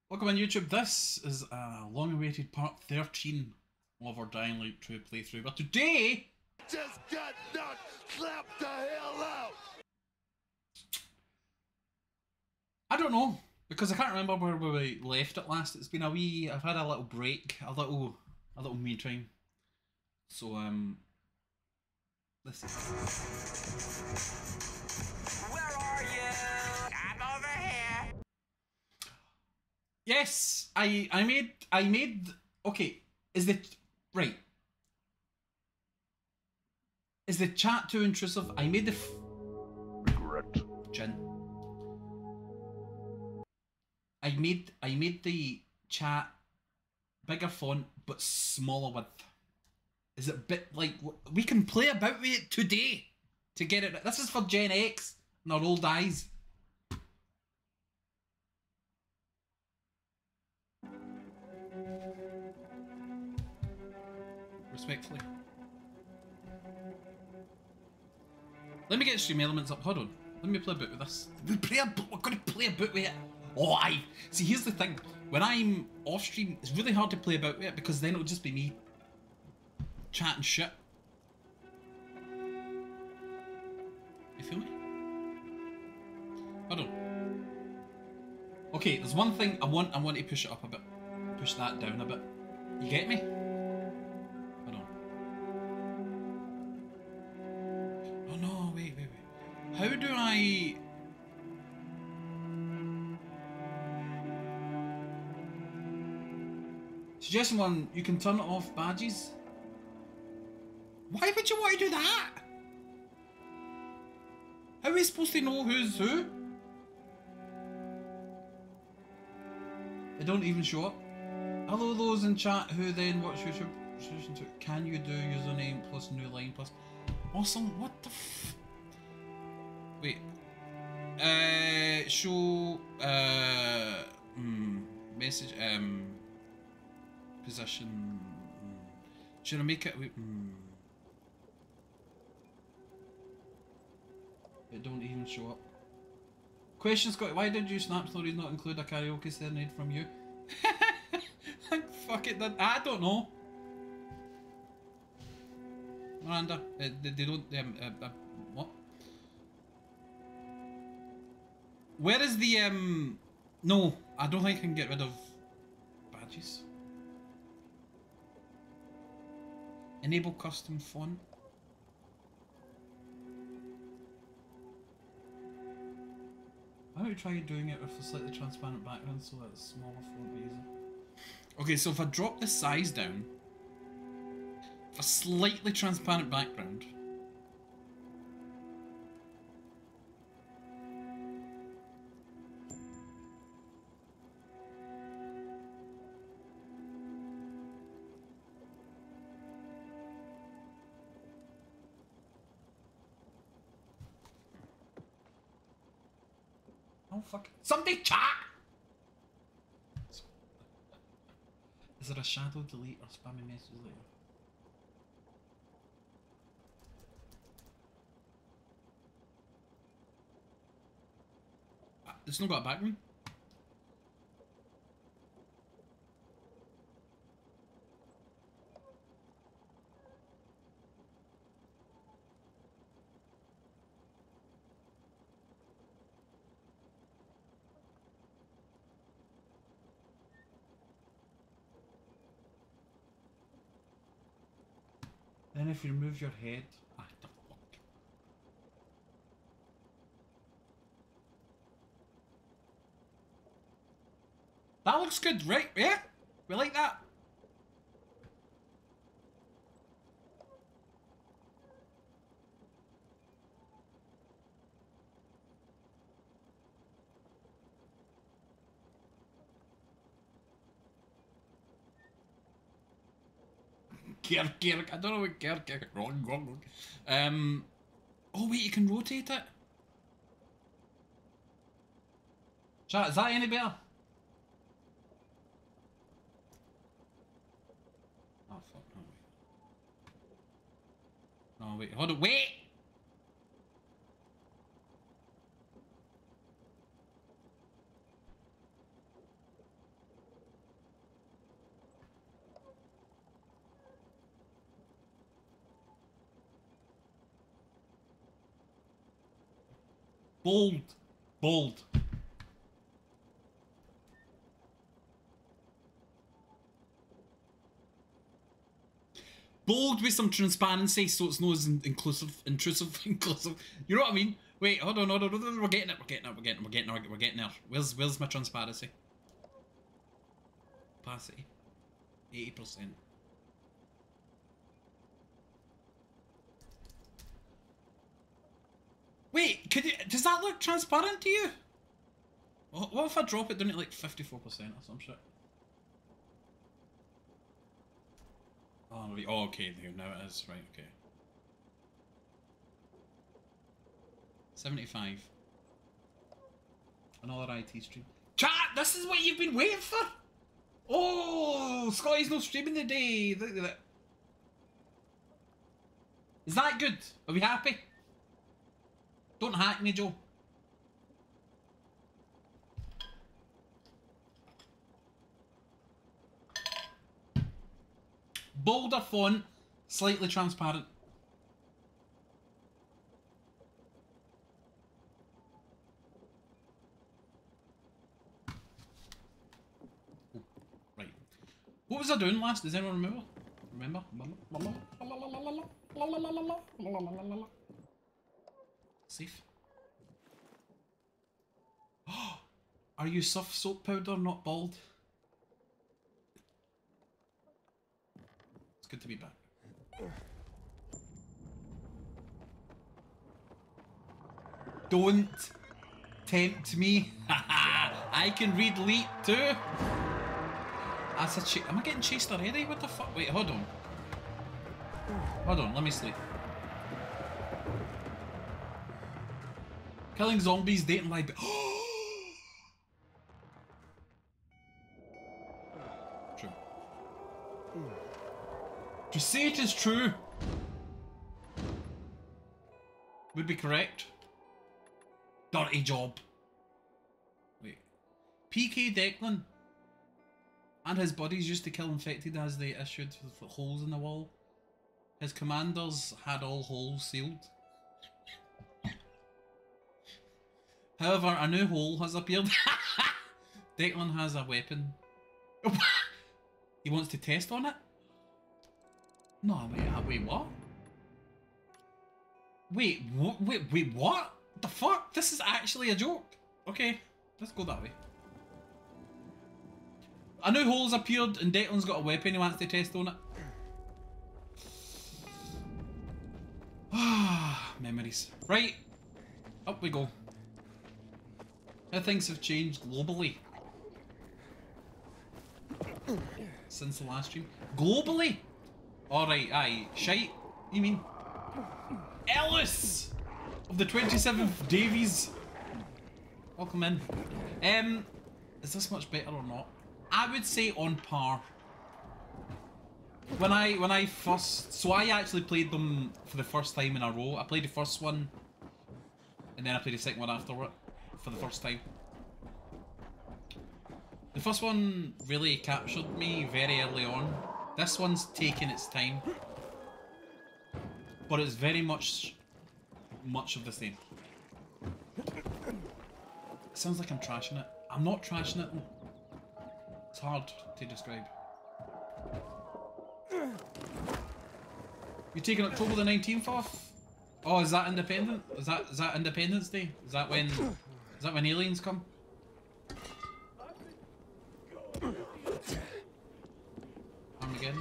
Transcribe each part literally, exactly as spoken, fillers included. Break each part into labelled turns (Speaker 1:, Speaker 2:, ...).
Speaker 1: Welcome on YouTube. This is a long-awaited part thirteen of our Dying Light two playthrough. But today,
Speaker 2: just got knocked, clapped the hell out.
Speaker 1: I don't know because I can't remember where we left it last. It's been a wee. I've had a little break, a little, a little me time. So um, let's see.
Speaker 3: Where are you? I'm over here.
Speaker 1: Yes, I I made I made okay. Is the right? Is the chat too intrusive? I made the f
Speaker 2: Correct.
Speaker 1: Jin. I made I made the chat bigger font but smaller width. Is it a bit like we can play about with it today to get it? This is for Gen X and our old eyes. Respectfully. Let me get Stream Elements up. Hold on. Let me play a bit with this. We play a bit. We're gonna play a bit with it. Oh, I see. Here's the thing. When I'm off stream, it's really hard to play about with it because then it'll just be me chatting shit. You feel me? Hold on. Okay, there's one thing I want. I want to push it up a bit. Push that down a bit. You get me? Hold on. Oh no! Wait, wait, wait. How do I? Suggestion one, you can turn it off badges. Why would you want to do that? How are we supposed to know who's who? They don't even show up. Hello those in chat who then watch YouTube. Can you do username plus new line plus... Awesome, what the f... Wait. Uh, show... Uh... Hmm, message... Um... Position... Should I make it... Wait, hmm. It don't even show up. Question, Scott, why did you Snap Stories not include a karaoke serenade from you? Like, fuck it, that, I don't know. Miranda, uh, they, they don't, um, uh, uh, what? Where is the, um, no, I don't think I can get rid of badges. Enable custom font. Why don't we try doing it with a slightly transparent background so that it's smaller font easier? Okay, so if I drop the size down, a slightly transparent background. Oh fuck! Somebody chat! Is there a shadow delete or spammy messages later? Uh, it's not got a background? Then if you remove your head... Ah, the fuck. That looks good, right? Yeah? We like that. Kirk, Kirk, I don't know what Kirk, Kirk, wrong, wrong, wrong. Um, oh wait, you can rotate it. Chat, is that any better? Oh fuck, no wait. No wait, hold on, wait! Bold. Bold. Bold with some transparency, so it's not as in inclusive, intrusive, inclusive. You know what I mean? Wait, hold on, hold on, hold on. We're getting it. We're getting it. We're getting it. We're getting it. We're getting there. Where's where's my transparency? Opacity. Eighty percent. Wait, could you? Does that look transparent to you? What what if I drop it down to like fifty-four percent or some shit? Oh, really? Oh, okay, now it is. Right, okay. seventy-five. Another I T stream. Chat, this is what you've been waiting for? Oh, Scotty's no streaming today. Look at that. Is that good? Are we happy? Don't hack me, Joe. Bolder font, slightly transparent. Oh, right. What was I doing last? Does anyone remember? Remember? Safe. Are you soft soap powder, not bald? It's good to be back. Don't tempt me. I can read Leet too. That's a ch Am I getting chased already? What the fuck? Wait, hold on. Hold on, let me sleep. Killing zombies, dating live. True. To say it is true would be correct. Dirty job. Wait. P K Declan and his buddies used to kill infected as they issued holes in the wall. His commanders had all holes sealed. However, a new hole has appeared. Declan has a weapon. He wants to test on it? No, wait, wait, what? Wait, what? Wait, wait, what? The fuck? This is actually a joke. Okay, let's go that way. A new hole's appeared and Declan's got a weapon he wants to test on it. Ah, memories. Right, up we go. How things have changed globally since the last stream. Globally? Alright, aye. Shite, you mean? Ellis! Of the twenty-seventh Davies. Welcome in. Um, is this much better or not? I would say on par. When I when I first so I actually played them for the first time in a row. I played the first one and then I played the second one afterward for the first time. The first one really captured me very early on. This one's taken its time. But it's very much much of the same. It sounds like I'm trashing it. I'm not trashing it. It's hard to describe. You taking October the nineteenth off? Oh, is that independent? Is that is that Independence Day? Is that when is that when aliens come? Armageddon.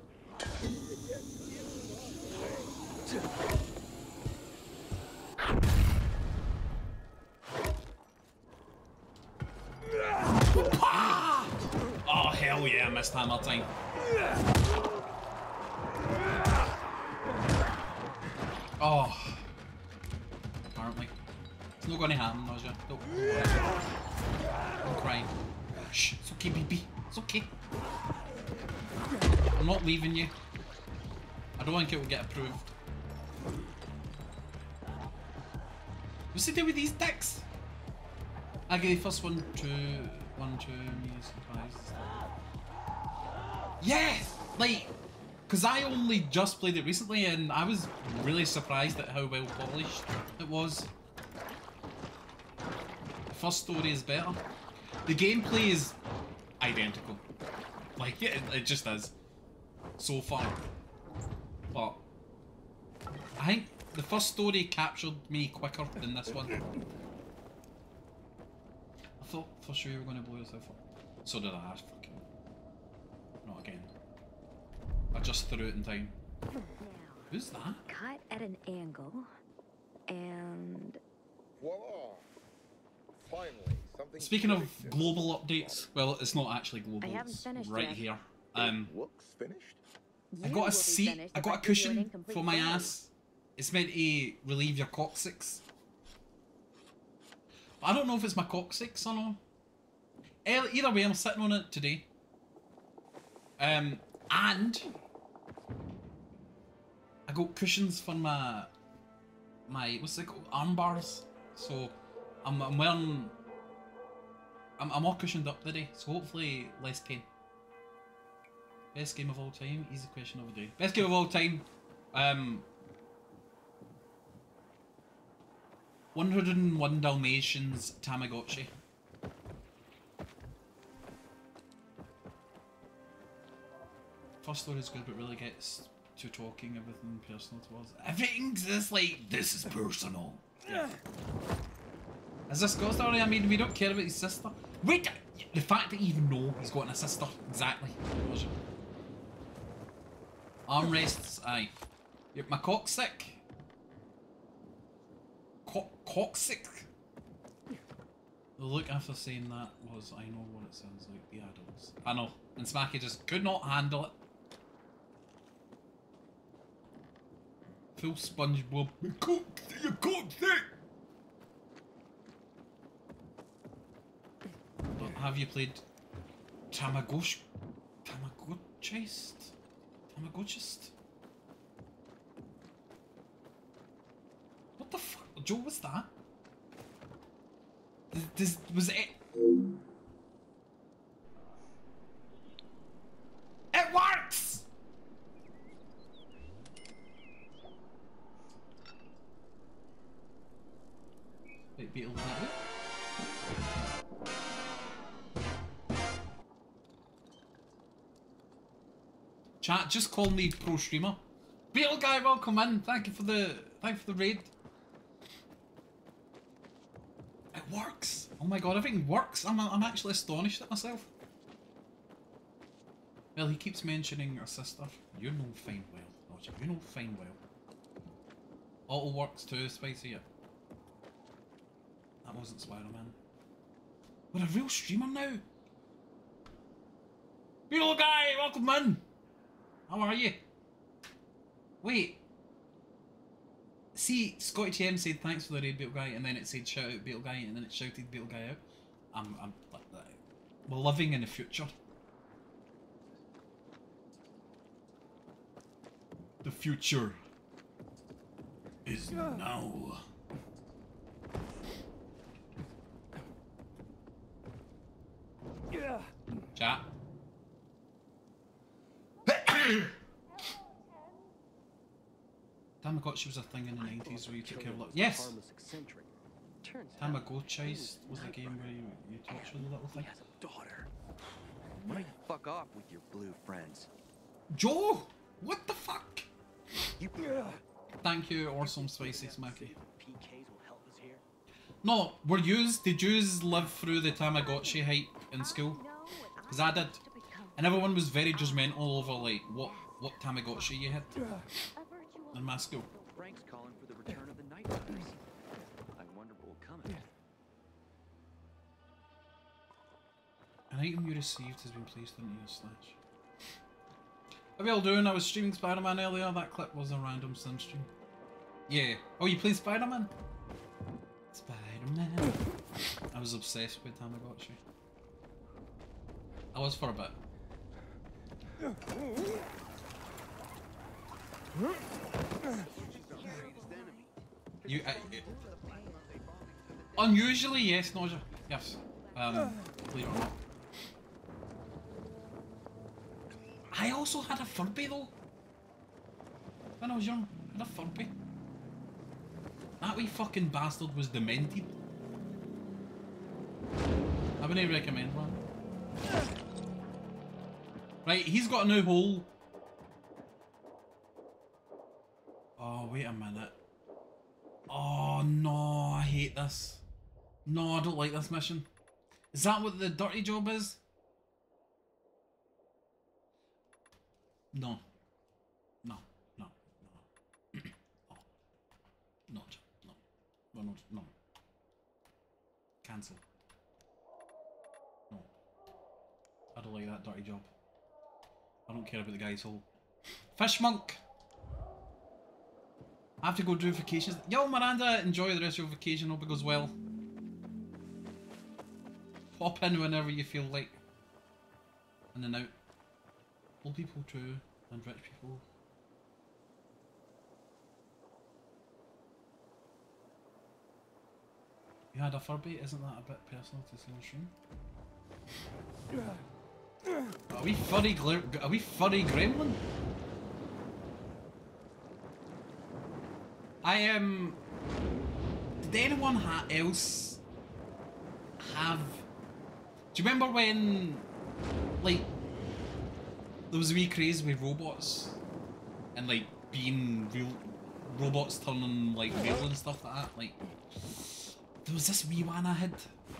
Speaker 1: Oh hell yeah, I missed hammer time. Oh, apparently. It's not going to happen, Nausea. Don't, don't cry. Shh, it's okay, baby. It's okay. I'm not leaving you. I don't think it will get approved. What's the deal with these dicks? I get the first one, two, one, two, me surprised. Yeah! Like, because I only just played it recently and I was really surprised at how well polished it was. first story is better. The gameplay is identical. Like, it, it just is. So far. But I think the first story captured me quicker than this one. I thought for sure you were going to blow yourself up. So did I. Fucking. Not again. I just threw it in time.
Speaker 4: Now,
Speaker 1: Who's that?
Speaker 4: cut at an angle, and
Speaker 5: Voila! Finally, something.
Speaker 1: Speaking of
Speaker 5: delicious.
Speaker 1: global updates, well, it's not actually global.
Speaker 4: I haven't
Speaker 1: It's
Speaker 4: finished
Speaker 1: right
Speaker 4: yet.
Speaker 1: here. Um,
Speaker 5: Looks finished.
Speaker 1: I
Speaker 4: you
Speaker 1: got
Speaker 4: will
Speaker 1: a
Speaker 4: be
Speaker 1: seat.
Speaker 4: finished
Speaker 1: I
Speaker 4: if
Speaker 1: got a
Speaker 4: give you an
Speaker 1: cushion
Speaker 4: incomplete
Speaker 1: for my
Speaker 4: body.
Speaker 1: ass. It's meant to relieve your coccyx. I don't know if it's my coccyx or not. E- Either way, I'm sitting on it today. Um, and I got cushions for my my what's it called, arm bars. So I'm I'm wearing. I'm I'm all cushioned up today, so hopefully less pain. Best game of all time, easy question of the day. Best game of all time, um, one hundred and one Dalmatians Tamagotchi. First story is good, but really gets to talking everything personal towards. Everything's just like, this is personal. Yeah. Is this Scott story? I mean, we don't care about his sister. Wait, the fact that you even know he's got a sister, exactly. Armrests, aye. Yep, my coccyx. Co coccyx. The look after saying that was, I know what it sounds like, the adults. I know, and Smacky just could not handle it. Full SpongeBob. You cooked, you cooked it! But have you played Tamagotchi? Tamagotchist? Tamagotchist? What the fuck? Joe, what's that? Does, does, was it? It works! Wait, Beetle, was that it? Chat, just call me pro streamer. Beetle guy, welcome in. Thank you for the thank you for the raid. It works. Oh my god, everything works. I'm I'm actually astonished at myself. Well, he keeps mentioning your sister. You know fine well, Roger. You know fine well. Auto works too, Spicy. Yeah. That wasn't Spider-Man. We're a real streamer now. Beetle guy, welcome in. How are you? Wait. See, Scotty T M said thanks for the raid, Beetle guy, and then it said shout out Beetle guy, and then it shouted Beetle guy out. I'm, I'm, we're living in the future. The future is now. Chat. Tamagotchi was a thing in the nineties where you took care of little. Yes! Tamagotchi was a game where you, you tortured the little thing.
Speaker 6: He has a daughter. Why don't you fuck off with your blue friends?
Speaker 1: Joe! What the fuck?
Speaker 6: You
Speaker 1: Thank you, awesome spicy smacky.
Speaker 6: P Ks will help us here.
Speaker 1: No, were yous, did yous live through the Tamagotchi hype in school? Because I did. And everyone was very judgmental over like what, what Tamagotchi you had in my school.
Speaker 6: Frank's calling for the return of the Night Riders. I wonder what will come of it.
Speaker 1: An item you received has been placed into your slash. How are we all doing? I was streaming Spider-Man earlier. That clip was a random sim stream. Yeah. Oh, you played Spider-Man? Spider-Man. I was obsessed with Tamagotchi. I was for a bit. You, uh, unusually, yes, Nausea. Yes. Um, believe it or not. I also had a Furby though. When I was young, I had a Furby. That wee fucking bastard was demented. I wouldn't recommend one. Right, he's got a new hole. Oh, wait a minute. Oh no, I hate this. No, I don't like this mission. Is that what the dirty job is? No. No, no, no. Oh. No, no. No, no, no. Cancel. No. I don't like that dirty job. I don't care about the guy's hole. Fish monk! I have to go do vacations. Yo, Miranda, enjoy the rest of your vacation. Hope it goes well. Pop in whenever you feel like. In and out. Old people too, and rich people. You had a Furby, isn't that a bit personal to say on stream? Are we furry gl are we furry gremlin? I am. Um, did anyone ha else have? Do you remember when, like, there was a wee craze with robots and like being real robots turning like real and stuff like that? Like, there was this wee one I had,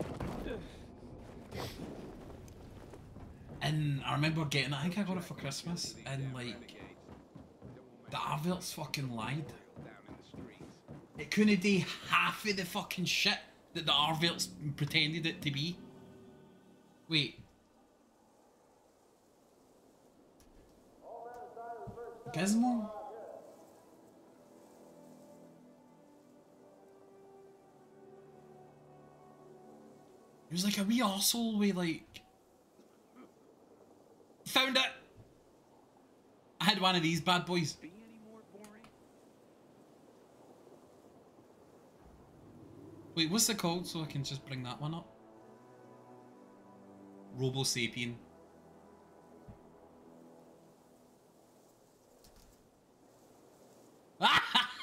Speaker 1: and I remember getting it. I think I got it for Christmas, and like the adverts fucking lied. It couldn't do half of the fucking shit that the adverts pretended it to be. Wait. Gizmo? It was like a wee arsehole with like... Found it! I had one of these bad boys. Wait, what's it called so I can just bring that one up? Robo Sapien. I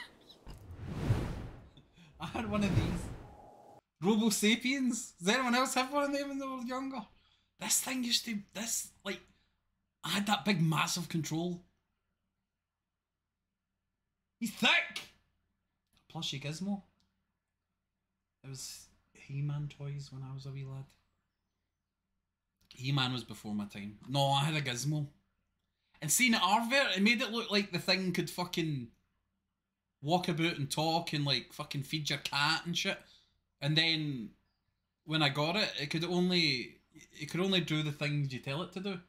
Speaker 1: had one of these. Robo Sapiens. Does anyone else have one of them when they were younger? This thing used to, this, like, I had that big massive control. He's thick! Plushy Gizmo. It was He-Man toys when I was a wee lad. He-Man was before my time. No, I had a Gizmo. And seeing it advert, it made it look like the thing could fucking walk about and talk and like fucking feed your cat and shit. And then when I got it, it could only it could only do the things you tell it to do.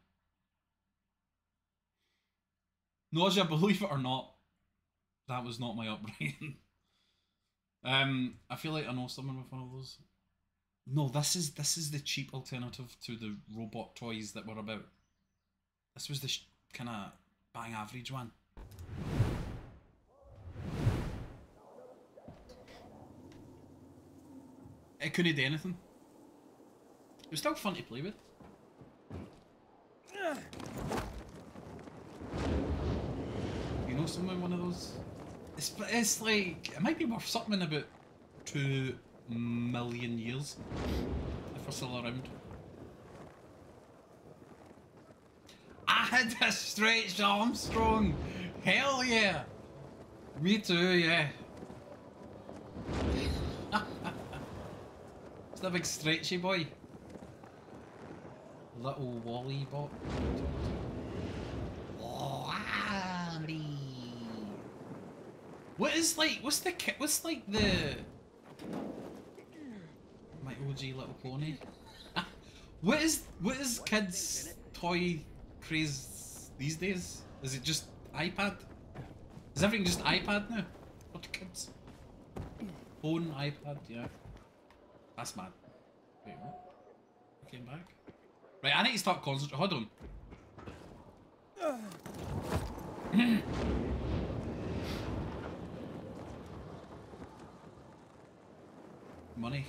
Speaker 1: Nausea, believe it or not, that was not my upbringing. um, I feel like I know someone with one of those. No, this is this is the cheap alternative to the robot toys that were about. This was the sh kind of bang average one. It couldn't do anything. It was still fun to play with. You know someone one of those? It's, it's like, it might be worth something in about two million years if we're still around. I had a Stretch Armstrong! Hell yeah! Me too, yeah. It's the big stretchy boy. Little Wally bot. Wally. What is like? What's the kit? What's like the? My O G little pony. What is what is kids' toy craze these days? Is it just iPad? Is everything just iPad now? For the kids? Phone, iPad, yeah. That's mad. Wait, what? I came back. Right, I need to start concentrating. Hold on. Money.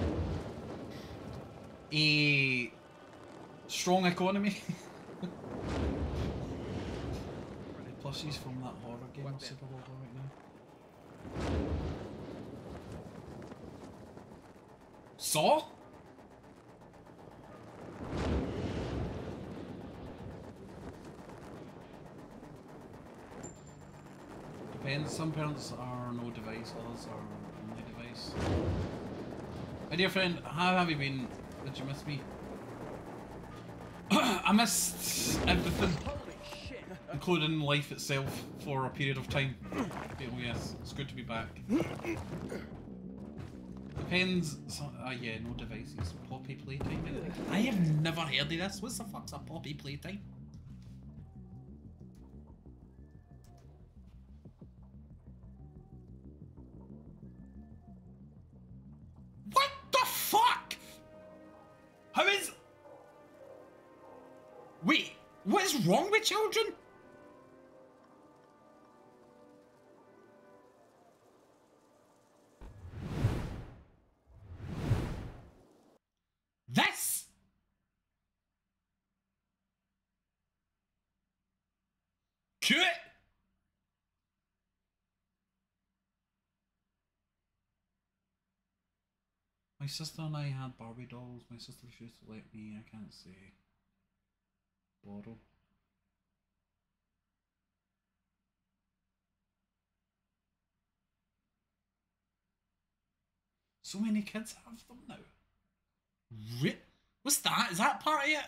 Speaker 1: A strong economy. Plushies from that horror game I'm super over right now. Saw? depends. Some parents are no device, others are only device. My dear friend, how have you been? Did you miss me? I missed everything, including life itself, for a period of time. But, oh yes, it's good to be back. Depends. So, uh, yeah, no devices. Poppy playtime. I have never heard of this. What the fuck's a poppy playtime? What the fuck? How is... Wait, what is wrong with children? This? Cute? My sister and I had Barbie dolls. My sister refused to let me. I can't say. Borrow. So many kids have them now. Re- What's that? Is that part of it?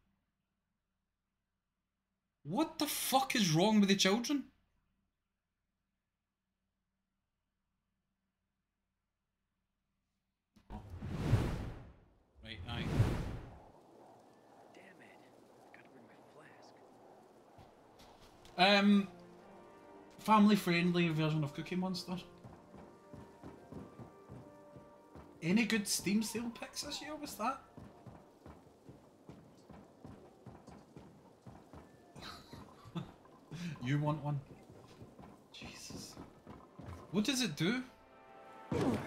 Speaker 1: What the fuck is wrong with the children? Oh. Right, aye.
Speaker 6: Damn it. Gotta bring my flask.
Speaker 1: Um, family-friendly version of Cookie Monster. Any good Steam sale picks this year? What's that? You want one? Jesus. What does it do?
Speaker 6: Ale,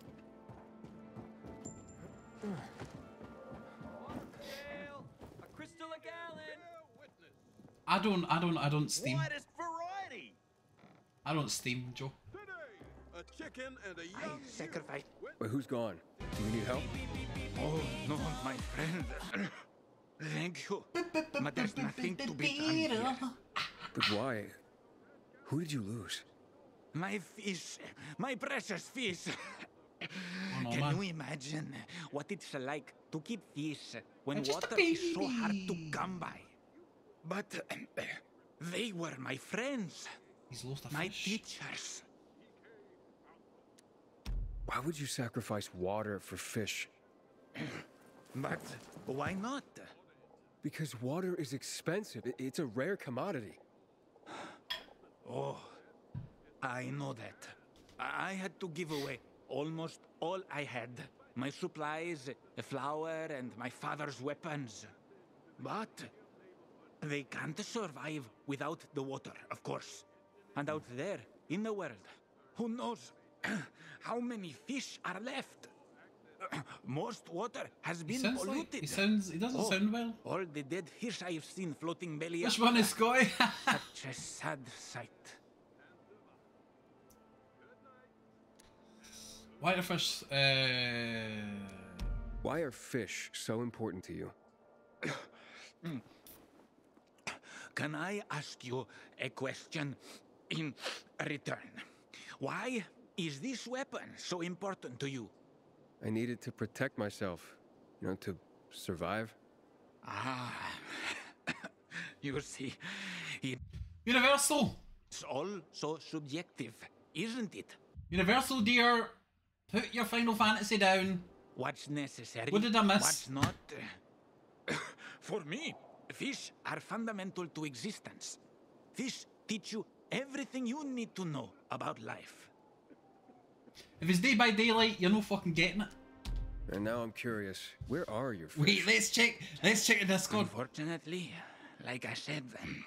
Speaker 6: a crystal a gallon.
Speaker 1: I don't, I don't, I don't Steam.
Speaker 2: Widest variety.
Speaker 1: I don't Steam, Joe.
Speaker 2: Today, a chicken and a young
Speaker 7: Sacrifice.
Speaker 8: Wait, who's gone? Do you need help?
Speaker 7: Oh, no, my friend. Thank you. But there's nothing to be done here.
Speaker 8: But why? Who did you lose?
Speaker 7: My fish. My precious fish.
Speaker 1: Oh, no,
Speaker 7: Can
Speaker 1: man.
Speaker 7: you imagine what it's like to keep fish when
Speaker 1: It's just a
Speaker 7: water is so hard to
Speaker 1: baby.
Speaker 7: come by? But they were my friends,
Speaker 1: He's lost a
Speaker 7: my
Speaker 1: fish.
Speaker 7: teachers.
Speaker 8: Why would you sacrifice water for fish?
Speaker 7: But why not?
Speaker 8: Because water is expensive. I- It's a rare commodity.
Speaker 7: Oh, I know that. I I had to give away almost all I had. My supplies, a flour, and my father's weapons. But they can't survive without the water, of course. And out there, in the world, who knows how many fish are left? Most water has
Speaker 1: He
Speaker 7: been
Speaker 1: sounds like,
Speaker 7: polluted.
Speaker 1: he sounds, he doesn't
Speaker 7: Oh,
Speaker 1: sound well.
Speaker 7: All the dead fish I've seen floating belly
Speaker 1: Which
Speaker 7: up.
Speaker 1: one is Scotty?
Speaker 7: Such a sad sight.
Speaker 1: White fish, uh...
Speaker 8: Why are fish so important to you?
Speaker 7: Can I ask you a question in return? Why is this weapon so important to you?
Speaker 8: I needed to protect myself, you know, to survive.
Speaker 7: Ah, you see,
Speaker 1: Universal!
Speaker 7: it's all so subjective, isn't it?
Speaker 1: Universal, dear, put your Final Fantasy down.
Speaker 7: What's necessary?
Speaker 1: What did I miss?
Speaker 7: What's not? For me, fish are fundamental to existence. Fish teach you everything you need to know about life.
Speaker 1: If it's day by daylight, you're no fucking getting it.
Speaker 8: And now I'm curious, where are your fish?
Speaker 1: Wait, let's check, let's check the Discord.
Speaker 7: Unfortunately, like I said,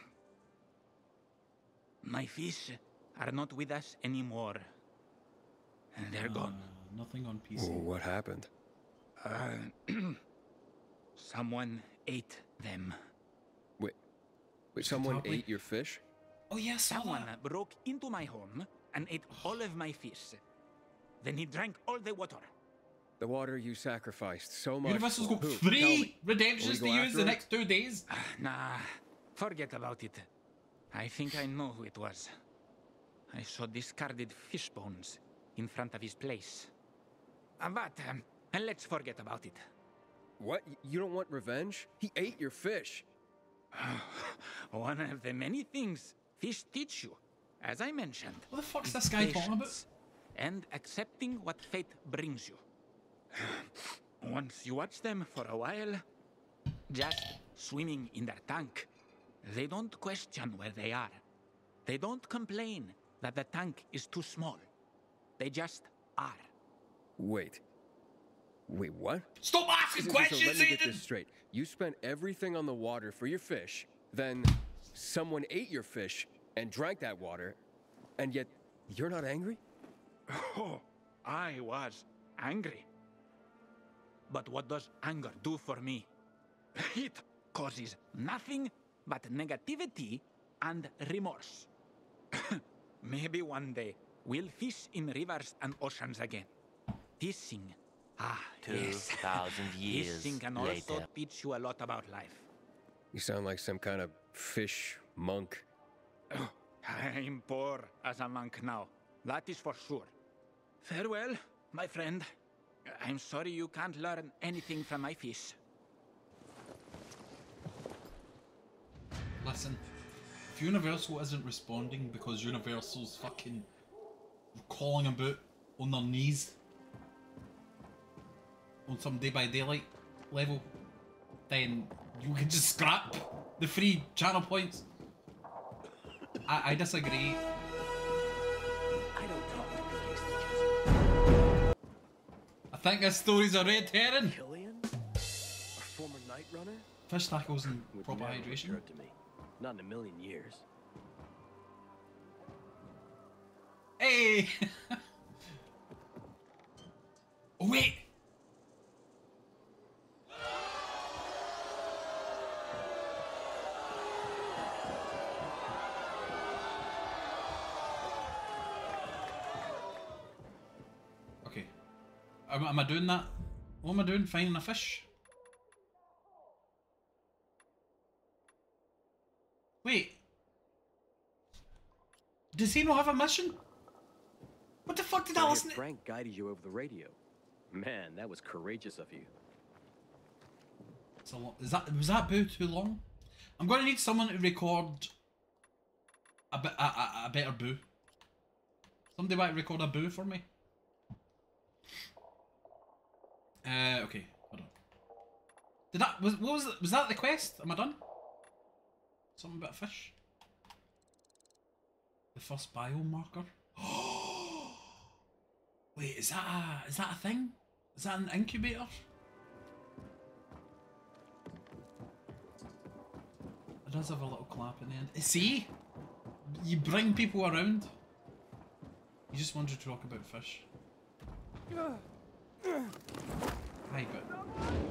Speaker 7: my fish are not with us anymore. And they're gone.
Speaker 1: Uh, nothing on P C.
Speaker 8: Oh, what happened?
Speaker 7: Uh, someone ate them.
Speaker 8: Wait, wait, someone
Speaker 1: Probably.
Speaker 8: ate your fish?
Speaker 1: Oh yeah, I saw
Speaker 7: Someone
Speaker 1: that.
Speaker 7: broke into my home and ate all of my fish. Then he drank all the water.
Speaker 8: The water you sacrificed so much.
Speaker 1: Universal's
Speaker 8: for
Speaker 1: got
Speaker 8: who? Tell
Speaker 1: three
Speaker 8: me.
Speaker 1: redemptions
Speaker 8: Will
Speaker 1: to
Speaker 8: we go
Speaker 1: use
Speaker 8: after
Speaker 1: the
Speaker 8: him?
Speaker 1: next two days.
Speaker 7: Nah, forget about it. I think I know who it was. I saw discarded fish bones in front of his place. Uh, but um, let's forget about it.
Speaker 8: What? Y- You don't want revenge? He ate your fish.
Speaker 7: One of the many things fish teach you, as I mentioned.
Speaker 1: What the fuck's
Speaker 7: is
Speaker 1: this guy talking about?
Speaker 7: patience and accepting what fate brings you. Once you watch them for a while, just swimming in their tank, they don't question where they are. They don't complain that the tank is too small. They just are.
Speaker 8: Wait. Wait, what?
Speaker 1: Stop asking
Speaker 8: So- so- so
Speaker 1: questions,
Speaker 8: let me get
Speaker 1: Aiden!
Speaker 8: this straight. You spent everything on the water for your fish, then someone ate your fish and drank that water, and yet you're not angry?
Speaker 7: Oh, I was angry. But what does anger do for me? It causes nothing but negativity and remorse. Maybe one day we'll fish in rivers and oceans again. Fishing. Ah,
Speaker 9: Two
Speaker 7: yes.
Speaker 9: thousand years
Speaker 7: Fishing can also
Speaker 9: later.
Speaker 7: teach you a lot about life.
Speaker 8: You sound like some kind of fish monk.
Speaker 7: I'm poor as a monk now. That is for sure. Farewell, my friend. I'm sorry you can't learn anything from my fish.
Speaker 1: Listen, if Universal isn't responding because Universal's fucking calling about on their knees on some Day by Daylight level, then you can just scrap the free channel points. I, I disagree.
Speaker 6: I don't talk to face
Speaker 1: I think this story's a red herring.
Speaker 6: Killian? A former night runner?
Speaker 1: Fish tackles and
Speaker 6: Would
Speaker 1: proper
Speaker 6: never
Speaker 1: hydration.
Speaker 6: occurred to me. Not in a million years.
Speaker 1: Hey! Oh wait! Okay. Am, am I doing that? What am I doing? Finding a fish? Wait. Does he not have a mission? What the fuck did I
Speaker 6: I hear
Speaker 1: listen to?
Speaker 6: Frank guided you over the radio. Man, that was courageous of you.
Speaker 1: It's a lot. Is that was that boo too long? I'm going to need someone to record a bit a, a, a better boo. Somebody might record a boo for me. Uh, okay, hold on. Did that was what was it? Was that the quest? Am I done? Something about fish. The first biomarker. Wait, is that a is that a thing? Is that an incubator? It does have a little clap in the end. See? You bring people around. You just wanted to talk about fish. Hi, but...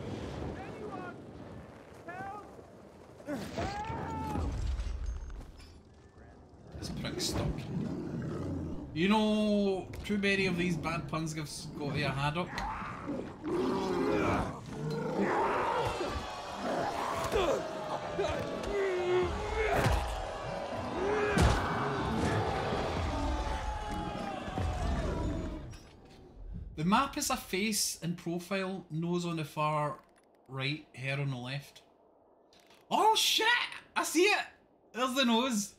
Speaker 1: This prick's stuck. You know, too many of these bad puns give Scotty a haddock. The map is a face in profile, nose on the far right, hair on the left. Oh shit! I see it! There's the nose.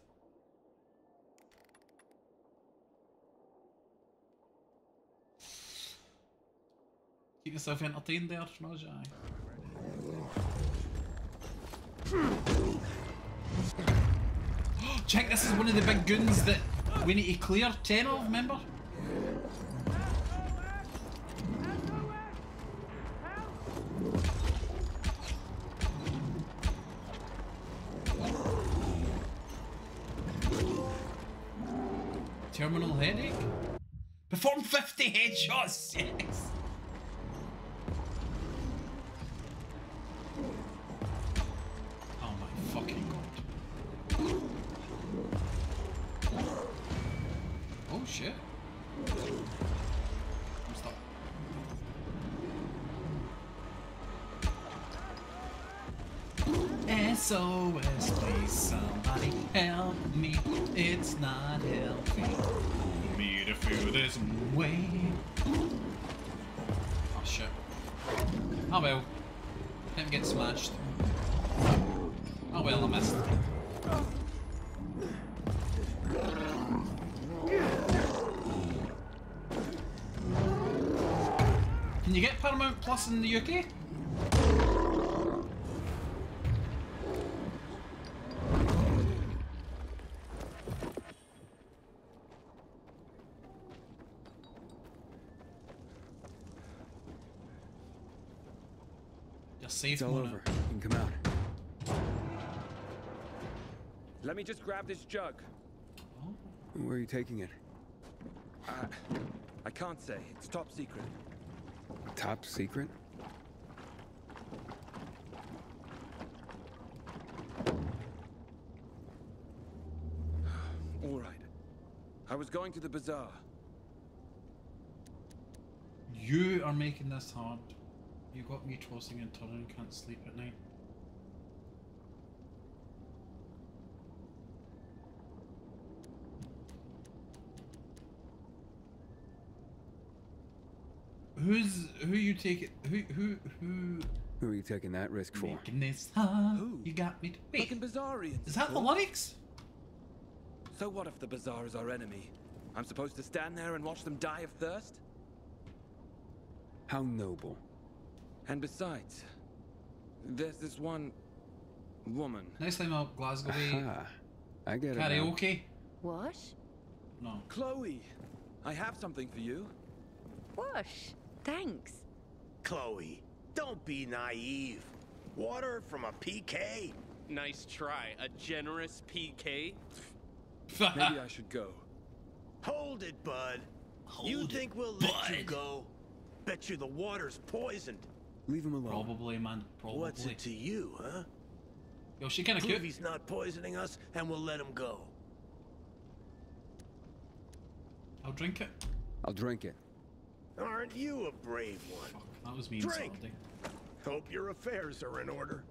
Speaker 1: Keep yourself entertained there, Schnozai. Check, this is one of the big goons that we need to clear ten of, remember? Terminal headache? Perform fifty headshots, yes! Oh my fucking god. Oh shit. I'm stuck. S O S, please somebody. Somebody help me, it's not helping me to feel this way. Oh shit. Oh well. Didn't get smashed. Oh well, I missed. Can you get Paramount Plus in the U K? Just safe
Speaker 8: It's all
Speaker 1: mode.
Speaker 8: over. You can come out.
Speaker 7: Let me just grab this jug.
Speaker 8: Where are you taking it?
Speaker 7: Uh, I can't say. It's top secret.
Speaker 8: Top secret?
Speaker 7: All right. I was going to the bazaar.
Speaker 1: You are making this hard. You got me tossing and turning, can't sleep at night. Who's who you take it who who who
Speaker 8: Who are you taking that risk for?
Speaker 1: making this hard?
Speaker 7: Who?
Speaker 1: You got me to wait.
Speaker 7: Fucking bazaarians.
Speaker 1: Is that the lyrics?
Speaker 7: So what if the bazaar is our enemy? I'm supposed to stand there and watch them die of thirst?
Speaker 8: How noble.
Speaker 7: And besides, there's this one woman.
Speaker 1: Next time I'll Glasgow way
Speaker 8: Aha. I get it. now.
Speaker 1: karaoke.
Speaker 4: Wash?
Speaker 1: No.
Speaker 7: Chloe, I have something for you.
Speaker 4: Wash. Thanks.
Speaker 2: Chloe, don't be naive. Water from a P K?
Speaker 9: Nice try. A generous P K?
Speaker 7: Maybe I should go.
Speaker 2: Hold it, bud. you
Speaker 1: Hold
Speaker 2: think
Speaker 1: it,
Speaker 2: we'll let you
Speaker 1: bud.
Speaker 2: go? Bet you the water's poisoned.
Speaker 8: Leave him alone.
Speaker 1: Probably, man. Probably.
Speaker 2: What's it to you, huh?
Speaker 1: Yo, she kinda
Speaker 2: Prove
Speaker 1: cute.
Speaker 2: he's not poisoning us, and we'll let him go.
Speaker 1: I'll drink it.
Speaker 8: I'll drink it.
Speaker 2: Aren't you a brave one?
Speaker 1: Fuck, that was me on
Speaker 2: Drink.
Speaker 1: Saturday.
Speaker 2: Hope your affairs are in order.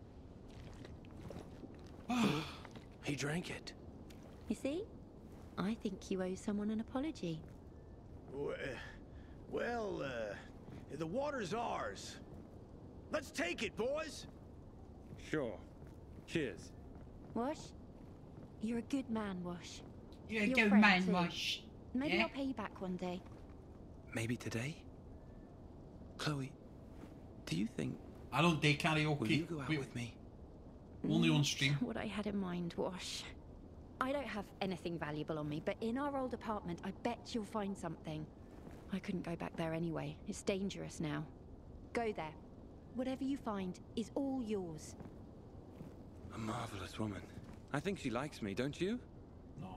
Speaker 2: He drank it.
Speaker 4: You see? I think you owe someone an apology.
Speaker 2: W- Well, uh, the water's ours. Let's take it, boys.
Speaker 7: Sure. Cheers.
Speaker 4: Wash? You're a good man, Wash.
Speaker 1: You're a
Speaker 4: Your
Speaker 1: good
Speaker 4: friend
Speaker 1: man,
Speaker 4: too.
Speaker 1: Wash.
Speaker 4: Maybe
Speaker 1: Yeah?
Speaker 4: I'll pay you back one day.
Speaker 7: Maybe today? Chloe, do you think...
Speaker 1: I don't do karaoke.
Speaker 7: Will you go out
Speaker 1: Wait,
Speaker 7: with me?
Speaker 1: only on
Speaker 4: Not
Speaker 1: stream.
Speaker 4: What I had in mind, Wash. I don't have anything valuable on me, but in our old apartment, I bet you'll find something. I couldn't go back there anyway. It's dangerous now. Go there. Whatever you find is all yours.
Speaker 7: A marvelous woman. I think she likes me, don't you?
Speaker 1: No.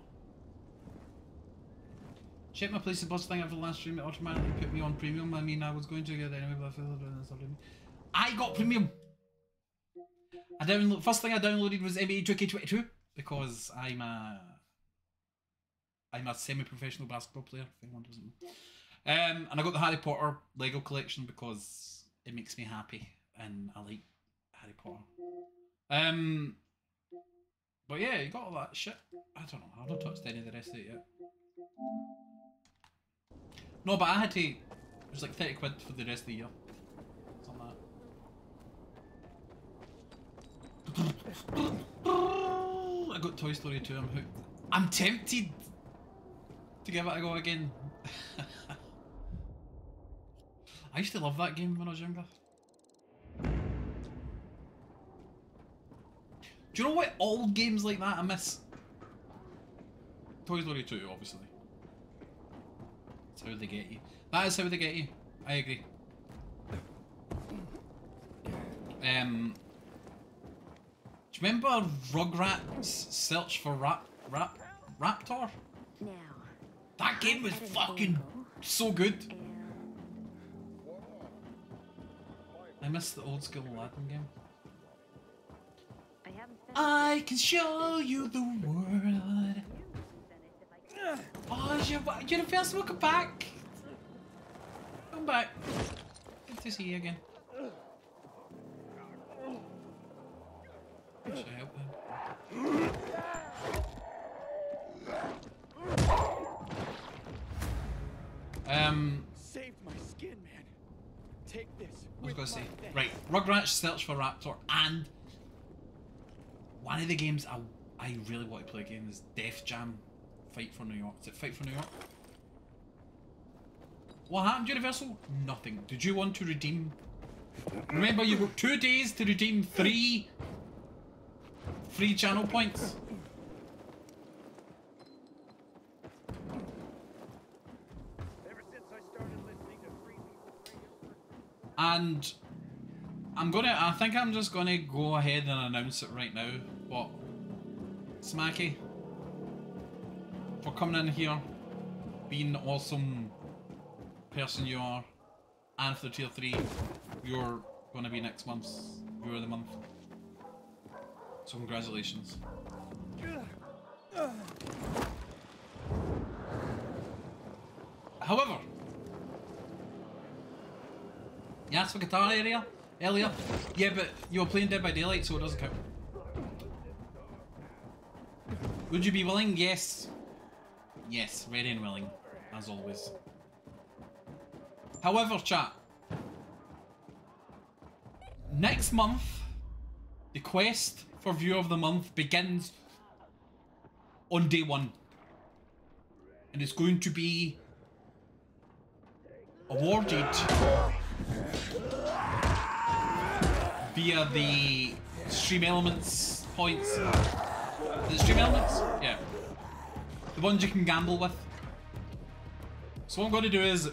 Speaker 1: Check my place the bus thing after the last stream. It automatically put me on premium. I mean, I was going to get it anyway, but I feel I got premium. I download. First thing I downloaded was N B A two K twenty-two because I'm a I'm a semi-professional basketball player. If anyone doesn't know. Um, and I got the Harry Potter Lego collection because it makes me happy and I like Harry Potter. Um, but yeah, you got all that shit. I don't know. I've not touched any of the rest of it yet. No, but I had to. It was like thirty quid for the rest of the year. Something like that. I got Toy Story two. I'm hooked. I'm tempted to give it a go again. I used to love that game when I was younger. Do you know what old games like that I miss? Toy Story two, obviously. That's how they get you. That is how they get you. I agree. Um, do you remember Rugrats Search for Rap Rap Raptor?
Speaker 4: Now.
Speaker 1: That game was
Speaker 4: I had an
Speaker 1: fucking
Speaker 4: angle,
Speaker 1: so good.
Speaker 4: and
Speaker 1: I miss the old school Aladdin game.
Speaker 4: I haven't finished
Speaker 1: I can show you the world. Oh, you're, you're the first welcome back. Come back. Good to see you again. Should I help him? Um,
Speaker 6: Saved my skin, man. Take this.
Speaker 1: I was
Speaker 6: with
Speaker 1: gonna say,
Speaker 6: my thanks.
Speaker 1: right, Rugrats Search for Raptor, and one of the games I I really want to play again is Def Jam Fight for New York. Is it Fight for New York? What happened, Universal? Nothing. Did you want to redeem? Remember, you've got two days to redeem three free channel points. And I'm gonna, I think I'm just gonna go ahead and announce it right now. But Smacky, for coming in here, being the awesome person you are, and for the tier three, you're gonna be next month's viewer of the month. So congratulations. However, you asked for guitar area earlier? Yeah, but you were playing Dead by Daylight, so it doesn't count. Would you be willing? Yes. Yes, ready and willing, as always. However, chat, next month, the quest for Viewer of the Month begins on day one. And it's going to be awarded via the Stream Elements points. The Stream Elements? Yeah. The ones you can gamble with. So what I'm going to do is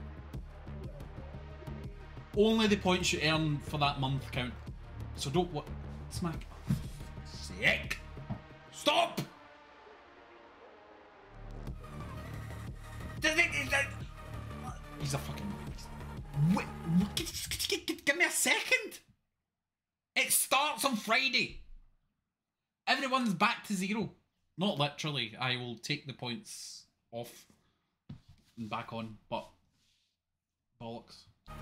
Speaker 1: only the points you earn for that month count. So don't what smack. Sick. Stop! He's a fucking wait, give me a second. It starts on Friday. Everyone's back to zero. Not literally. I will take the points off and back on, but bollocks.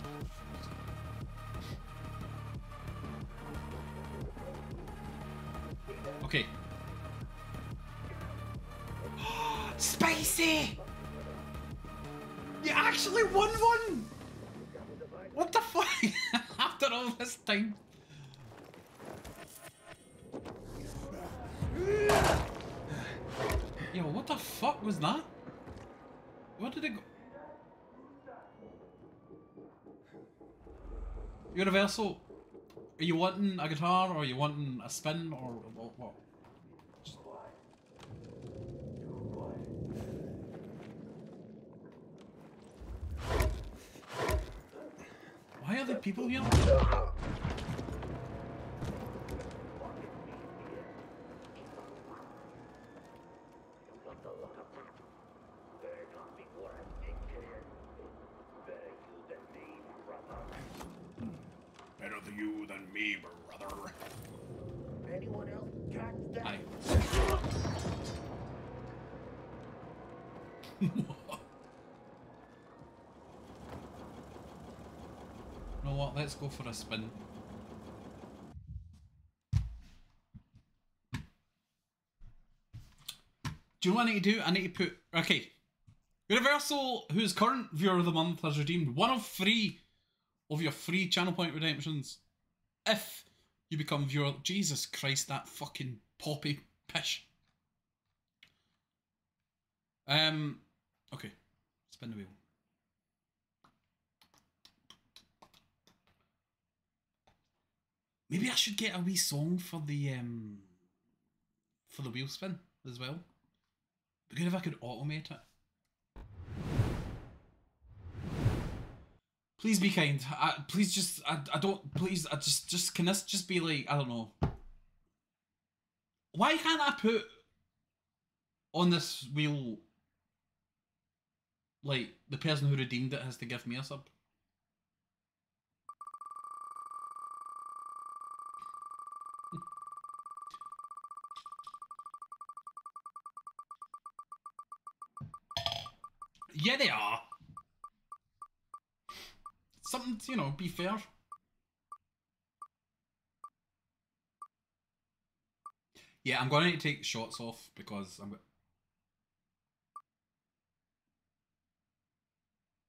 Speaker 1: Okay. Spicy! You actually won one! What the fuck? After all this time. Yo, what the fuck was that? Where did it go? Universal, are you wanting a guitar, or are you wanting a spin, or what? what? Just... Why are there people here? Better than you than me, brother.
Speaker 2: Anyone else got that?
Speaker 1: Hi. You know what? Let's go for a spin. Do you know what I need to do? I need to put... Okay. Universal, whose current viewer of the month, has redeemed one of three of your free channel point redemptions. If you become viewer... Jesus Christ, that fucking poppy pish. Um, okay. Spin the wheel. Maybe I should get a wee song for the, um... for the wheel spin as well. But good if I could automate it. Please be kind. I, please just, I, I don't, please, I just, just, can this just be like, I don't know. Why can't I put on this wheel, like, the person who redeemed it has to give me a sub? Yeah, they are. Something, you know, be fair. Yeah, I'm going to take shots off because I'm.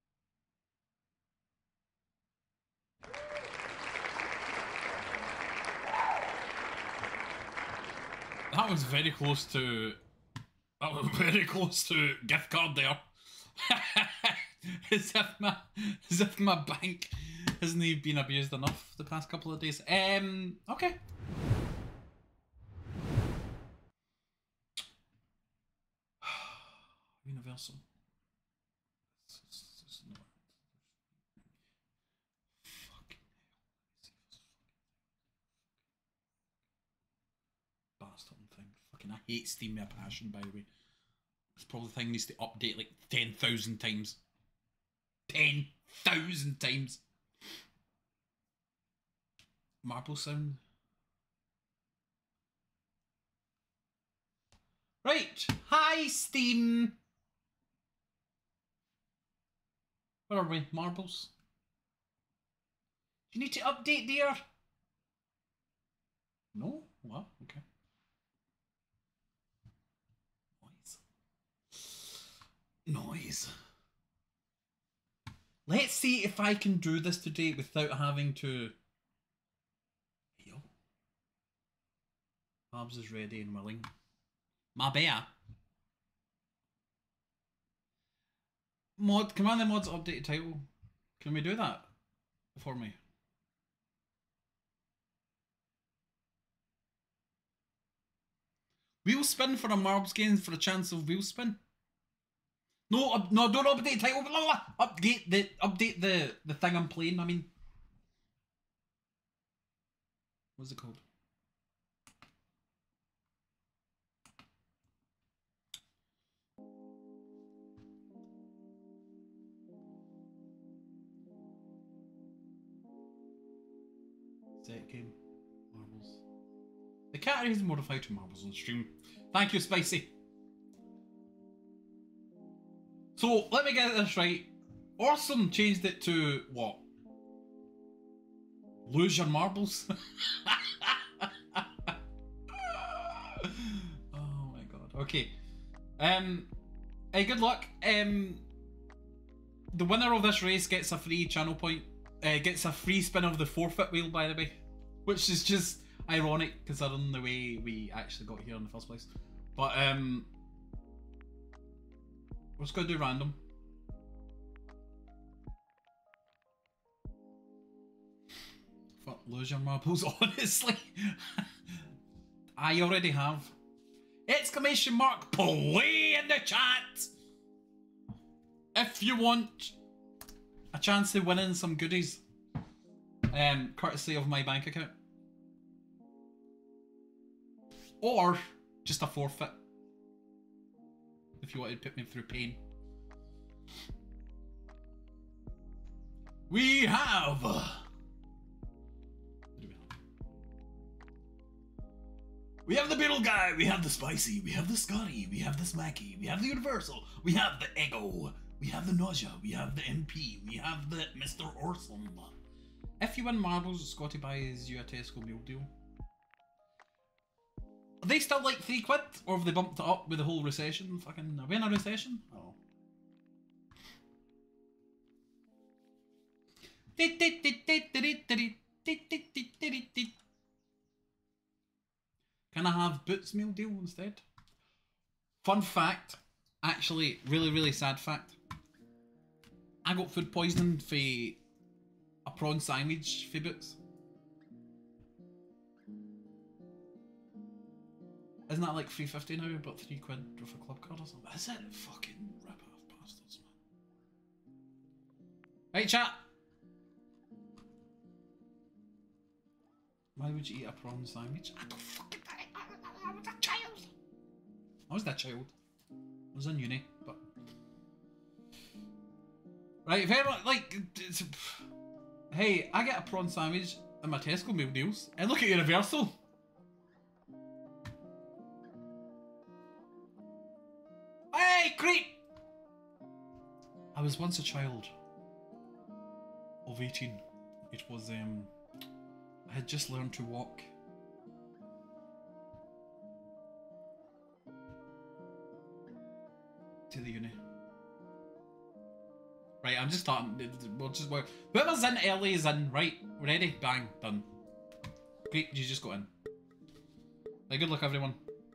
Speaker 1: That was very close to. That was very close to gift card there. as if my, as if my bank hasn't even been abused enough the past couple of days. Um. Okay. Universal. It's, it's, it's not. Fucking hell. Bastard thing. Fucking, I hate Steam with a passion, by the way. This probably thing needs to update like ten thousand times. ten thousand times. Marble sound. Right. Hi, Steam. Where are we? Marbles? Do you need to update, dear? No? What? Okay. Noise. Noise. Let's see if I can do this today without having to... Yo. Babs is ready and willing. My bear. Mod, command the mods update title. Can we do that for me? Wheel spin for a Marbs game for a chance of wheel spin. No, uh, no, don't update title. Blah, blah, blah. Update the update the the thing I'm playing. I mean, what's it called? Set game. Marbles. The category is modified to marbles on stream. Thank you, Spicy. So, let me get this right. Awesome changed it to what? Lose your marbles? Oh my god. Okay. Um, hey, good luck. Um, the winner of this race gets a free channel point. Uh, gets a free spin of the forfeit wheel, by the way, which is just ironic considering the way we actually got here in the first place. But um, we're just gonna do random. Fuck, lose your marbles, honestly. I already have. Exclamation mark play in the chat if you want a chance of winning some goodies, um, courtesy of my bank account, or just a forfeit if you wanted to put me through pain. We have. What do we have? We have the Beetle Guy. We have the Spicy. We have the Scotty. We have the Smacky. We have the Universal. We have the Ego. We have the Nausea, we have the M P, we have the Mister Orson. If you win marbles, Scotty buys you a Tesco meal deal. Are they still like three quid? Or have they bumped it up with the whole recession? Fucking, are we in a recession? Oh. Can I have Boots meal deal instead? Fun fact, actually, really, really sad fact. I got food poisoning for a prawn sandwich for Boots. Isn't that like three fifty now, but three quid with a club card or something? Is it? Fucking rip-off bastards, man. Right, chat. Why would you eat a prawn sandwich? I don't fucking... I was a child. I was that child. I was in uni, but... Right, if anyone, like... It's... Hey, I get a prawn sandwich in my Tesco meal deals, and look at Universal. Hey, creep! I was once a child of eighteen. It was, um... I had just learned to walk. To the uni. Right, I'm just starting. We'll just work. Whoever's in early is in. Right, ready? Bang, done. Great, you just got in. Right, good luck, everyone.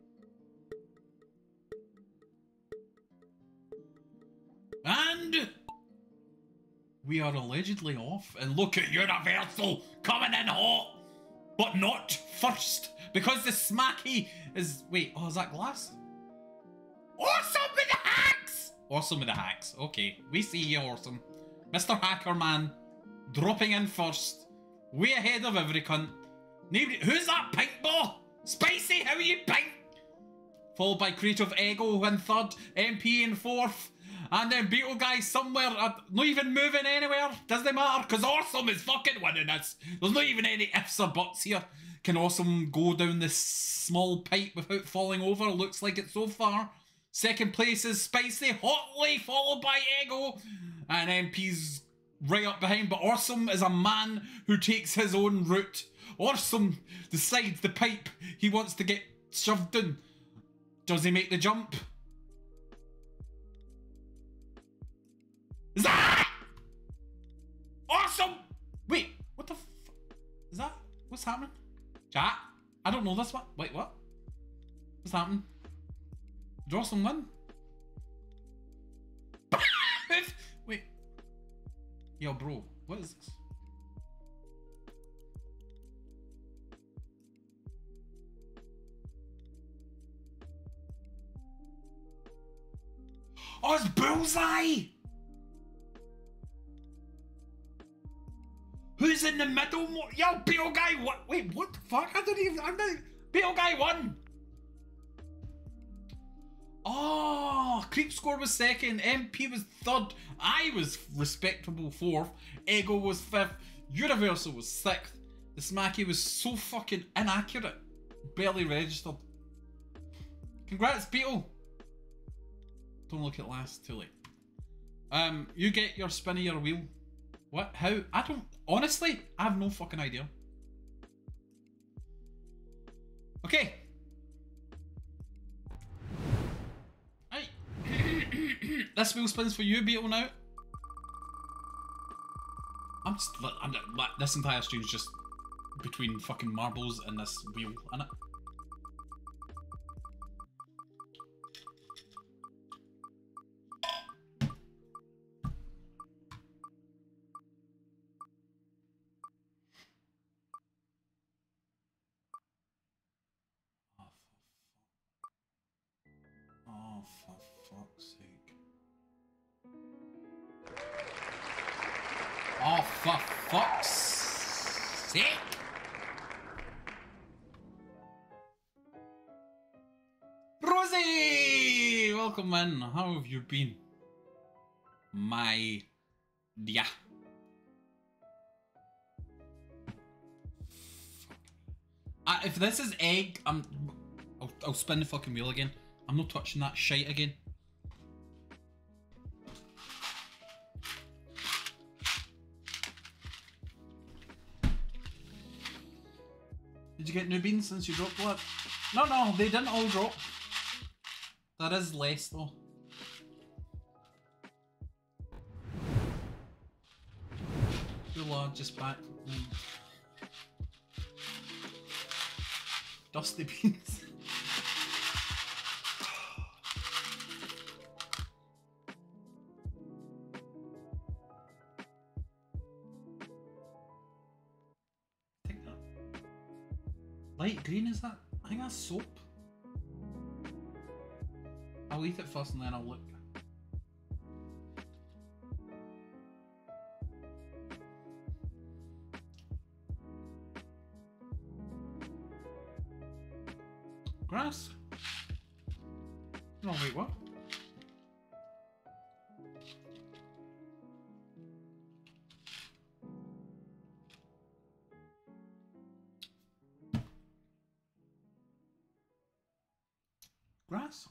Speaker 1: We are allegedly off, and look at Universal coming in hot, but not first, because the smacky is... Wait, oh, is that glass? Awesome with the hacks! Awesome with the hacks. Okay, we see you, Awesome. Mister Hacker Man, dropping in first, way ahead of every cunt. Nobody... Who's that pink ball? Spicy, how are you pink? Followed by Creative Ego in third, M P in fourth, and then Beetle Guy somewhere, uh, not even moving anywhere. Doesn't matter, because Awesome is fucking winning this. There's not even any ifs or buts here. Can Awesome go down this small pipe without falling over? Looks like it so far. Second place is Spicy, hotly followed by Ego, and M P's right up behind, but Awesome is a man who takes his own route. Awesome decides the pipe he wants to get shoved in. Does he make the jump? Is that Awesome? Wait, what the f... Is that... What's happening? Chat? I don't know this one. Wait, what? What's happening? Did Awesome win? Wait. Yo, bro, what is this? Oh, it's Bullseye! Who's in the middle? Yo, Beetle Guy, what? Wait, what the fuck? I don't even. I'm not. Beetle Guy won! Oh, Creep Score was second, M P was third, I was respectable fourth, Ego was fifth, Universal was sixth. The Smacky was so fucking inaccurate, barely registered. Congrats, Beetle. Don't look at last, too late. Um, you get your spin of your wheel. What? How? I don't... Honestly, I have no fucking idea. Okay. Right. This wheel spins for you, Beetle, now. I'm just... I'm, this entire stream is just between fucking marbles and this wheel, innit? Oh, for fuck's sake. Oh, for fuck's sake! Rosie! Welcome in. How have you been? My dear. Uh, if this is egg, I'm... I'll, I'll spin the fucking wheel again. I'm not touching that shite again. Did you get new beans since you dropped blood? No, no, they didn't all drop. There is less though. Too just back. Mm. Dusty beans. Light green, is that? I think that's soap. I'll eat it first and then I'll look. Grass? No, wait, what? Grass?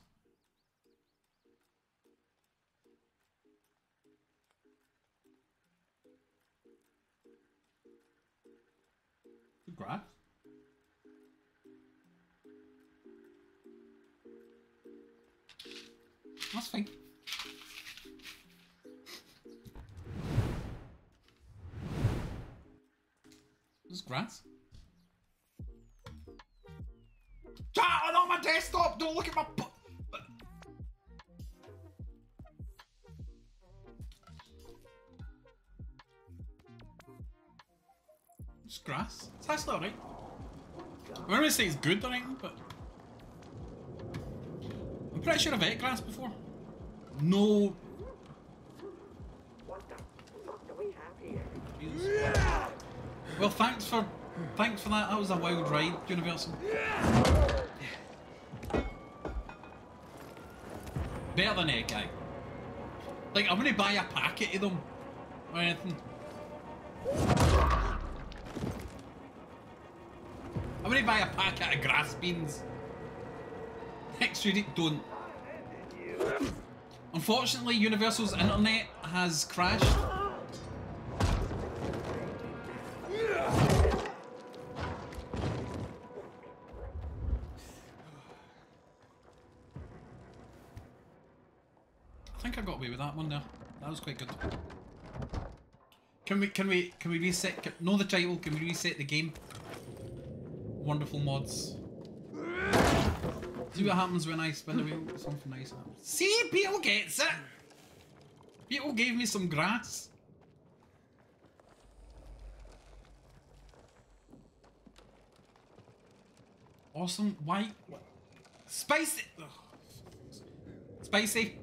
Speaker 1: The grass? That's fine. This is grass. Chat, I'm on my desktop! Don't look at my bu- grass. It's actually alright. I'm not gonna say it's good or anything, but I'm pretty sure I've ate grass before. No.
Speaker 10: What the fuck do we have here?
Speaker 1: Jesus. Well, thanks for thanks for that. That was a wild ride, Universal. Better than egg guy. Like, I'm gonna buy a packet of them or anything. I'm gonna buy a packet of grass beans. Next week, don't. Unfortunately, Universal's internet has crashed. I think I got away with that one there. That was quite good. Can we can we can we reset? Can, know the title? Can we reset the game? Wonderful mods. See what happens when I spin the wheel. Something nice happens. See, Beetle gets it. Beetle gave me some grass. Awesome. Why? Spicy. Ugh. Spicy.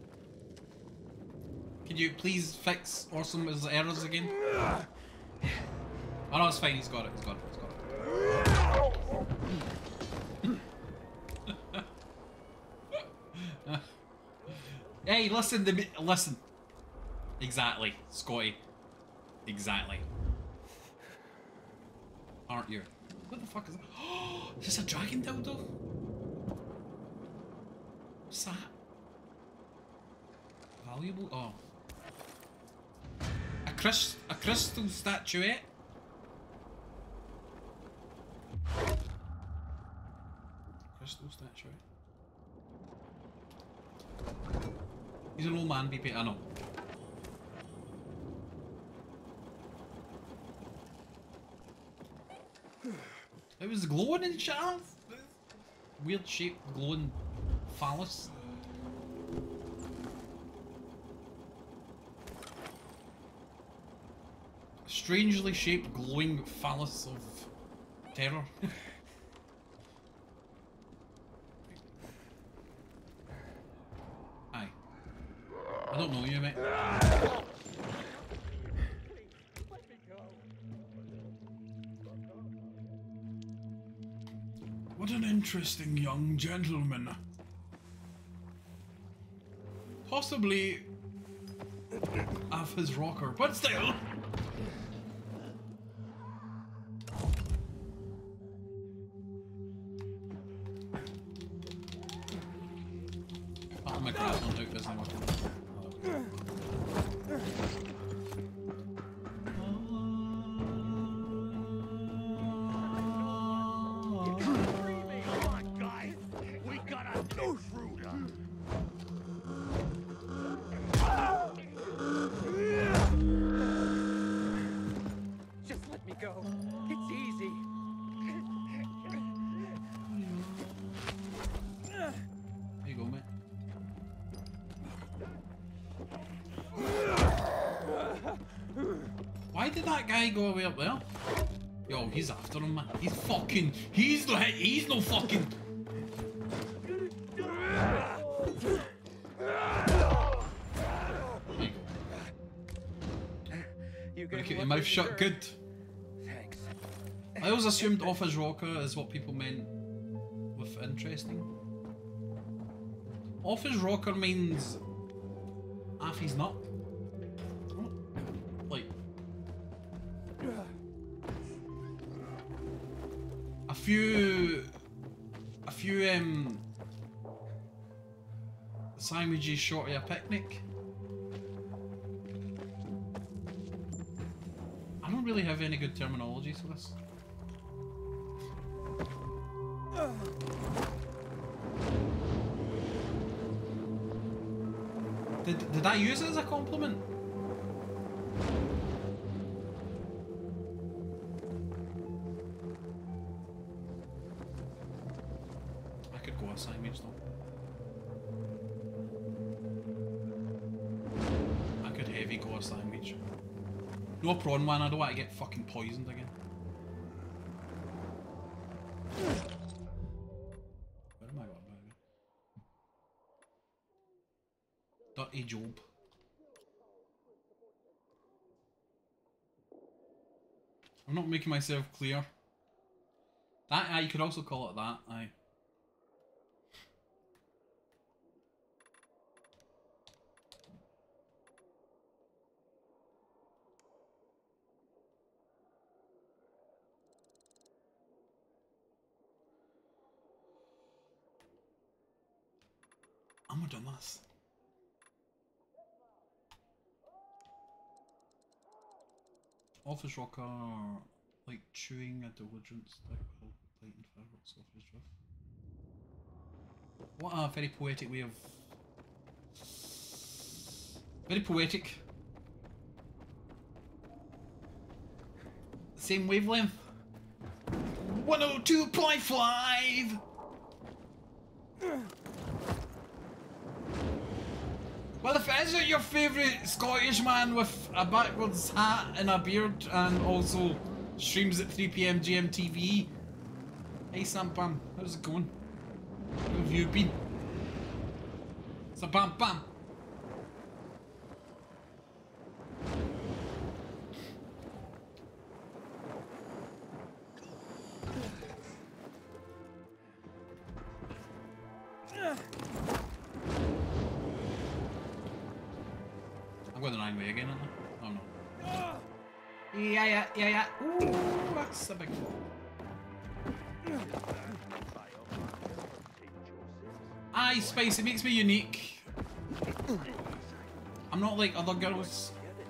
Speaker 1: Could you please fix Awesome's errors again? Oh no, it's fine. He's got it. He's got it. He's got it. Hey, listen. The listen. Exactly, Scotty. Exactly. Aren't you? What the fuck is that? Oh, is this a dragon dildo? What's that? Valuable? Oh. A, crys a crystal statuette? Crystal statuette? He's an old man, B P. I know. It was glowing in shadow. Weird shaped glowing phallus. Strangely shaped glowing phallus of terror. Hi. I don't know you, mate. What an interesting young gentleman. Possibly off his rocker, but still. Oh, my crap, don't do this anymore. Why did that guy go away up there? Yo, he's after him, man. He's fucking. He's like. He's no fucking. You go. Keep your mouth shut. Good.
Speaker 10: Thanks.
Speaker 1: I always assumed off his rocker is what people meant with interesting. Off his rocker means half his nut. Like a few, a few um, sandwiches short of a picnic. I don't really have any good terminology for this. Did, did I use it as a compliment? I could go a sandwich though. I could heavy go a sandwich. No prawn, man, I don't want to get fucking poisoned again. dirty job. I'm not making myself clear. That, aye, you could also call it that, aye. I'm gonna do this. Office rocker, like chewing a diligence stick while lighting fireworks off his roof. What a very poetic way of... Very poetic. Same wavelength. one oh two point five! Well, if it isn't your favourite Scottish man with a backwards hat and a beard and also streams at three p m G M T V, hey Sam Pam, how's it going? How have you been? Sam Pam Pam! I'm going the wrong way again, aren't I? Oh no. Yeah, yeah, yeah, yeah. Ooh, that's a big fall. Aye, Spice, it makes me unique. I'm not like other girls.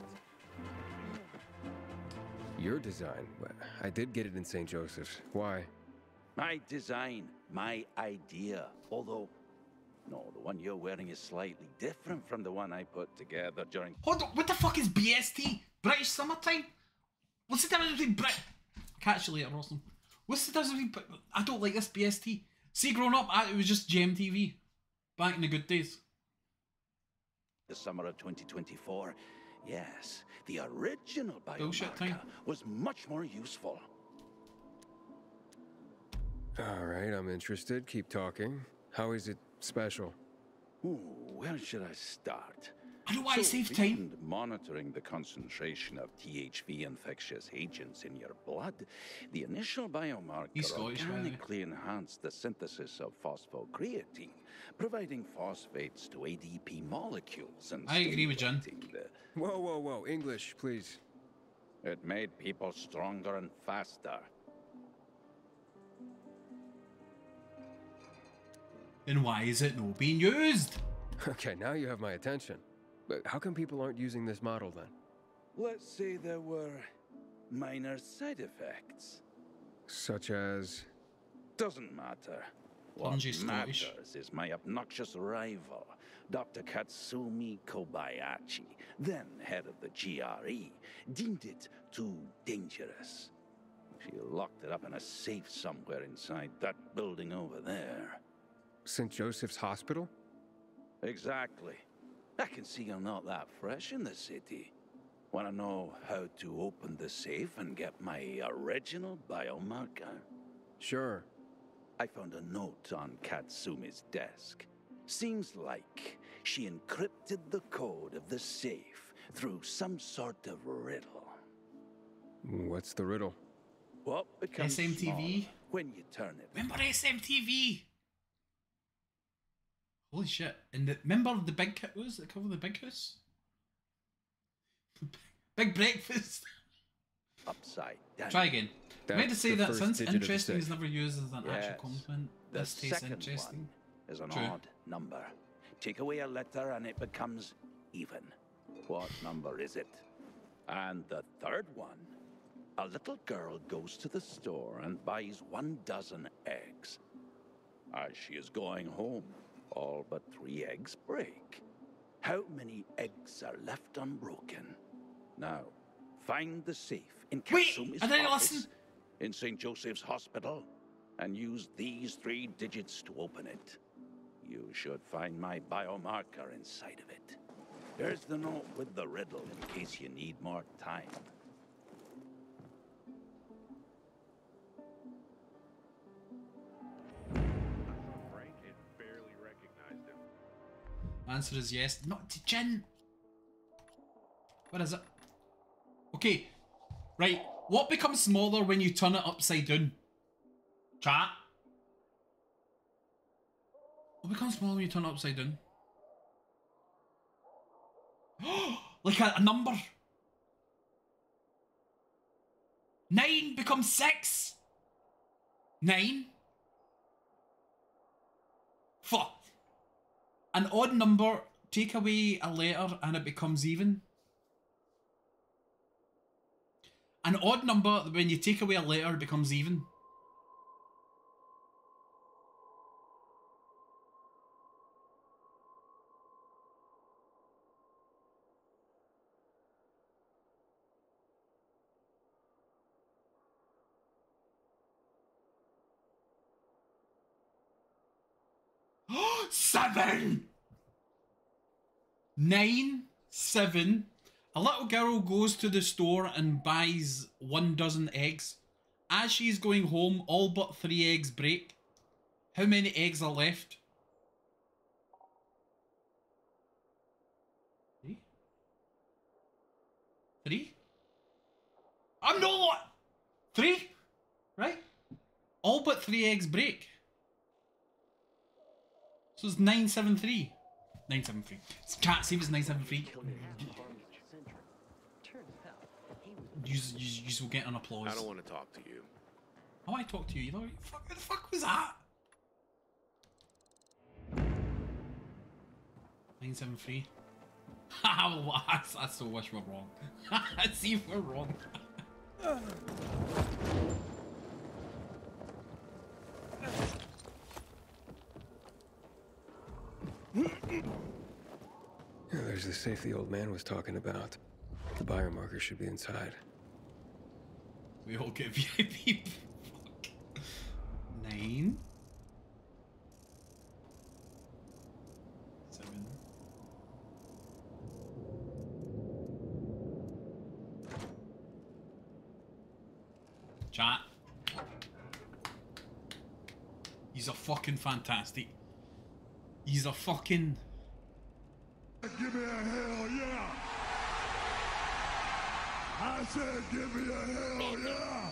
Speaker 8: Your design? Well, I did get it in Saint Joseph's. Why?
Speaker 11: My design, my idea. Although, no, the one you're wearing is slightly different from the one I put together during...
Speaker 1: Hold on, what the fuck is B S T? British Summertime? What's the difference between Brit... Catch you later, Rostam. What's the difference between... I don't like this B S T. See, growing up, I, it was just G M T V. Back in the good days.
Speaker 11: The summer of twenty twenty-four. Yes, the original
Speaker 1: Bullshit
Speaker 11: biomarker
Speaker 1: time.
Speaker 11: was much more useful.
Speaker 8: All right, I'm interested. Keep talking. How is it special?
Speaker 11: Ooh, where should I start?
Speaker 1: I know why
Speaker 11: so,
Speaker 1: I saved time.
Speaker 11: beyond monitoring the concentration of T H V infectious agents in your blood, the initial biomarker
Speaker 1: He's Scottish, by the way.
Speaker 11: organically enhanced the synthesis of phosphocreatine, providing phosphates to A D P molecules and
Speaker 1: I agree with John.
Speaker 11: stimulating the-
Speaker 8: Whoa, whoa, whoa. English, please.
Speaker 11: It made people stronger and faster.
Speaker 1: Then why is it not being used?
Speaker 8: Okay, now you have my attention. But how come people aren't using this model then?
Speaker 11: Let's say there were minor side effects.
Speaker 8: Such as...
Speaker 11: Doesn't matter. What
Speaker 1: Bungie Scottish.
Speaker 11: matters is my obnoxious rival, Doctor Katsumi Kobayashi, then head of the G R E, deemed it too dangerous. She locked it up in a safe somewhere inside that building over there.
Speaker 8: Saint Joseph's Hospital?
Speaker 11: Exactly. I can see you're not that fresh in the city. Want to know how to open the safe and get my original biomarker?
Speaker 8: Sure.
Speaker 11: I found a note on Katsumi's desk. Seems like she encrypted the code of the safe through some sort of riddle.
Speaker 8: What's the riddle?
Speaker 11: What becomes
Speaker 1: S M T V?
Speaker 11: smaller when you turn it?
Speaker 1: Remember S M T V? Holy shit. And the, remember the big... What was it called? The Big House? Big Breakfast?
Speaker 11: Upside down.
Speaker 1: Try again. I meant to say
Speaker 8: the
Speaker 1: that
Speaker 8: first
Speaker 1: since
Speaker 8: digit of the
Speaker 1: interesting is
Speaker 8: safe.
Speaker 1: never used as an
Speaker 11: Yes.
Speaker 1: actual compliment,
Speaker 11: The
Speaker 1: this tastes
Speaker 11: second
Speaker 1: interesting.
Speaker 11: one is an
Speaker 1: True.
Speaker 11: odd number. Take away a letter and it becomes even. What number is it? And the third one, a little girl goes to the store and buys one dozen eggs. As she is going home, all but three eggs break. How many eggs are left unbroken? Now, find the safe in
Speaker 1: Wait,
Speaker 11: Katsumi's
Speaker 1: I didn't
Speaker 11: office,
Speaker 1: listen.
Speaker 11: in Saint Joseph's Hospital, and use these three digits to open it. You should find my biomarker inside of it. Here's the note with the riddle in case you need more time.
Speaker 1: Answer is yes. Not to gin. What is it? Okay. Right. What becomes smaller when you turn it upside down? Chat. What becomes smaller when you turn it upside down? Like a, a number. Nine becomes six. Nine. Fuck. An odd number, take away a letter and it becomes even. An odd number, when you take away a letter, it becomes even. Seven! Nine, seven. A little girl goes to the store and buys one dozen eggs. As she's going home, all but three eggs break. How many eggs are left? Three? Three? I'm not! Three? Right? All but three eggs break. So it's nine seven three. nine seven three. Can't see if it's nine seven three. You, you, you will get an applause.
Speaker 2: I don't want to talk to you.
Speaker 1: I want to talk to you either. Fuck, what the fuck was that? nine seven three. I, I so wish we're wrong. Let's see if we're wrong.
Speaker 8: There's the safe the old man was talking about. The biomarker should be inside.
Speaker 1: We all get V I P. Fuck. Nine. Seven. Chat. He's a fucking fantastic. He's a fucking...
Speaker 12: Give me a hell yeah! I said give me a hell yeah!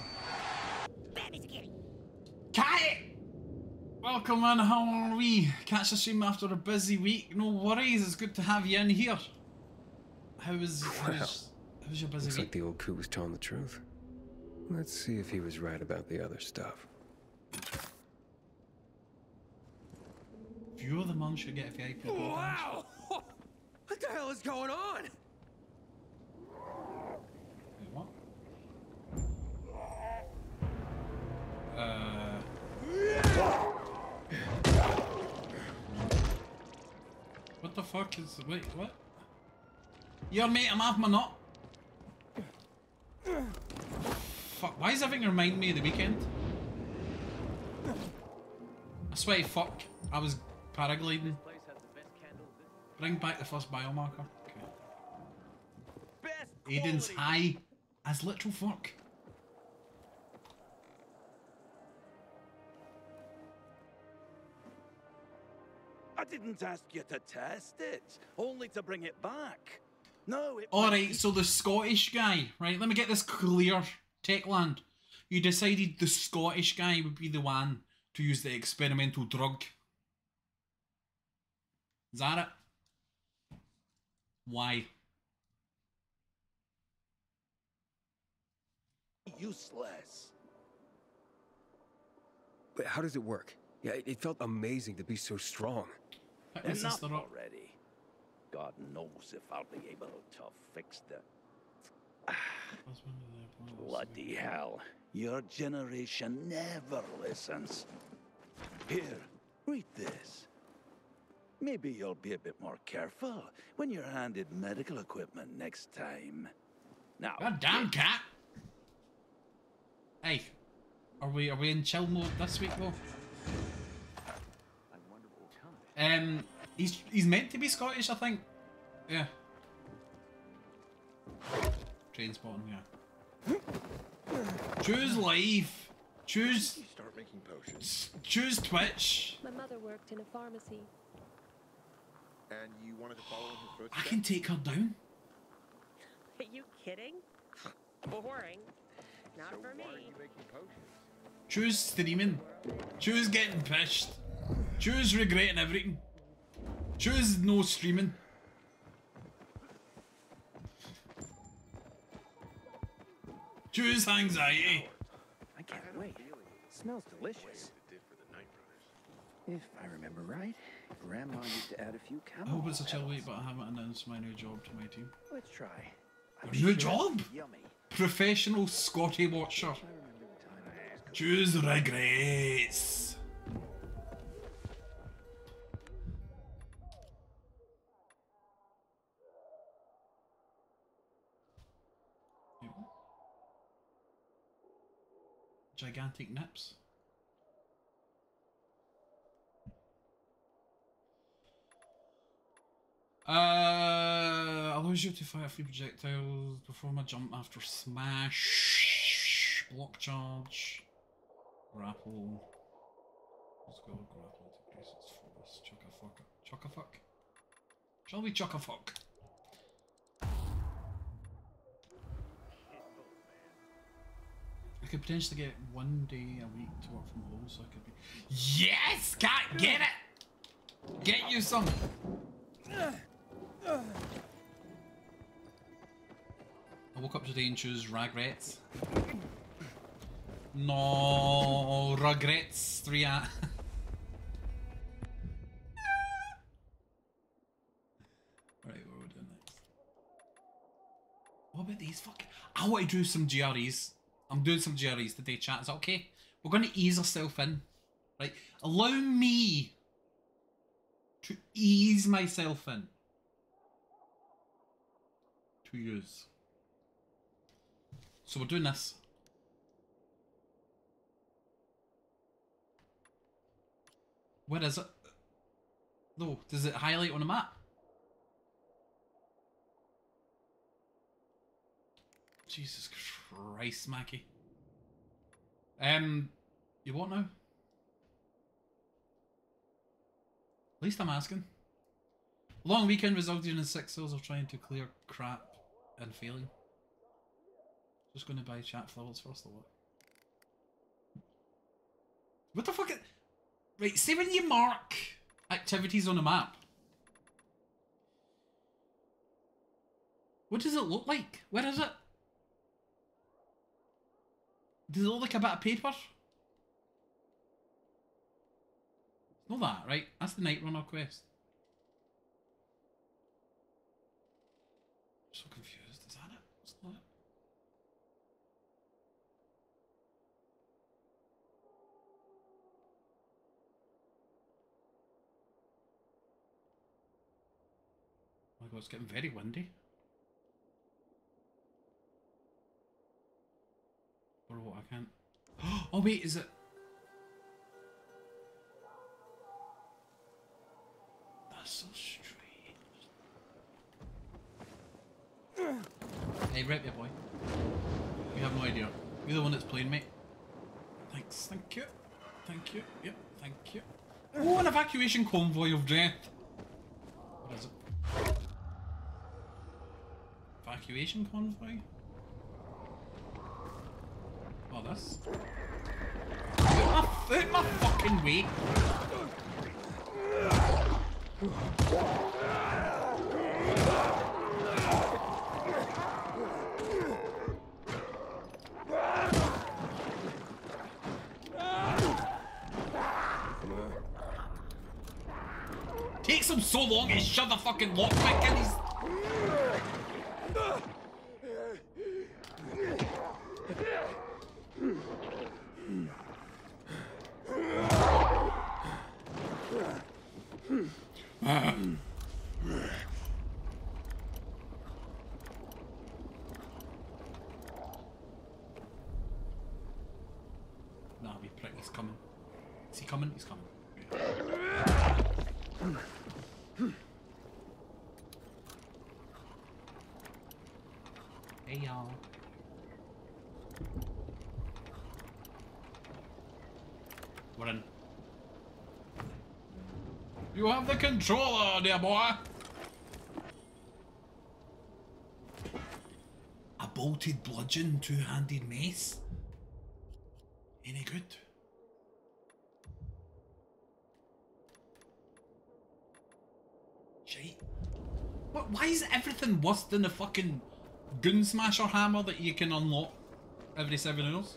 Speaker 1: Cat! Welcome in, how are we? Catch a stream after a busy week. No worries, it's good to have you in here. How was,
Speaker 8: Wow.
Speaker 1: how's, how's your busy
Speaker 8: Looks
Speaker 1: week?
Speaker 8: like the old coot was telling the truth. Let's see if he was right about the other stuff.
Speaker 1: If you're the man, should get a V I P.
Speaker 10: Wow! What the hell is going on?
Speaker 1: Wait, what? Uh... What the fuck is... Wait, what? Your mate, I'm off my nut. Fuck, why does everything remind me of the weekend? I swear to fuck, I was paragliding. Bring back the first biomarker. Okay. Aiden's high as literal fuck.
Speaker 11: I didn't ask you to test it, only to bring it back. No, it
Speaker 1: Alright, so the Scottish guy, right, let me get this clear, Techland. You decided the Scottish guy would be the one to use the experimental drug. Is that it? Why?
Speaker 11: useless.
Speaker 8: But how does it work? Yeah, it, it felt amazing to be so strong.
Speaker 11: Enough already. God knows if I'll be able to fix the... Bloody hell. Your generation never listens. Here, read this. Maybe you'll be a bit more careful when you're handed medical equipment next time. Now,
Speaker 1: God damn, cat! Hey, are we are we in chill mode this week though? Um, he's he's meant to be Scottish, I think. Yeah. Train spotting, yeah. Choose life. Choose.
Speaker 5: Start making potions.
Speaker 1: Choose Twitch.
Speaker 13: My mother worked in a pharmacy.
Speaker 5: And you wanted to follow in his
Speaker 1: I
Speaker 5: footsteps?
Speaker 1: can take her down.
Speaker 13: Are you kidding? Boring. Not
Speaker 5: So
Speaker 13: for me.
Speaker 5: why are you making potions?
Speaker 1: Choose streaming. Choose getting pissed. Choose regretting everything. Choose no streaming. Choose anxiety.
Speaker 6: I can't wait. Smells delicious. If I remember right, Grandma used to add a few
Speaker 1: I
Speaker 6: camel.
Speaker 1: hope it's a chill week, but I haven't announced my new job to my team.
Speaker 6: Let's try. I'm
Speaker 1: Your new
Speaker 6: sure
Speaker 1: job?
Speaker 6: it's Yummy.
Speaker 1: Professional Scotty Watcher. Choose regrets. Gigantic nips. Uh, allows you to fire free projectiles, perform a jump after smash, block charge, grapple. Let's go grapple to pieces for this. Chuck a fuck. Chuck a fuck. Shall we chuck a fuck? I could potentially get one day a week to work from home, so I could be. Yes, cat, get it. Get you some. I woke up today and chose regrets. No regrets. Three at. Right, what are we doing next? What about these fucking? I want to do some G R Es. I'm doing some G R Es today, chat. Is that okay? We're going to ease ourselves in. Right? Allow me to ease myself in. To use. So we're doing this. Where is it? No, does it highlight on the map? Jesus Christ, Mackie. Um, you what now? At least I'm asking. Long weekend resulted in six sales of trying to clear crap and failing. Just going to buy chat flowers first or what? What the fuck? Is... Right, see when you mark activities on a map. What does it look like? Where is it? Does it look like a bit of paper? It's not that, right? That's the Night Runner quest. I'm so confused. Is that it? It's not it. Oh my god, it's getting very windy. Or what, I can't. Oh wait, is it? That's so strange. Hey, rep your boy. You have no idea. You're the one that's playing, mate. Thanks, thank you. Thank you, yep, thank you. Oh, an evacuation convoy of death. What is it? Evacuation convoy? Oh, this? Get my, get my fucking way! Takes him so long to shove the fucking lockpick in his... Ah. Nah, we prick, he's coming. Is he coming? He's coming. Hey y'all. We're in. You have the controller, dear boy. A bolted bludgeon, two-handed mace. Any good? Shite. What? Why is everything worse than the fucking gun smasher hammer that you can unlock every seven hours?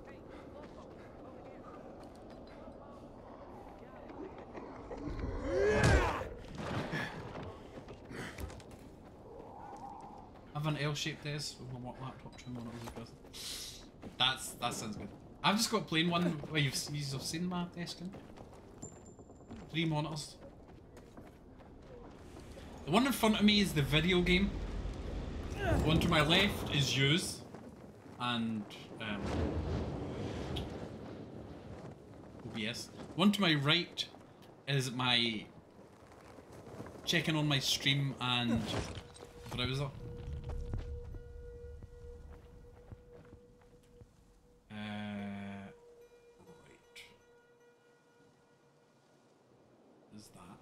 Speaker 1: I have an L-shaped desk with my laptop trim on it as a That's that sounds good. I've just got plain one where you've, you've seen my desk in. Three monitors. The one in front of me is the video game. The one to my left is yours. And um, O B S. The one to my right is my checking on my stream and browser. Uh, right. Is that?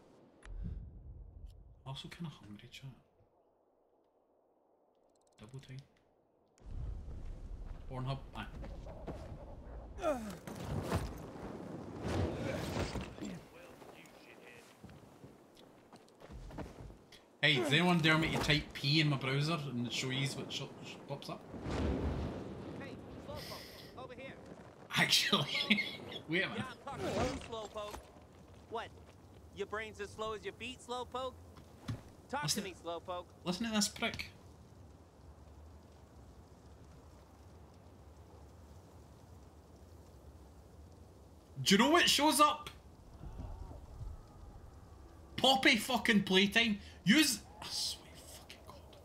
Speaker 1: Also kind of hungry, chat. Double time. Pornhub. Ah. Hey, does anyone dare me to type P in my browser and show you what sh sh pops up?
Speaker 3: Hey, Slowpoke, over here.
Speaker 1: Actually, wait a minute.
Speaker 3: Yeah, I'm talking to you, Slowpoke. What? Your brain's as slow as your feet, Slowpoke? Talk
Speaker 1: Listen,
Speaker 3: to me, Slowpoke.
Speaker 1: Listen to this prick. Do you know what shows up? Poppy fucking playtime. Use. I swear fucking God.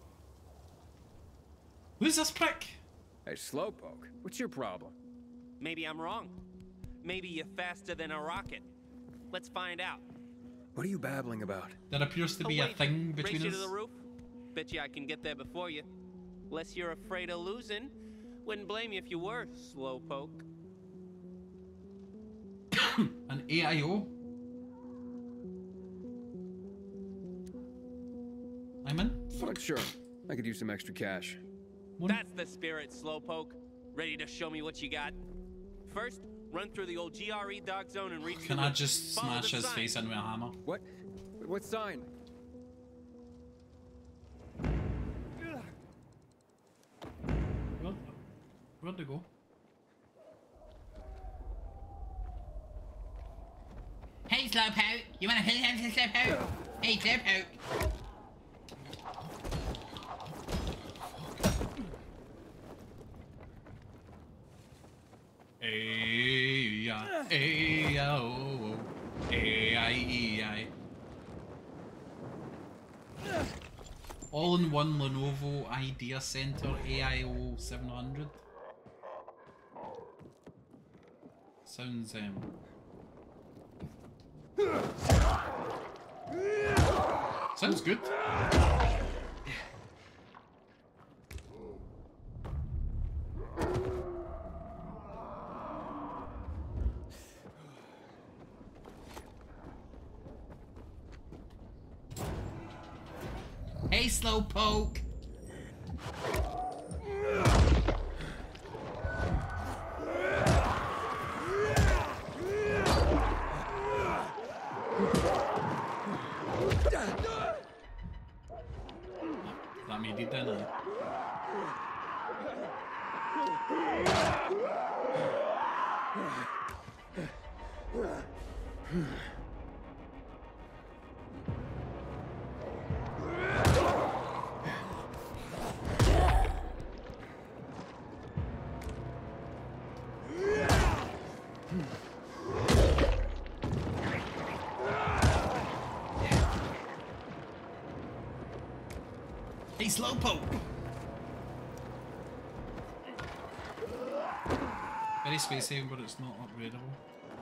Speaker 1: Who's this prick?
Speaker 8: Hey, Slowpoke, what's your problem?
Speaker 3: Maybe I'm wrong. Maybe you're faster than a rocket. Let's find out.
Speaker 8: What are you babbling about?
Speaker 1: There appears to be
Speaker 3: oh,
Speaker 1: a thing between
Speaker 3: Race you
Speaker 1: us.
Speaker 3: to the roof? Bet you I can get there before you. Unless you're afraid of losing. Wouldn't blame you if you were, Slowpoke.
Speaker 1: An A I O? I'm in?
Speaker 8: Fuck, sure. I could use some extra cash.
Speaker 3: That's the spirit, Slowpoke. Ready to show me what you got? First, run through the old G R E dog zone and reach
Speaker 1: Can
Speaker 3: the
Speaker 1: I
Speaker 3: roof.
Speaker 1: just
Speaker 3: Follow
Speaker 1: smash
Speaker 3: the
Speaker 1: his
Speaker 3: sign.
Speaker 1: face in with a hammer?
Speaker 8: What? What sign?
Speaker 1: Where, where'd they go?
Speaker 14: Hey, Slowpoke, you wanna play something, Slowpoke? Hey, Slowpoke.
Speaker 1: A I A I O A I E I. All in one Lenovo Idea Center A I O seven hundred. Sounds um. Sounds good.
Speaker 14: Hey, Slowpoke.
Speaker 1: That made it done.
Speaker 14: Hey, Slowpoke.
Speaker 1: Very space saving, but it's not upgradable.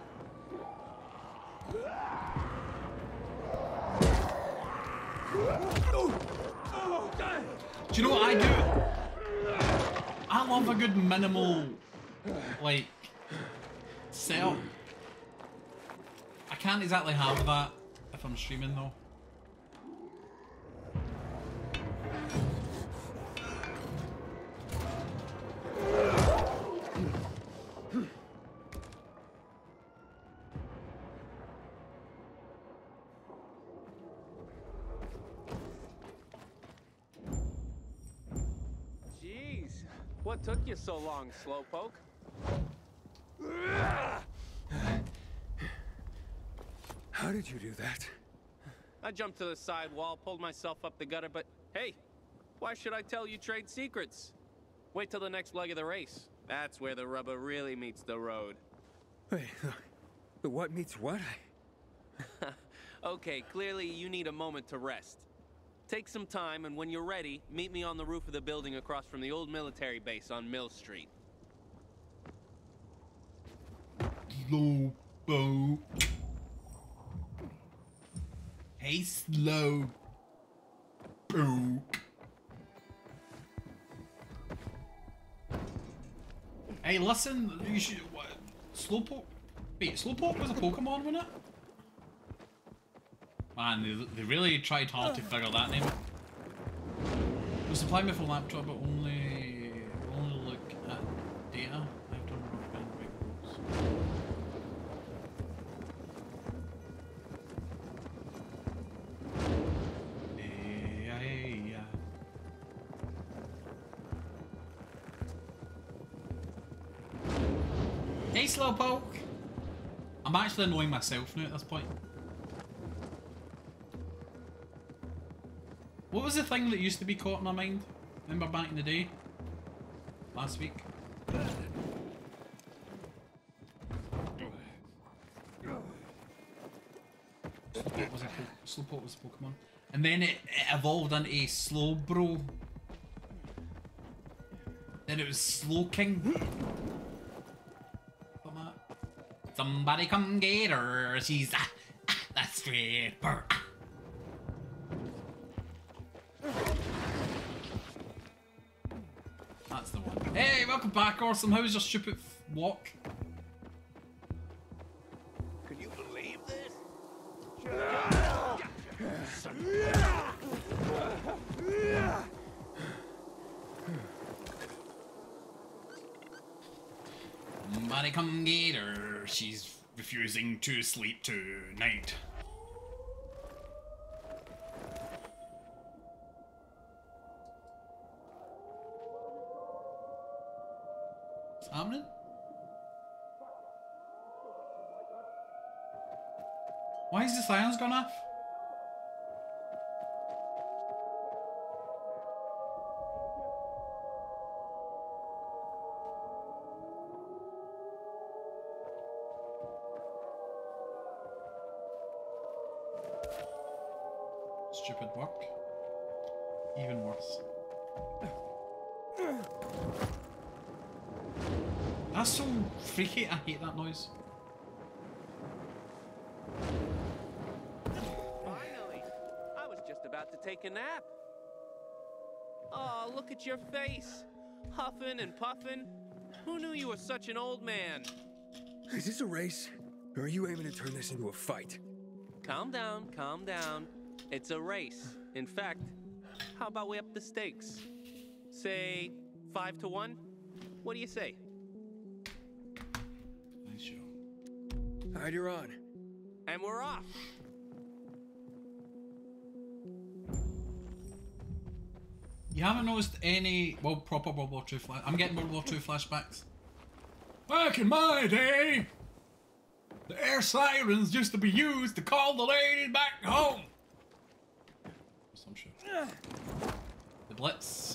Speaker 1: Do you know what I do? I love a good minimal, like, setup. I can't exactly have that if I'm streaming though.
Speaker 3: Jeez, what took you so long, Slowpoke?
Speaker 8: How did you do that?
Speaker 3: I jumped to the side wall, pulled myself up the gutter, but hey, why should I tell you trade secrets? Wait till the next leg of the race. That's where the rubber really meets the road.
Speaker 8: Wait, uh, what meets what?
Speaker 3: Okay, clearly you need a moment to rest. Take some time, and when you're ready, meet me on the roof of the building across from the old military base on Mill Street.
Speaker 1: Slowpoke. Hey, Slowpoke. Hey, listen, you should. What? Slowpoke? Wait, Slowpoke was a Pokemon, wasn't it? Man, they, they really tried hard to figure that name out. Will supply me for laptop, but only only look at data. I've done rough and break rules. Yeah, yeah, yeah. Hey, Slowpoke! I'm actually annoying myself now at this point. What was the thing that used to be caught in my mind? Remember back in the day? Last week? Slowpoke was a po Slowpoke was a Pokemon. And then it, it evolved into a Slowbro. Then it was Slowking. Somebody come get her. She's ah, ah, that stripper. Ah. That's the one. Hey, welcome back, Awesome. How was your stupid walk?
Speaker 2: Can you believe this?
Speaker 1: Somebody come get her. She's refusing to sleep tonight. What's happening? Why is the sirens gone off? Stupid work. Even worse. That's so freaky. I hate that noise.
Speaker 3: Finally! I was just about to take a nap. Oh, look at your face. Huffing and puffing. Who knew you were such an old man?
Speaker 8: Is this a race? Or are you aiming to turn this into a fight?
Speaker 3: Calm down, calm down. It's a race. In fact, how about we up the stakes? Say five to one? What do you say?
Speaker 1: Nice show.
Speaker 8: Alright, you're on.
Speaker 3: And we're off.
Speaker 1: You haven't noticed any, well, proper World War Two flash. I'm getting World War Two flashbacks. Back in my day, the air sirens used to be used to call the ladies back home. Some shit. The Blitz.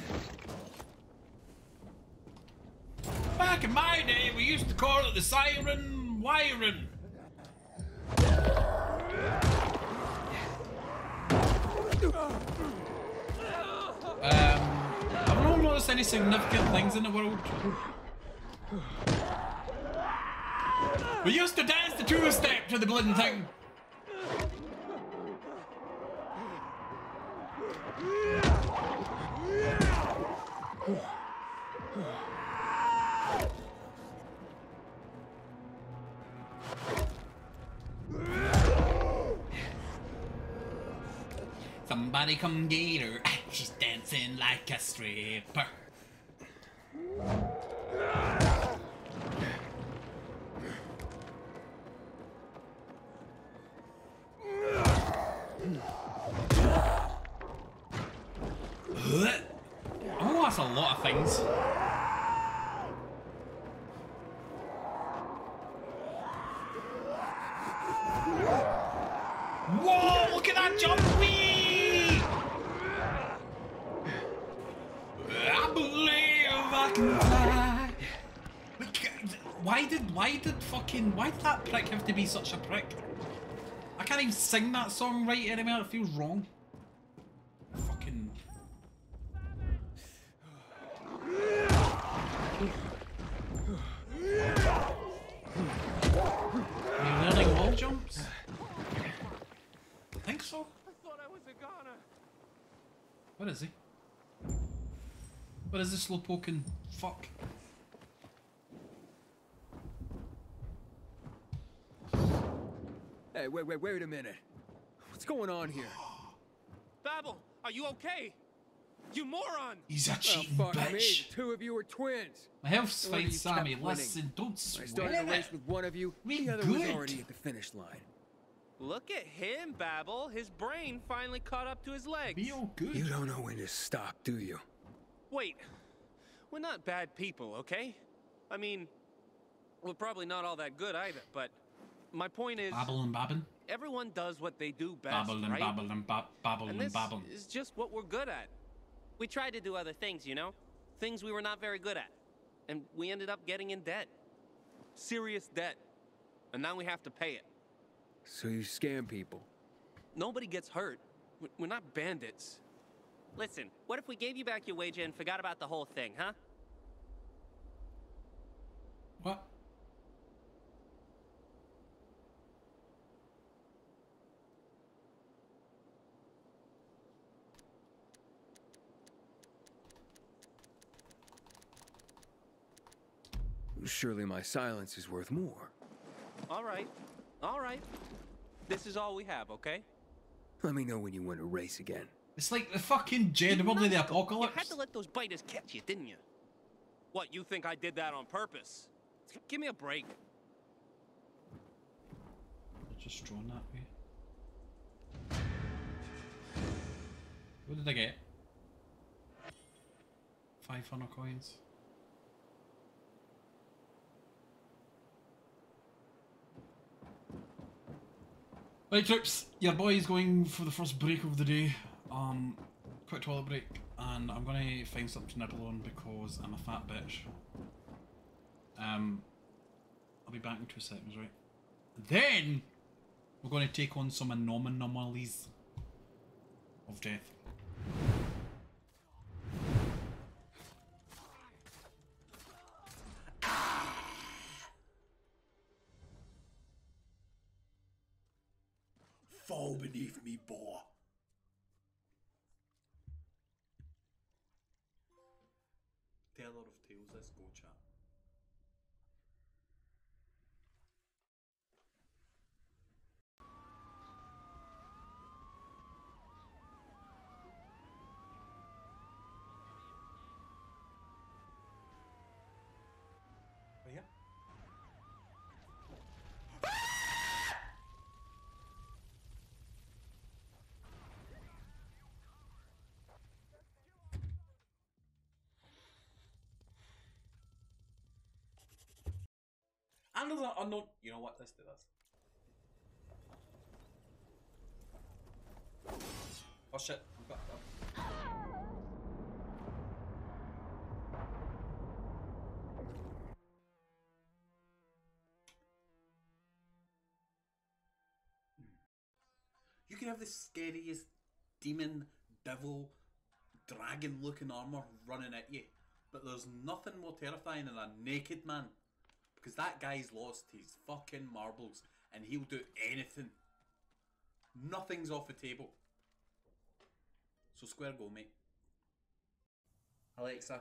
Speaker 1: Back in my day, we used to call it the siren wiring. Um, I've not noticed any significant things in the world. We used to dance the two-step to the bloody thing. Somebody come get her. She's dancing like a stripper. Oh, that's a lot of things. Whoa, look at that jump! Whee! I believe I can fly. Why did, why did fucking, why did that prick have to be such a prick? I can't even sing that song right anymore, it feels wrong. Fucking... Are you learning wall jumps? I think so.
Speaker 3: I thought I was a goner.
Speaker 1: What is he? What is this slow poking fuck?
Speaker 8: Hey, wait, wait, wait a minute. What's going on here?
Speaker 3: Babel, are you okay? You moron!
Speaker 1: He's a cheating
Speaker 8: oh, fuck
Speaker 1: bitch.
Speaker 8: Me. The two of you are twins.
Speaker 1: My health's
Speaker 8: One of
Speaker 1: fine,
Speaker 8: you
Speaker 1: Sammy.
Speaker 8: kept winning.
Speaker 1: Listen, don't swear.
Speaker 8: I started a race with one of you.
Speaker 1: We
Speaker 8: the other
Speaker 1: good.
Speaker 8: was already at the finish line.
Speaker 3: Look at him, Babel. His brain finally caught up to his legs.
Speaker 1: Be all good.
Speaker 8: You don't know when to stop, do you?
Speaker 3: Wait, we're not bad people, okay? I mean, we're probably not all that good either, but my point is...
Speaker 1: Babble and babbin'?
Speaker 3: Everyone does what they do best,
Speaker 1: Babble and
Speaker 3: right?
Speaker 1: babble and ba babble
Speaker 3: and
Speaker 1: and
Speaker 3: this
Speaker 1: babble.
Speaker 3: is just what we're good at. We tried to do other things, you know? Things we were not very good at. And we ended up getting in debt. Serious debt. And now we have to pay it.
Speaker 8: So you scam people?
Speaker 3: Nobody gets hurt. We're not bandits. Listen, what if we gave you back your wager and forgot about the whole thing, huh?
Speaker 1: What?
Speaker 8: Surely my silence is worth more.
Speaker 3: All right. All right. This is all we have, okay?
Speaker 8: Let me know when you want to race again.
Speaker 1: It's like the fucking Jedward of the Apocalypse.
Speaker 3: You had to let those biters catch you, didn't you? What, you think I did that on purpose? Give me a break.
Speaker 1: Just drawn that way. What did I get? Five hundred coins. Right, troops, your boy's going for the first break of the day. Um, quick toilet break, and I'm gonna find something to nibble on because I'm a fat bitch. Um, I'll be back in two seconds, right? Then we're going to take on some anomalies of death.
Speaker 15: Fall beneath me, boy.
Speaker 1: Teller of Tales, let's go, chat. Oh, yeah? And there's an unknown. You know what? Let's do this. Oh shit! I've got that. You can have the scariest demon, devil, dragon-looking armor running at you, but there's nothing more terrifying than a naked man. Because that guy's lost his fucking marbles and he'll do anything. Nothing's off the table. So square go, mate. Alexa,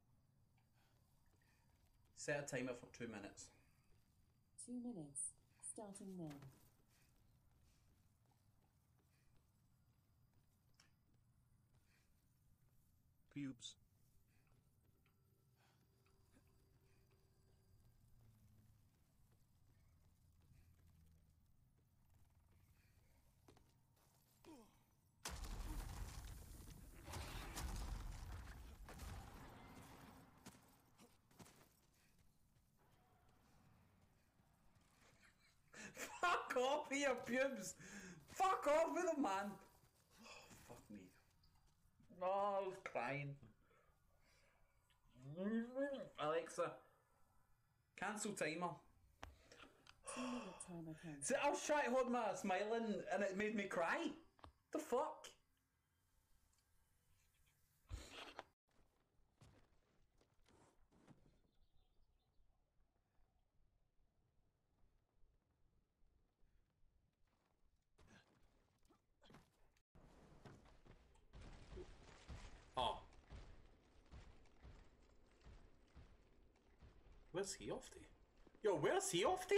Speaker 1: set a timer for two minutes.
Speaker 16: Two minutes, starting now.
Speaker 17: pubes.
Speaker 18: Fuck off with your pubes! Fuck off with them, man! Oh, fuck me. Oh, I was crying. Alexa, cancel timer. See, I was trying to hold my smiling and it made me cry. The fuck? Oh. Where's he off to? Yo, where's he off to?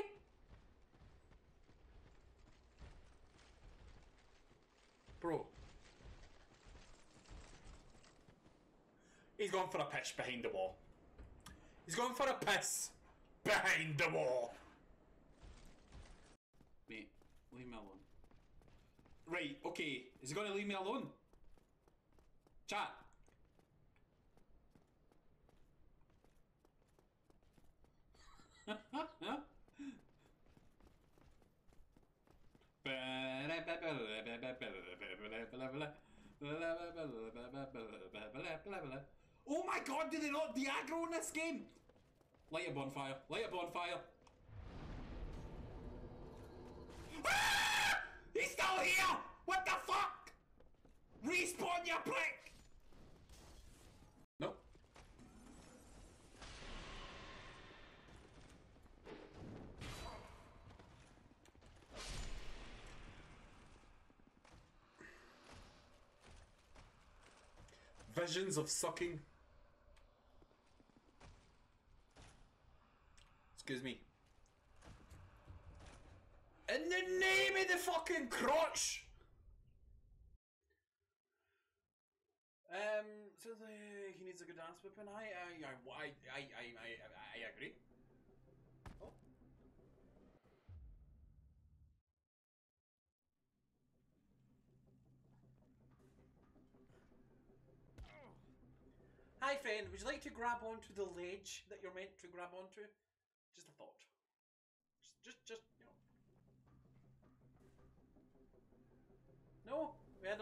Speaker 18: Bro. He's going for a piss behind the wall. He's going for a piss behind the wall. Mate, leave me alone. Right, okay. Is he going to leave me alone? Chat. Oh my god, do they not de-aggro in this game? Light a bonfire, light a bonfire. Ah! He's still here! What the fuck? Respawn, you prick! Nope. Visions of sucking. Excuse me. In the name of the fucking crotch! Um, so the, he needs a good dance whipping. I, I, I, I, I, I, I, I agree. Oh. Hi friend, would you like to grab onto the ledge that you're meant to grab onto? Just a thought. Just, just, just, you know. No, we had a...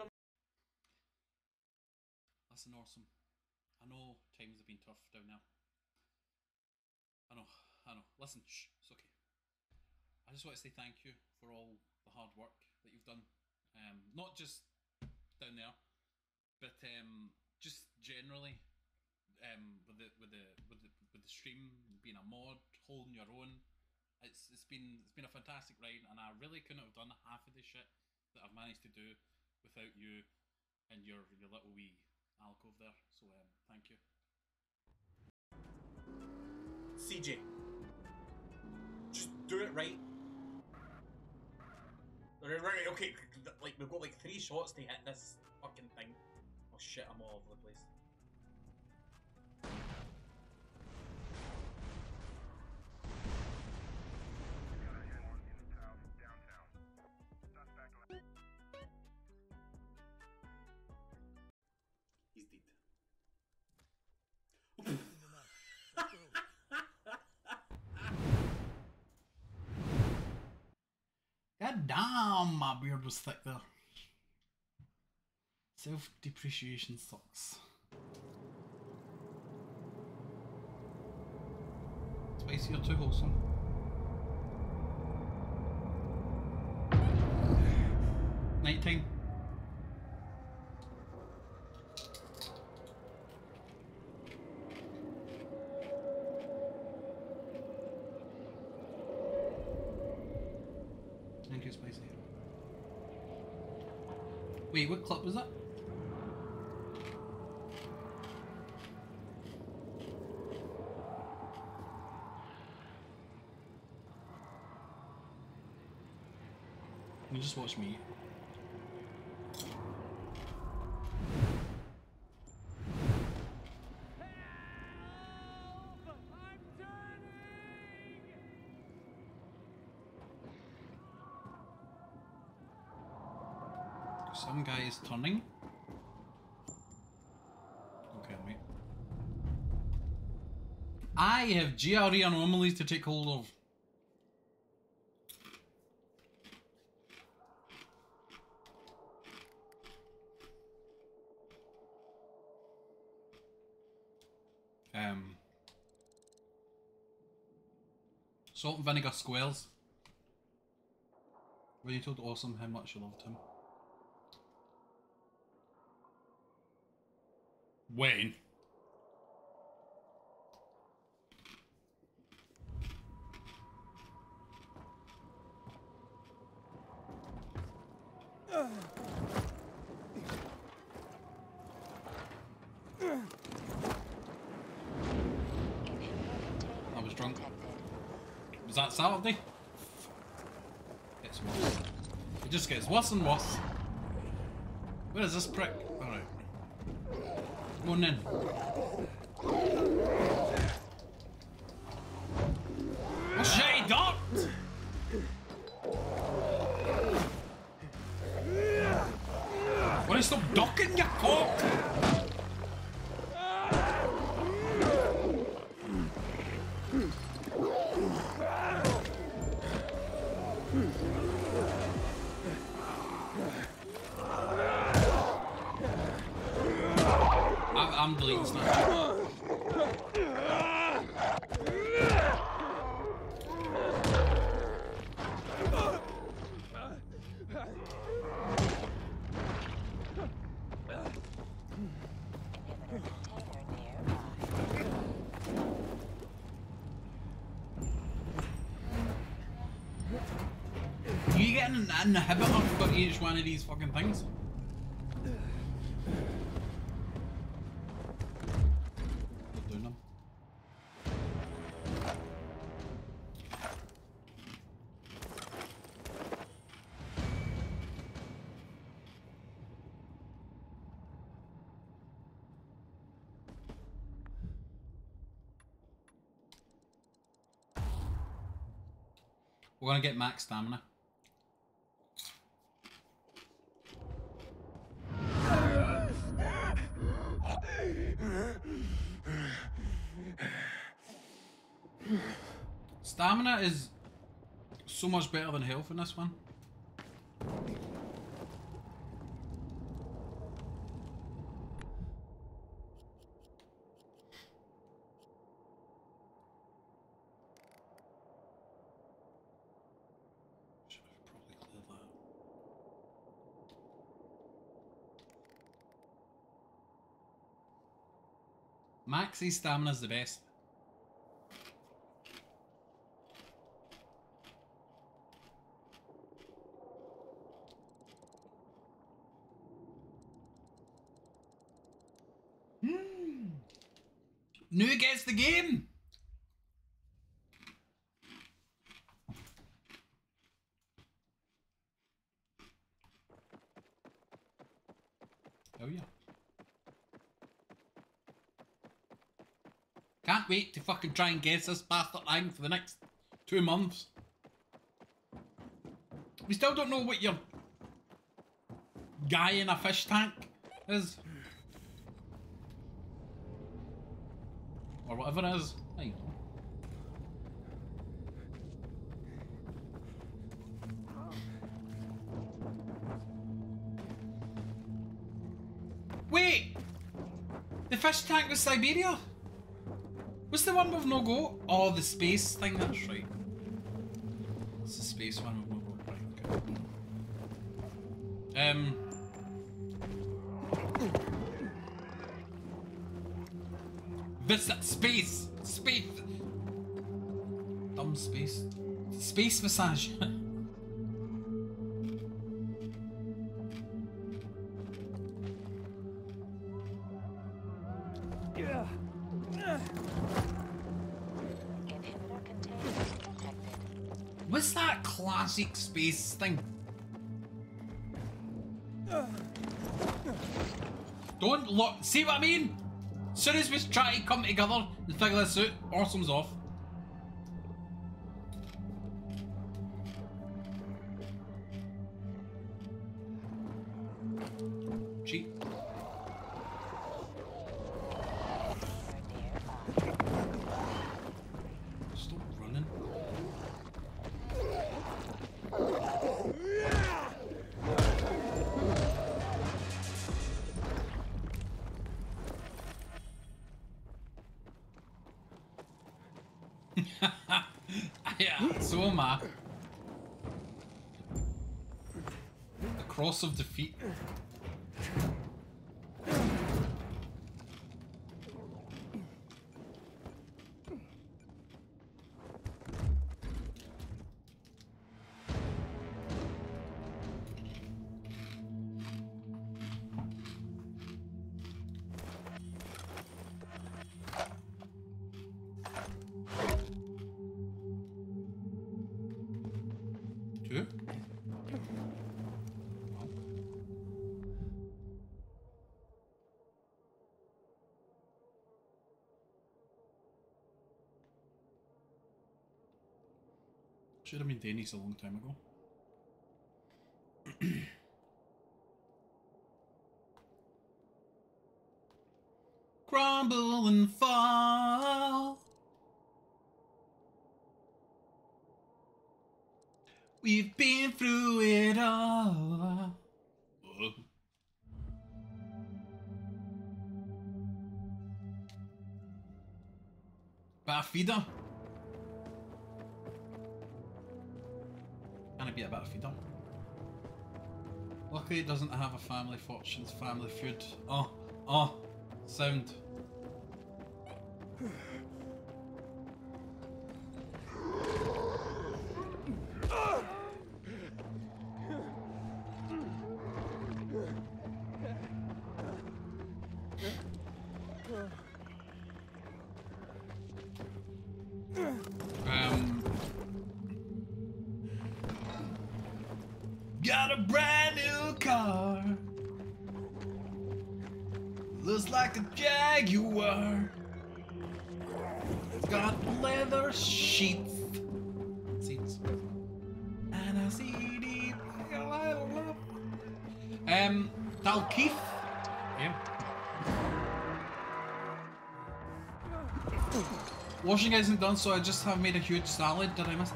Speaker 1: Listen, awesome. I know times have been tough down there. I know, I know. Listen, shh, it's okay. I just want to say thank you for all the hard work that you've done. Um, not just down there, but um, just generally. Um, with the with the with the with the stream, being a mod, holding your own, it's it's been it's been a fantastic ride, and I really couldn't have done half of the shit that I've managed to do without you and your your little wee alcove there. So um, thank you.
Speaker 18: C J, just do it right. Right, right, okay. Like we've got like three shots to hit this fucking thing. Oh shit, I'm all over the place.
Speaker 1: God damn, my beard was thick there. Self-depreciation sucks. Spicy or too wholesome? Night time. Thank you, Spicy. Wait, what clip was that? You just watch me. Some guy is turning. Okay, wait. I have G R E anomalies to take hold of. Um, salt and vinegar squares. When you told Awesome how much you loved him. Wayne. I was drunk. Was that Saturday? Gets worse. It just gets worse and worse. Where is this prick? Alright. Come on in. Oh shit, he ducked! Why you stop ducking, you cock? I, I'm deleting Snapchat. You getting an inhibitor for each one of these fucking things? Not doing them. We're gonna get max stamina. Stamina is so much better than health in this one. Should have probably cleared that. Max's stamina is the best. New gets the game! Oh yeah. Can't wait to fucking try and guess this bastard thing for the next two months. We still don't know what your guy in a fish tank is. Or whatever it is. I don't know. Wait! The fish tank was Siberia? What's the one with no go? Oh, the space thing, that's right. It's the space one with no go, right, okay. Um... This space, space, dumb space, space massage. What's that classic space thing? Don't look. See what I mean? As soon as we try to come together and figure this out, Awesome's off. Cheat. Stop running. Yeah, so am I. The cross of defeat. Two? Should have been doing this a long time ago. Crumble and fall. We've been through it all. Oh. Batfeeder. Can it be a Batfeeder? Luckily it doesn't have a family fortunes, family feud. Oh, oh, sound. Um, got a brand new car. Looks like a Jaguar. Got leather sheets. Seats. And a C D. Um, Dalkeith. Yeah. Washing isn't done, so I just have made a huge salad. Did I miss?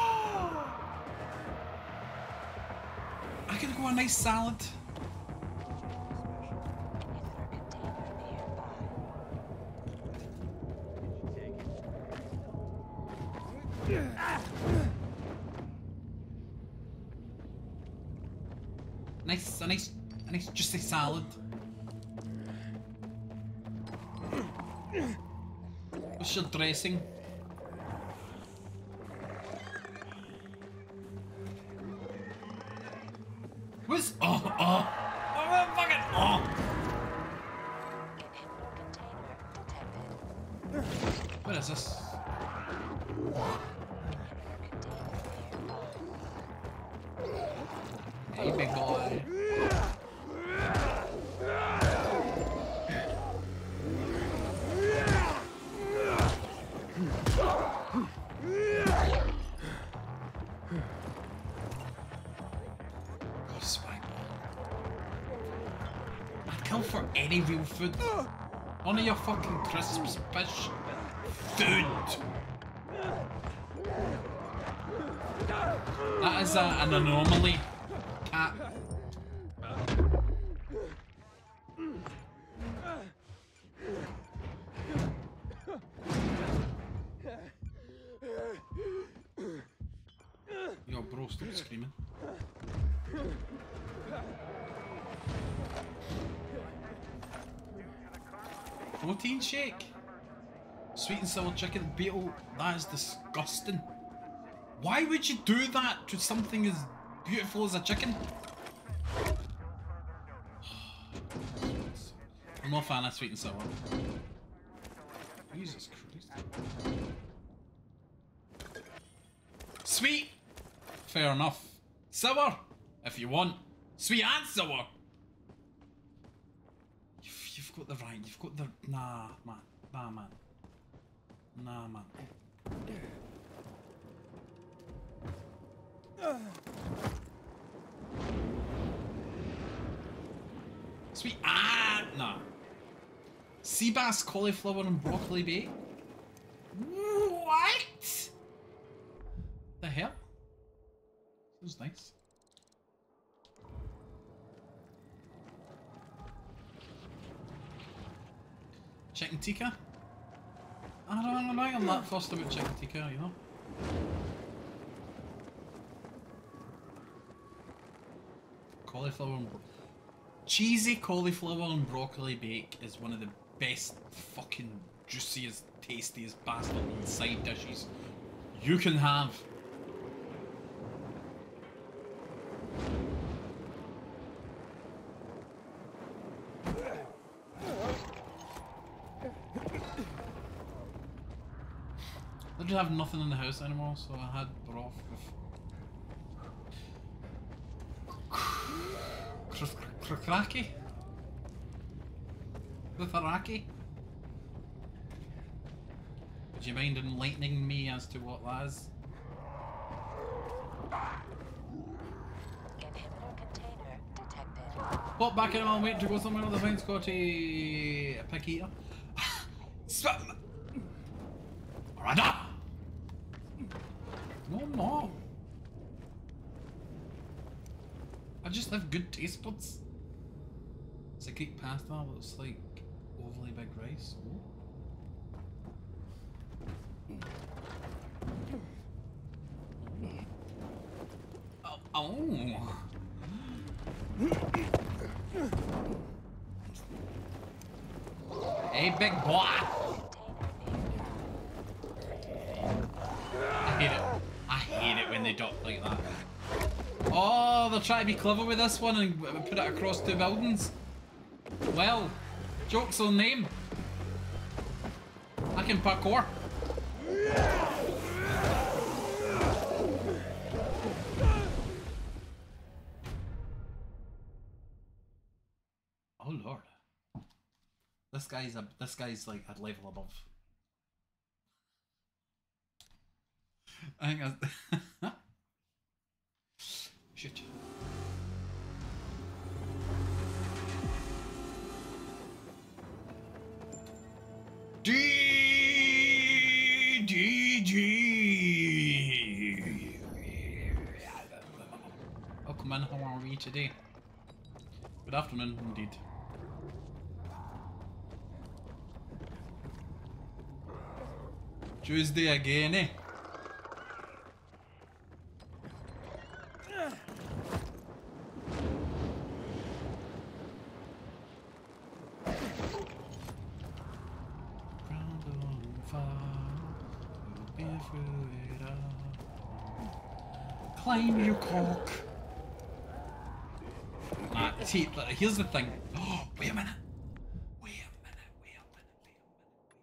Speaker 1: I can go a nice salad. Nice, a nice, a nice, just a salad. What's your dressing? What's oh oh oh fucking oh? What is this? Hey, big boy. I'd kill for any real food. None of your fucking crisps, bitch. Food. That is a, an anomaly. Cat. Yo, bro, stop screaming. Protein shake. Sweet and sour chicken beetle. That is disgusting. Why would you do that to something as beautiful as a chicken? I'm not a fan of sweet and sour. Jesus Christ. Sweet! Fair enough. Sour! If you want. Sweet and sour! You've, you've got the right, you've got the... Nah, man. Nah, man. Nah, man. Sweet. Ah, nah. Sea bass, cauliflower, and broccoli bake. What? The hell? Sounds nice. Chicken tikka? I don't know, I'm not fussed about chicken tikka, you know? Cauliflower and bro cheesy cauliflower and broccoli bake is one of the best fucking juiciest, tastiest bastard side dishes you can have. I didn't have nothing in the house anymore, so I had broth with Kraki? Kraki? Would you mind enlightening me as to what that is?
Speaker 17: Inhibitor container detected.
Speaker 1: Pop back in and I'll wait to go somewhere with the fine Scotty Paquita. Swim! Rada! No, no. I just have good taste buds. It's a Greek pasta, looks like overly big rice. Oh. Oh. Hey, big boy. I hate it. I hate it when they talk like that. Oh, they're trying to be clever with this one and put it across two buildings. Well, joke's on them. I can parkour. Oh lord. This guy's a this guy's like a level above. I think I shit. D D G. Oh come on, how are we today? Good afternoon indeed. Tuesday again, eh? Climb, you cock. Ah, see, here's the thing. Oh, wait a minute. Wait a minute. Wait a minute. Wait a minute.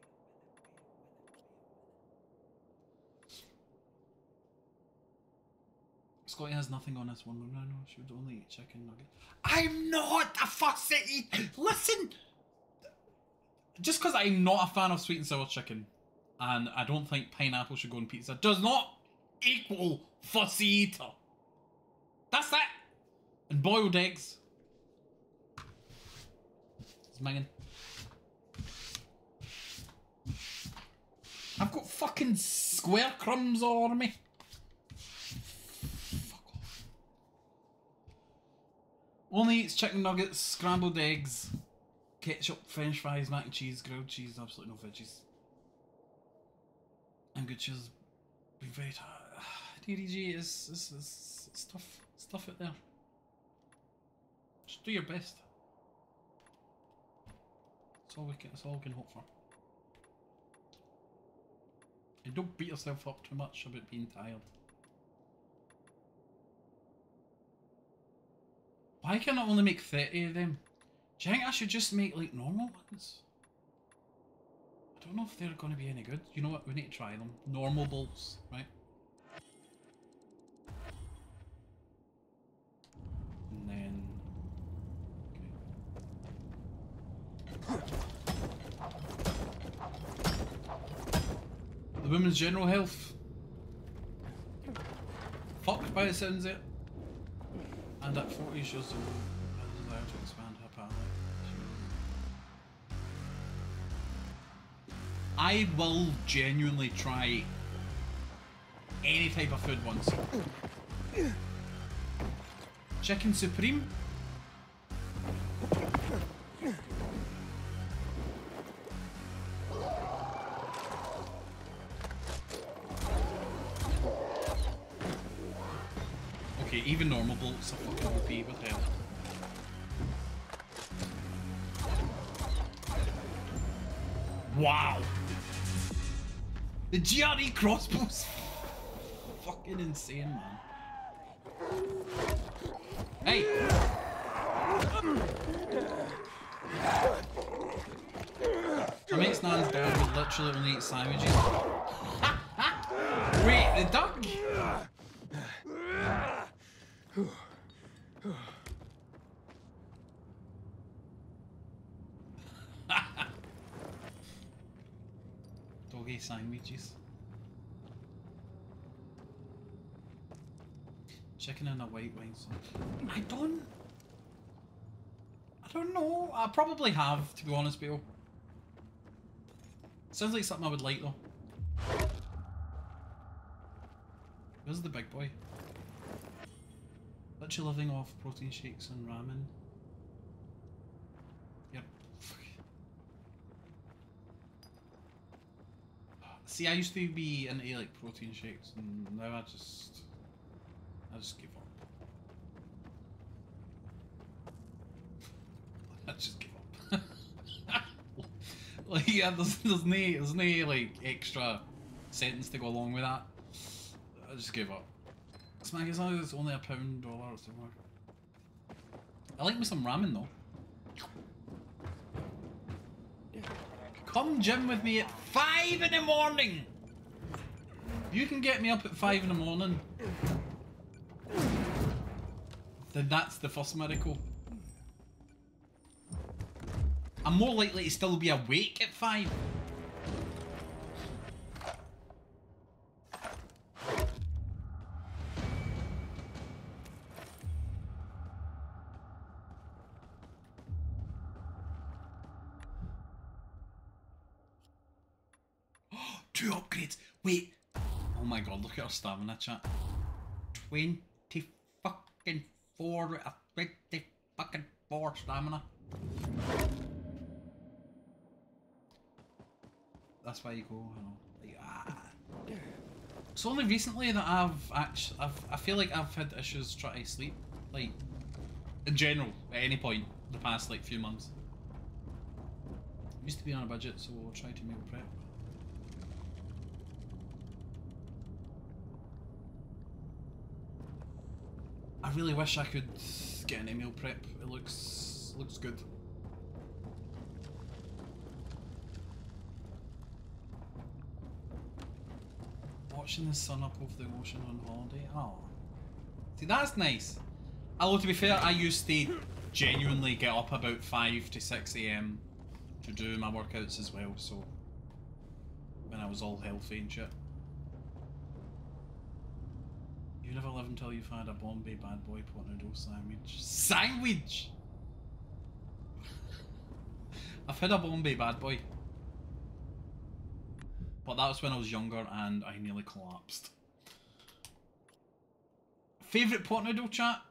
Speaker 1: Scotty has nothing on this one. No, no, she would only eat chicken nugget. I'm not a fussy eat. Listen. Just because I'm not a fan of sweet and sour chicken, and I don't think pineapple should go on pizza, does not equal fussy eater. That's that. And boiled eggs. It's minging. I've got fucking square crumbs all over me. Fuck off. Only eats chicken nuggets, scrambled eggs, ketchup, french fries, mac and cheese, grilled cheese, absolutely no veggies. And good cheese. Be very tired. D D G is, is, is stuff, stuff out there. Just do your best. That's all we can. That's all we can hope for. And don't beat yourself up too much about being tired. Why can I only make thirty of them? Do you think I should just make like normal ones? I don't know if they're going to be any good. You know what? We need to try them. Normal bolts, right? And then... Okay. The woman's general health. Fucked by the sounds of it. And at forty, she has a desire to expand her palate. I will genuinely try any type of food once. Chicken Supreme? Okay, even normal bolts are fucking O P, what the hell? Wow! The G R E crossbow's fucking insane, man. Hey! My mate's nan's dad would literally only eat sandwiches. Wait, the duck? Doggy sandwiches. Chicken and a white wine sauce. I don't... I don't know. I probably have, to be honest, Bill. Sounds like something I would like, though. Where's the big boy? Literally living off protein shakes and ramen. Yep. See, I used to be into like protein shakes, and now I just, I just give up. I just give up. Like, yeah, there's there's no there's no like extra sentence to go along with that. I just give up. Smack, as long as it's only a pound, dollar, or somewhere. I like me some ramen though. Come gym with me at five in the morning. You can get me up at five in the morning. Then that's the first miracle. I'm more likely to still be awake at five. Two upgrades. Wait. Oh my god, look at our stamina, chat. Twenty fucking four. Twenty fucking four stamina. That's why you go, you know, like, ah. It's only recently that I've actually, I've, I feel like I've had issues trying to sleep, like, in general, at any point, the past, like, few months. I used to be on a budget, so we'll try to meal prep. I really wish I could get into meal prep. It looks, looks good. Watching the sun up over the ocean on holiday. Oh. See, that's nice. Although, to be fair, I used to genuinely get up about five to six A M to do my workouts as well, so... when I was all healthy and shit. You never live until you've had a Bombay bad boy pot noodle sandwich. Sandwich! I've had a Bombay bad boy. But that was when I was younger and I nearly collapsed. Favourite pot noodle, chat?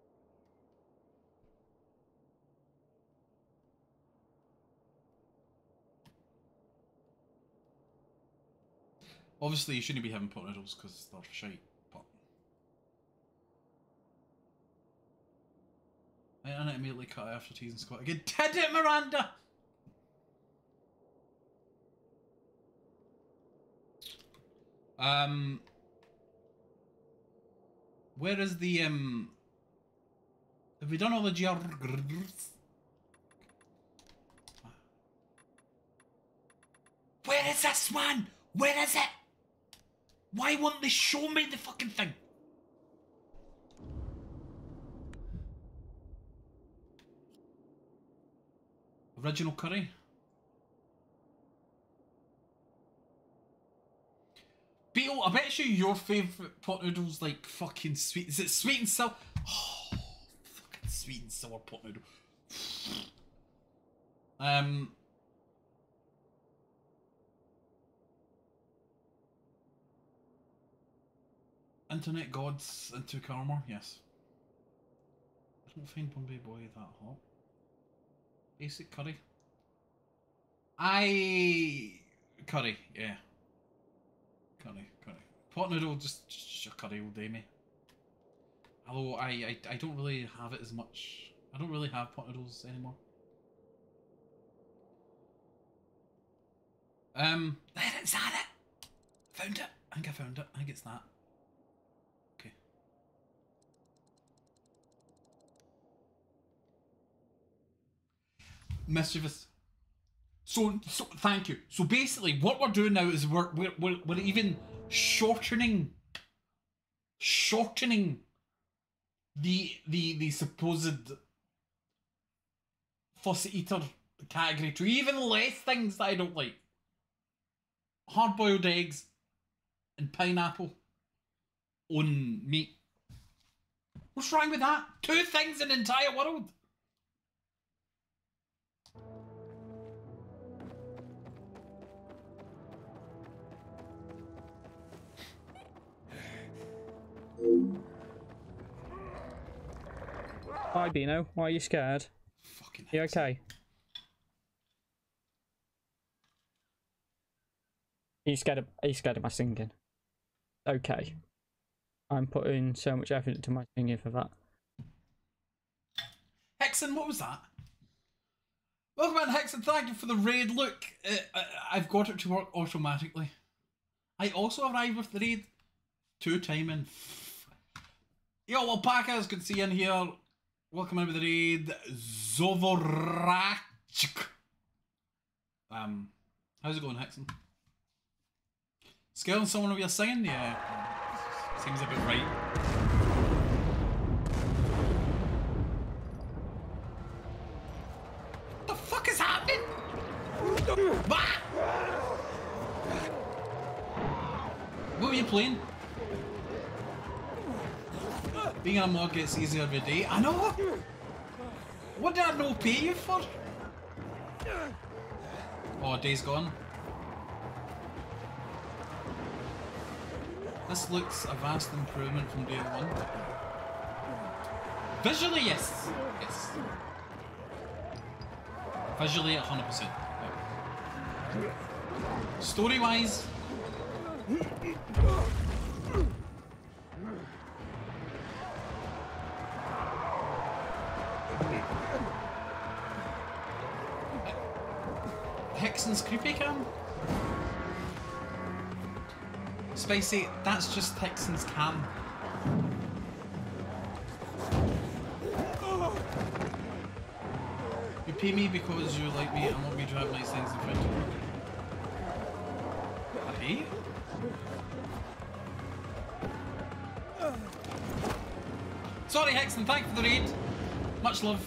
Speaker 1: Obviously you shouldn't be having pot noodles because they're shite, but... I immediately cut it after teasing Scott again. Did it, Miranda? Um, where is the, um, have we done all the G R? Where is this one? Where is it? Why won't they show me the fucking thing? Original curry? Beetle, I bet you your favourite pot noodle's like fucking sweet. Is it sweet and sour? Oh, fucking sweet and sour pot noodle. Um, internet gods and took armor? Yes. I don't find Bombay Boy that hot. Basic curry. I curry, yeah. Curry, curry. Pot noodle, just, just a curry all day, me. Although I, I I don't really have it as much. I don't really have pot noodles anymore. Um, there, is that it? Found it. I think I found it. I think it's that. Okay. Mischievous. So, so thank you. So basically, what we're doing now is we're we're we're, we're even shortening, shortening the the the supposed fussy eater category to even less things that I don't like. Hard-boiled eggs and pineapple on meat. What's wrong with that? Two things in the entire world.
Speaker 19: Hi, Bino. Why are you scared?
Speaker 1: Fucking
Speaker 19: you okay? Are you scared of, are you scared of my singing? Okay. I'm putting so much effort into my singing for that.
Speaker 1: Hexen, what was that? Welcome in, Hexen. Thank you for the raid. Look, uh, uh, I've got it to work automatically. I also arrived with the raid. Two timing. Yo, alpacas, good to see you in here. Welcome in with the raid. Zovorachk. Um, how's it going, Hexen? Scaling someone while you're singing? Yeah. Seems a bit right. What the fuck is happening? What were you playing? Being a mod gets easier every day. I know. What did I not pay you for? Oh, Days Gone. This looks a vast improvement from day one. Visually, yes. Yes. Visually, one hundred percent. Story-wise... Hexen's creepy cam? Spacey, that's just Hexen's cam. You pay me because you like me and want me to have nice things in front of you. I pay you? Sorry, Hexen, thank you for the raid. Much love.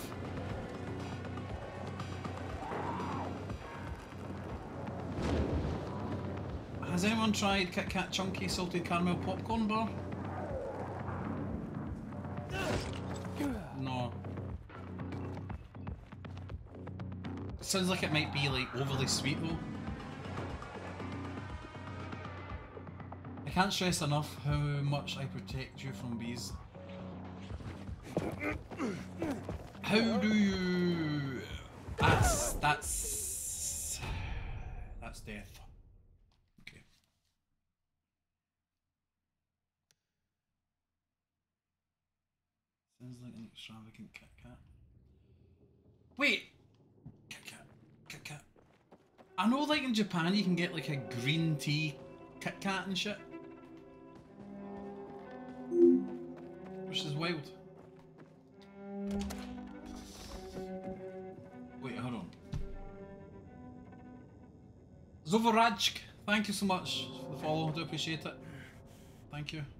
Speaker 1: Has anyone tried Kit Kat Chunky Salted Caramel Popcorn Bar? No. Sounds like it might be like overly sweet though. I can't stress enough how much I protect you from bees. How do you... That's... That's... That's death. Sounds like an extravagant Kit Kat. Wait! Kit Kat. Kit Kat. I know like in Japan you can get like a green tea Kit Kat and shit. Which is wild. Wait, hold on. Zovorachk, thank you so much for the follow, I do appreciate it. Thank you.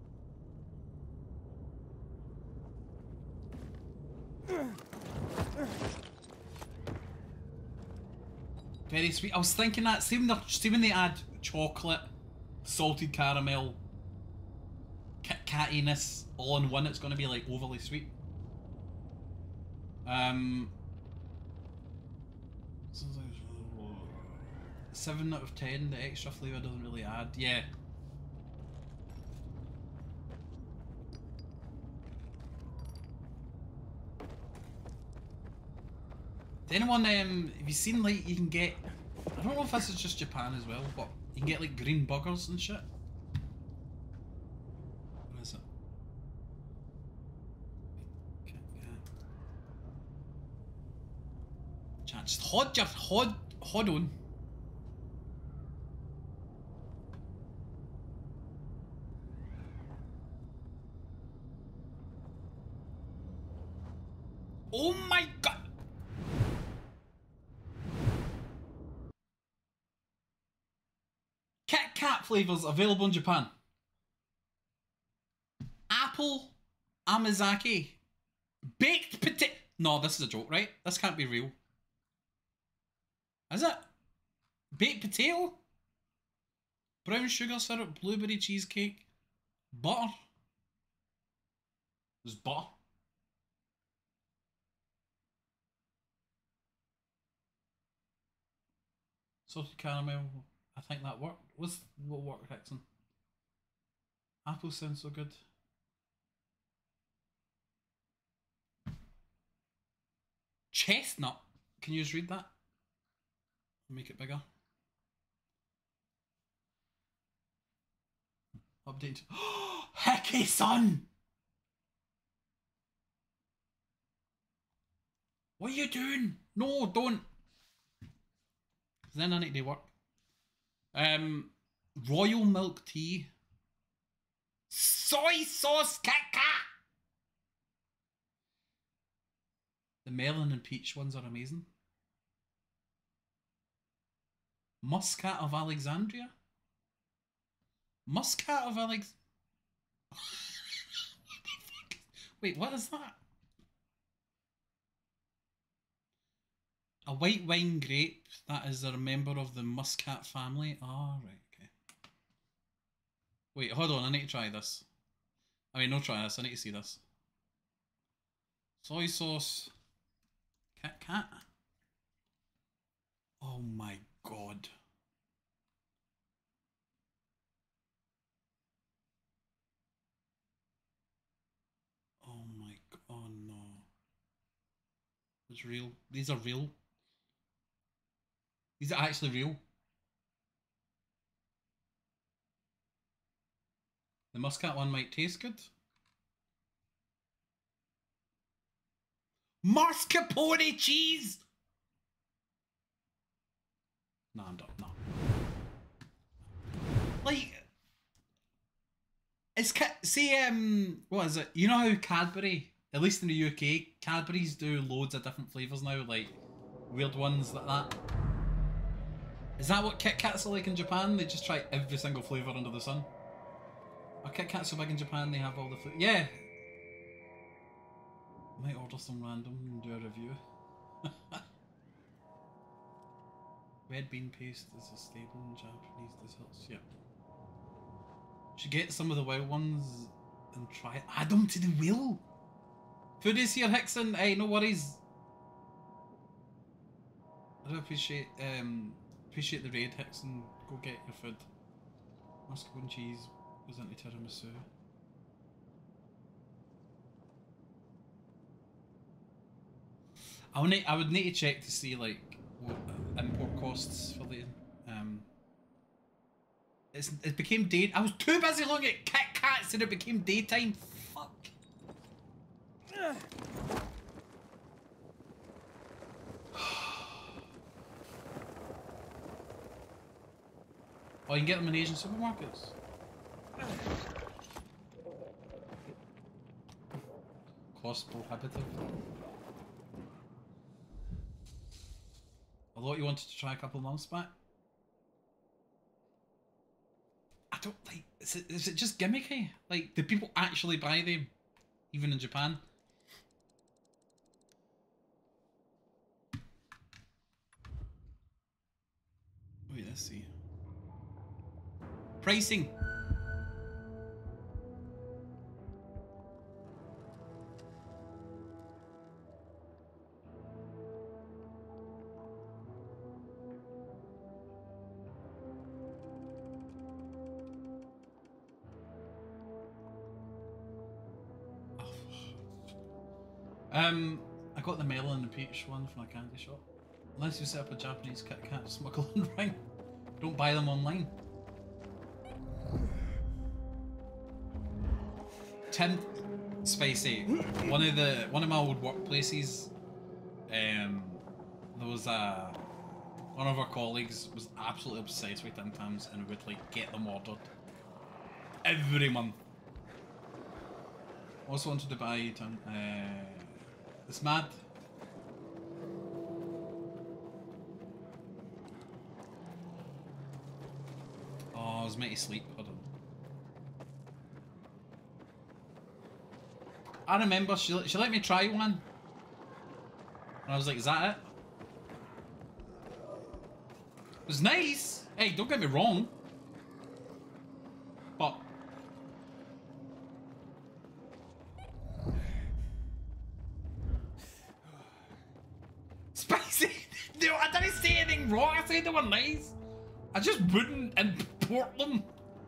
Speaker 1: Very sweet. I was thinking that, see when, the, see when they add chocolate, salted caramel, Kit Katiness all in one, it's going to be like overly sweet. Um, seven out of ten, the extra flavour doesn't really add. Yeah. Did anyone, um, have you seen, like, you can get, I don't know if this is just Japan as well, but you can get, like, green buggers and shit? What is it? Okay, yeah. Chat, just hold your, hold, hold on. Oh my god! Kit Kat flavours available in Japan. Apple Amazaki. Baked potato. No, this is a joke, right? This can't be real. Is it? Baked potato? Brown sugar syrup, blueberry cheesecake, butter. There's butter. Salted caramel. I think that worked. What's what worked, Hickson? Apple sounds so good. Chestnut. Can you just read that? Make it bigger. Update. Hickey son! What are you doing? No, don't. Then I need to work. Um, royal milk tea. Soy sauce Kit Kat. The melon and peach ones are amazing. Muscat of Alexandria. Muscat of Alex. Wait, what is that? A white wine grape that is a member of the Muscat family. Ah, oh, right, okay. Wait, hold on, I need to try this. I mean, no try this, I need to see this. Soy sauce Kit Kat. Oh my god. Oh my god, oh no. It's real. These are real. These are actually real. The Muscat one might taste good. Mascarpone cheese! No, I'm done. No. Like, it's see, um, what is it? You know how Cadbury, at least in the U K, Cadbury's do loads of different flavours now, like weird ones like that. Is that what Kit Kats are like in Japan? They just try every single flavour under the sun. Are Kit Kats so big in Japan they have all the food? Yeah! Might order some random and do a review. Red bean paste is a staple in Japanese desserts. Yep. Should get some of the wild ones and try it. Add them to the wheel! Food is here, Hickson. Hey, no worries. I do appreciate um appreciate the raid, Hickson. Go get your food. Mascarpone cheese goes into tiramisu. I would need, I would need to check to see like what import costs for the um. It's it became day. I was too busy looking at Kit Kats and it became daytime. Fuck. Oh, you can get them in Asian supermarkets. Cost prohibitive. Although you wanted to try a couple months back. I don't like. Is it, is it just gimmicky? Like, do people actually buy them, even in Japan? Wait, let's see. Pricing. Um, I got the melon and the peach one from a candy shop. Unless you set up a Japanese Kit Kat smuggling ring. Don't buy them online. Tim Spicy. One of the one of my old workplaces, um there was a one of our colleagues was absolutely obsessed with Tim Tams and would like get them ordered every month. Also wanted to buy Tim uh it's mad. Oh, I was meant to sleep. Hold on. I remember she, she let me try one. And I was like, is that it? It was nice. Hey, don't get me wrong. But... Spicy! No, I didn't say anything wrong. I said they were nice. I just wouldn't import them.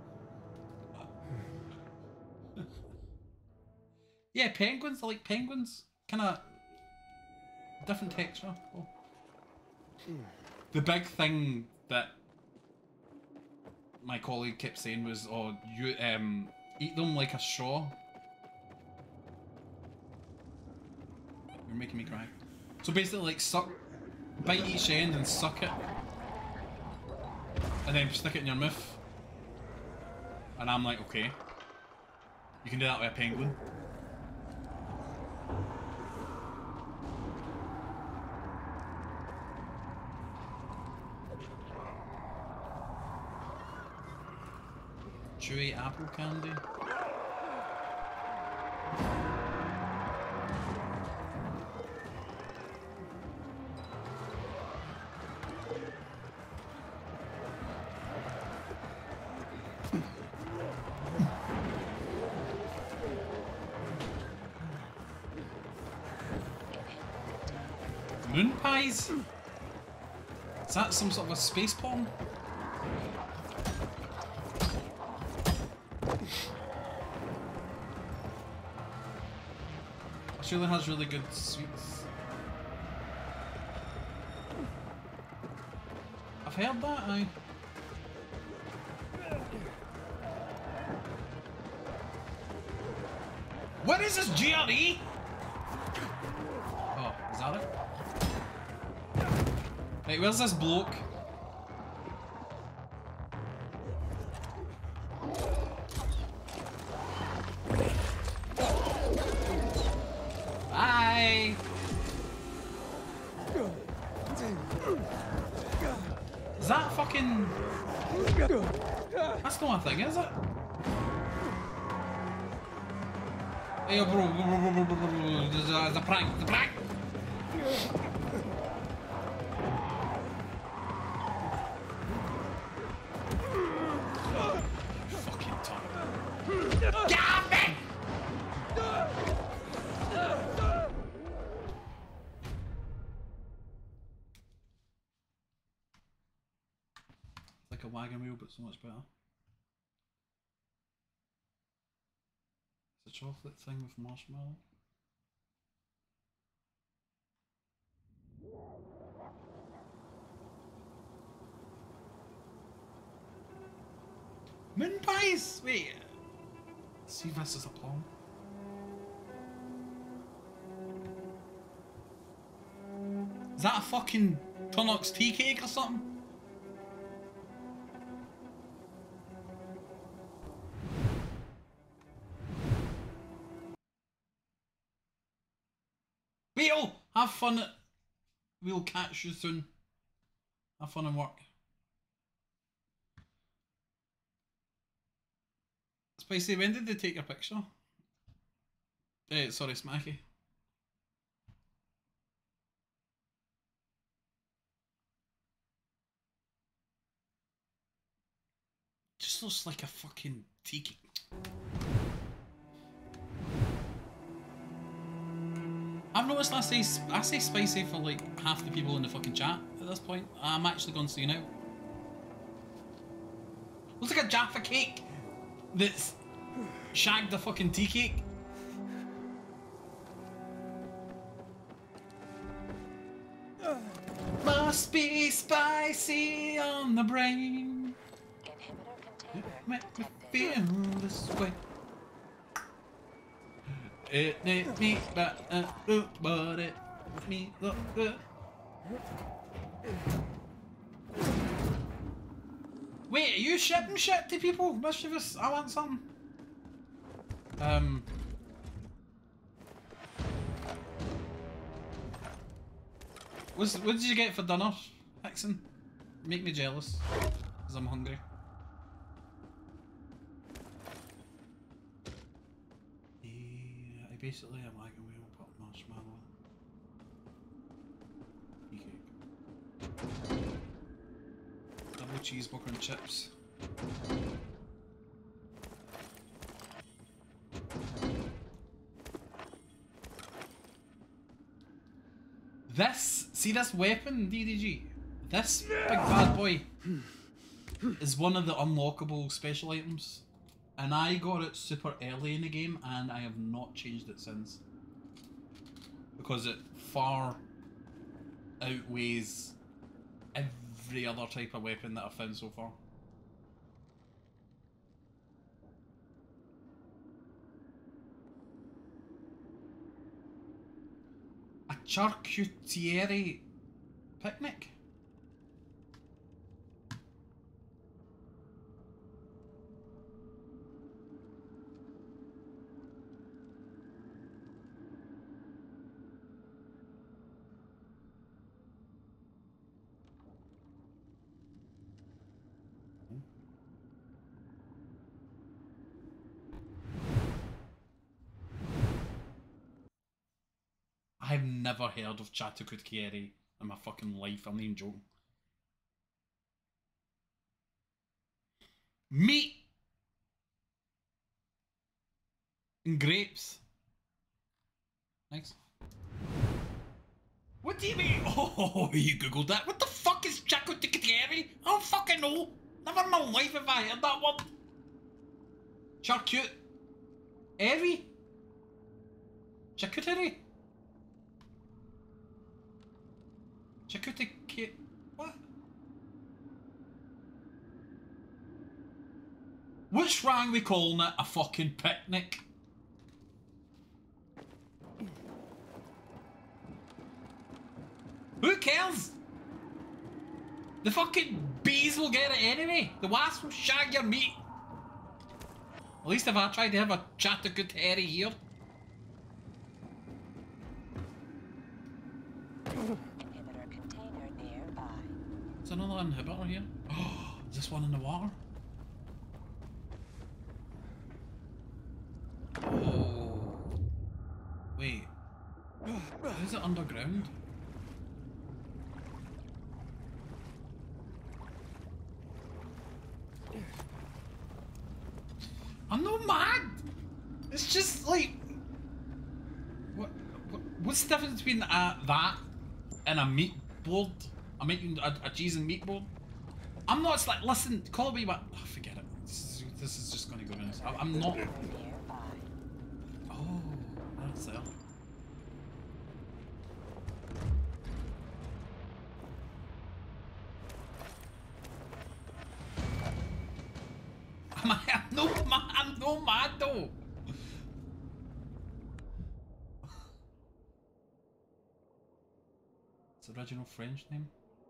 Speaker 1: Yeah, penguins. I like penguins. Kind of different texture. Oh. The big thing that my colleague kept saying was, "Oh, you um eat them like a straw." You're making me cry. So basically, like suck, bite each end and suck it, and then stick it in your mouth. And I'm like, okay, you can do that with a penguin. Chewy apple candy. Moon pies? Is that some sort of a space bomb? Australia has really good sweets. I've heard that, aye. What is this G R E? Oh, is that it? Right, where's this bloke? Bye! Is that fucking... That's not a thing, is it? Hey, bro, bro, bro, bro, bro, bro. It's a, it's a prank, it's a prank! Fucking time. Get me! Like a wagon wheel, but so much better. It's a chocolate thing with marshmallow. Moon pies! Wait. Let's see if this is a plum. Is that a fucking Tunnock's tea cake or something? Beetle! Have fun at... We'll catch you soon. Have fun and work. Spicy, when did they take your picture? Eh, sorry, Smacky. Just looks like a fucking tea cake. I've noticed I say, I say spicy for like half the people in the fucking chat at this point. I'm actually going to see now. Looks like a Jaffa cake that's shagged the fucking tea cake. Must be spicy on the brain. It make me feel this way. It made me but uh, but it made me look good. Wait, are you shipping shit to people? Mischievous, I want some. Um. What's, what did you get for dinner, Hickson? Make me jealous, because I'm hungry. Yeah, I basically am like a wheel put marshmallow. Tea cake. Double cheeseburger and chips. This, see this weapon, D D G? This big bad boy is one of the unlockable special items. And I got it super early in the game and I have not changed it since. Because it far outweighs every other type of weapon that I've found so far. A charcuterie picnic? I've never heard of charcuterie in my fucking life. I'm not even joking. Meat and grapes. Nice. What do you mean? Oh, you googled that. What the fuck is charcuterie? I don't fucking know. Never in my life have I heard that word. Charcuterie? Charcuterie? Charcuterie? What? What's wrong with calling it a fucking picnic? Who cares? The fucking bees will get it anyway. The wasps will shag your meat. At least if I tried to have a charcuterie here.
Speaker 17: Inhibitor container nearby.
Speaker 1: There's another inhibitor here. Oh, is this one in the water? Oh. Wait. Is it underground? I'm not mad! It's just like... What, what what's the difference between uh, that and a meat board? I'm making a, a cheese and meat board? I'm not, it's like, listen, call me what... Oh, forget it. This is, this is just gonna go in. I, I'm not... Oh, that's there. I'm, I'm no mad, I'm no mad though. It's the original French name.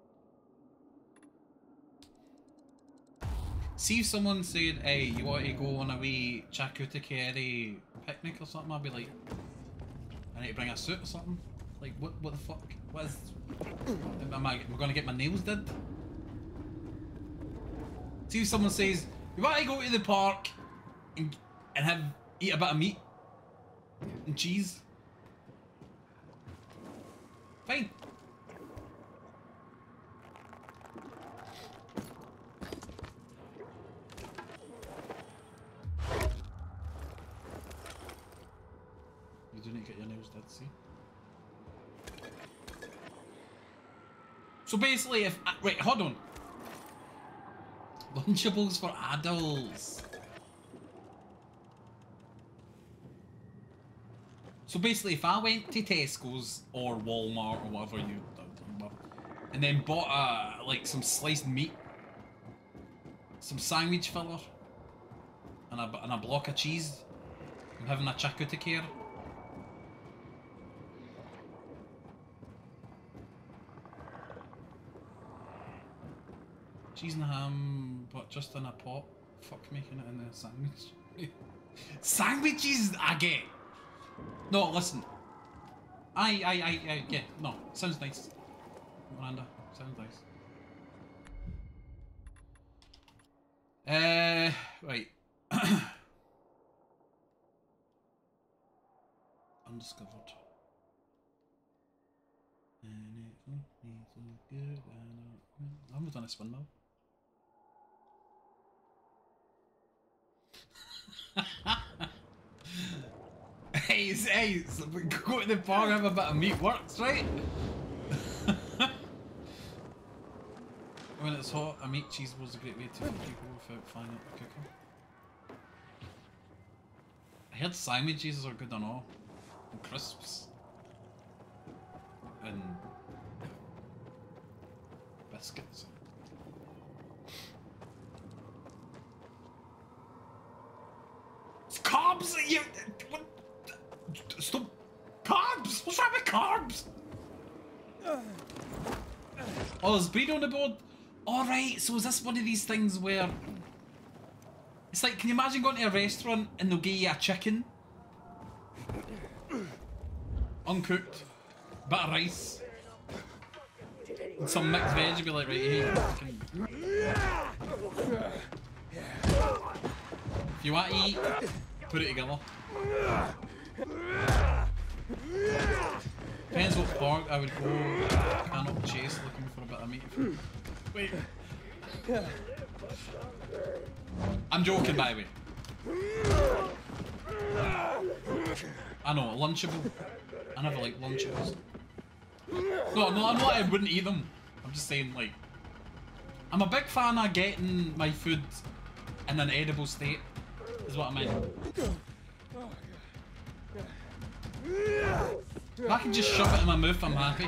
Speaker 1: See if someone said, hey, you want to go on a wee charcuterie picnic or something, I'd be like, I need to bring a suit or something. Like, what what the fuck? What is... Am I, am I gonna get my nails did? See if someone says, you want to go to the park and, and have eat a bit of meat and cheese? Fine. You do need to get your nails did, see? So basically, if I, right, hold on. Lunchables for adults. So basically, if I went to Tesco's or Walmart or whatever you, and then bought a like some sliced meat, some sandwich filler, and a and a block of cheese. I'm having a charcuterie. Cheese and ham, but just in a pot. Fuck making it in a sandwich. Sandwiches I get. No, listen. I, I, I, I, yeah, no. Sounds nice. Miranda, sounds nice. Uh, right. Undiscovered. I haven't done a spin mill. Hey, hey, so go to the bar and have a bit of meat works, right? When it's hot, a meat cheese was a great way to feed people without frying up the cooker. I heard sandwiches are good and all. And crisps. And biscuits. It's carbs! You, what? Stop! Carbs! What's wrong with carbs? Oh, there's bread on the board? Alright, so is this one of these things where... It's like, can you imagine going to a restaurant and they'll give you a chicken? Uncooked. Bit of rice. And some mixed veg, you'd be like, right, here, fucking... If you want to eat, put it together. Depends what pork I would go. Cannot chase looking for a bit of meat. Wait. I'm joking, by the way. I know, Lunchable. I never like Lunchables. No, no, I'm not. I wouldn't eat them. I'm just saying, like, I'm a big fan of getting my food in an edible state. Is what I mean. If I can just shove it in my mouth, I'm happy.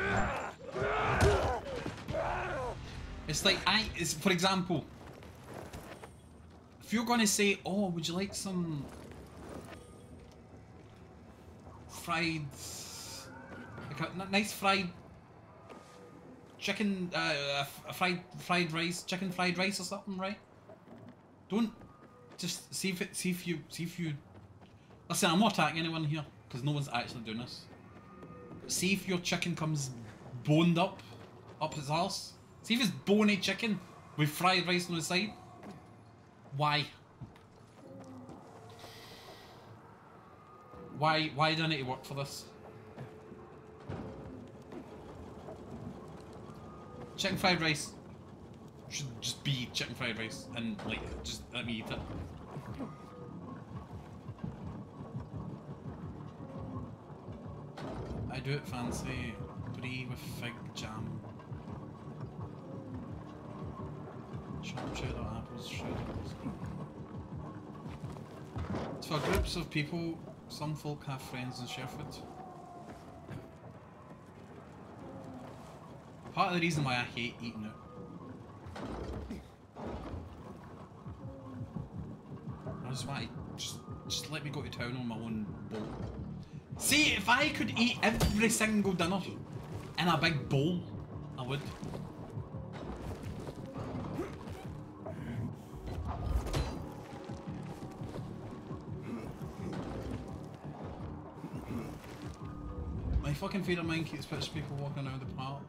Speaker 1: It's like, I, it's, for example, if you're going to say, oh, would you like some fried, like a nice fried chicken, uh, a fried, fried rice, chicken fried rice or something, right? Don't just see if it, see if you, see if you, listen, I'm not attacking anyone here, because no one's actually doing this. But see if your chicken comes boned up, up his arse. See if it's bony chicken with fried rice on the side. Why? Why, why do I need to work for this? Chicken fried rice should just be chicken fried rice and, like, just let me eat it. I do it fancy. Brie with fig jam. Chopped cheddar, apples, shredded. It's for groups of people. Some folk have friends and share food. Part of the reason why I hate eating it. I just want to just, just let me go to town on my own boat. See, if I could eat every single dinner in a big bowl, I would. My fucking favourite mind keeps pictures people walking around the park.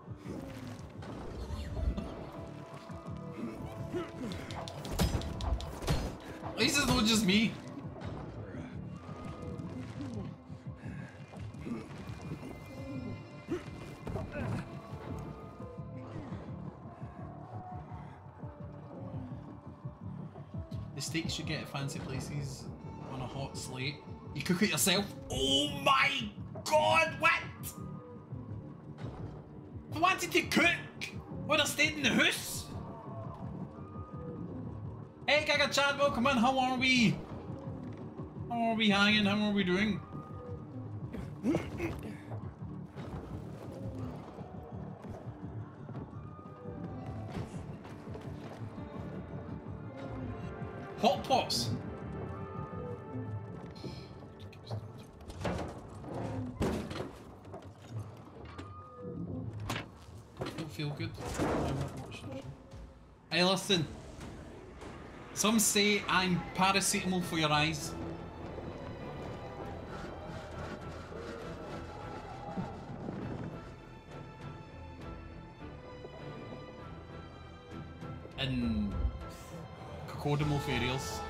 Speaker 1: At least it's not just me. The steaks you get at fancy places on a hot slate. You cook it yourself. Oh my god, what? If I wanted to cook, would I stayed in the house? Hey Gaga Chad, welcome in, how are we? How are we hanging, how are we doing? pots. Don't feel good. Hey, listen. Some say I'm paracetamol for your eyes. And Cocodamol for your ears.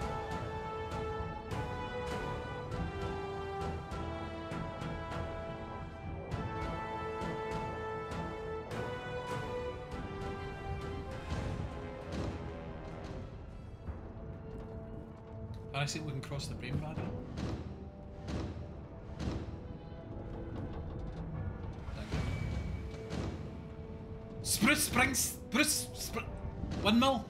Speaker 1: I see we can cross the brain barrier. Spruce Springs, Spruce, Spruce, Windmill.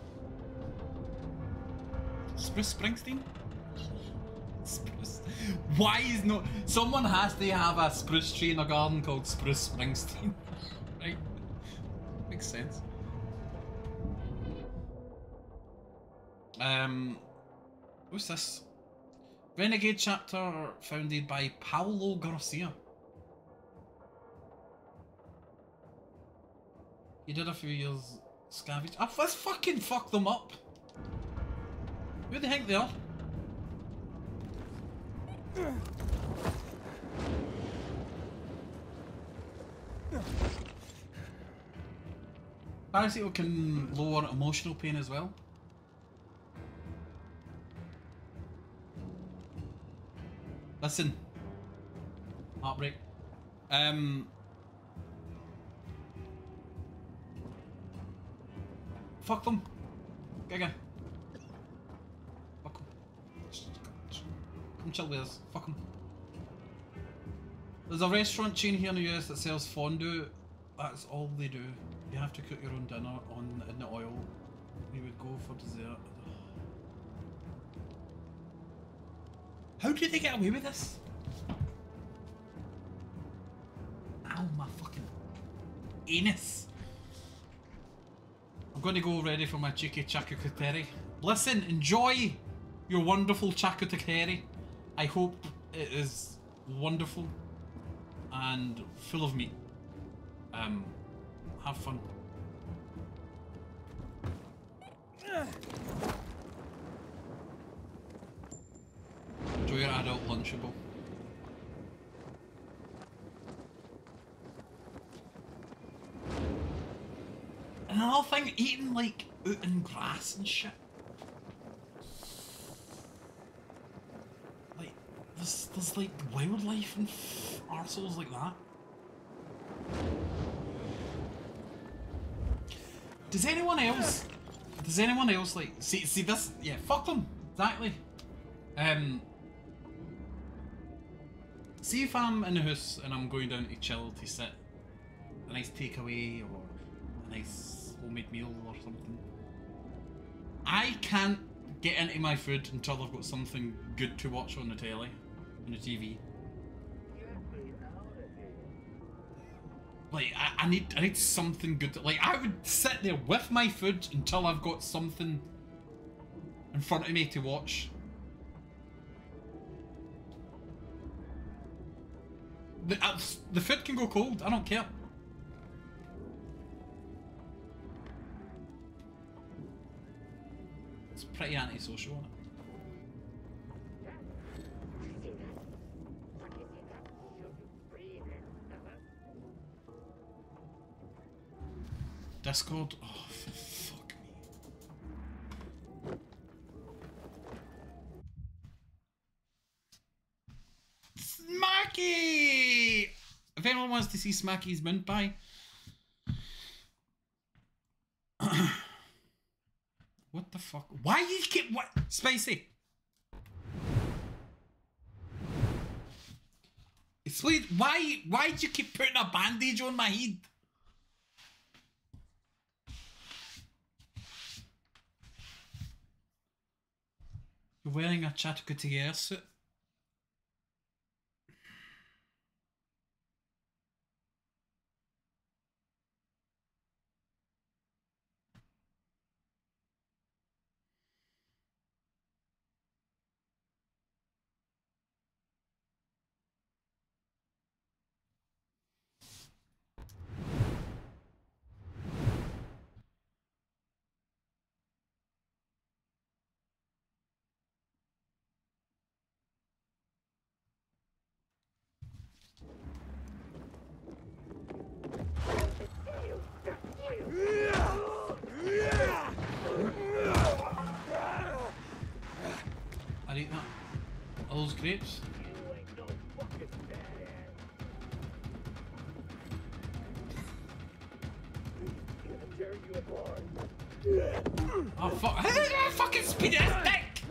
Speaker 1: Spruce Springsteen. Spruce. Why is no? Someone has to have a spruce tree in a garden called Spruce Springsteen, right? Makes sense. Um. What's this? Renegade chapter founded by Paulo Garcia. He did a few years scavenge. Oh, let's fucking fuck them up. Who do they think they are? Paracetamol can lower emotional pain as well. Listen. Heartbreak. Um. Fuck them. Giga. Fuck them. Come chill with us. Fuck them. There's a restaurant chain here in the U S that sells fondue. That's all they do. You have to cook your own dinner on in the oil. We would go for dessert. How do they get away with this? Ow, my fucking anus. I'm going to go ready for my cheeky charcuterie. Listen, enjoy your wonderful charcuterie. I hope it is wonderful and full of meat. Um, have fun. Enjoy your adult Lunchable. And another thing, eating like out in grass and shit. Like, there's, there's like wildlife and arseholes like that. Does anyone else, does anyone else like, see, see this, yeah, fuck them, exactly. Um, see if I'm in the house and I'm going down to chill to sit, a nice takeaway or a nice homemade meal or something. I can't get into my food until I've got something good to watch on the telly, on the T V. Like, I, I need I need something good to, like, I would sit there with my food until I've got something in front of me to watch. The, uh, the food can go cold, I don't care. It's pretty antisocial, isn't it? Discord? Oh, for fuck me. Smacky! If anyone wants to see Smacky's mint pie. What the fuck? Why you keep what? Spicy! Sweet, why why do you keep putting a bandage on my head? You're wearing a charcuterie suit. I'd eat that. Are those grapes? Oh fuck! How did I fucking speed his dick?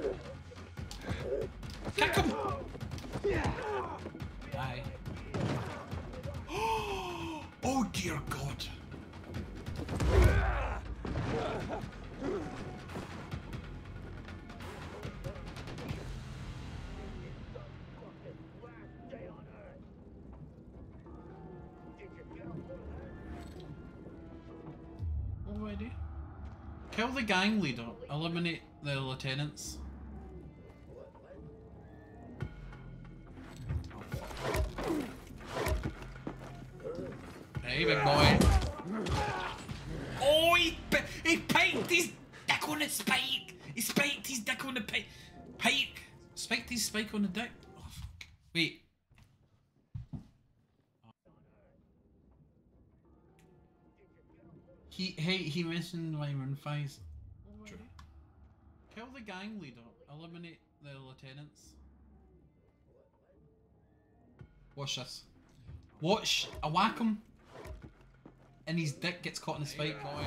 Speaker 1: Kick him! Aye. Oh dear God! Already? Kill the gang leader. Eliminate the lieutenants. Hey, big boy. Oh, he he piked his dick on the spike. He spiked his dick on the pike. Pike. Spiked his spike on the dick. Oh fuck. Wait. He hey he mentioned Lyman Fies. True. Kill the gang leader. Eliminate the lieutenants. Watch this. Watch. I whack him. And his dick gets caught in the spike. Boy.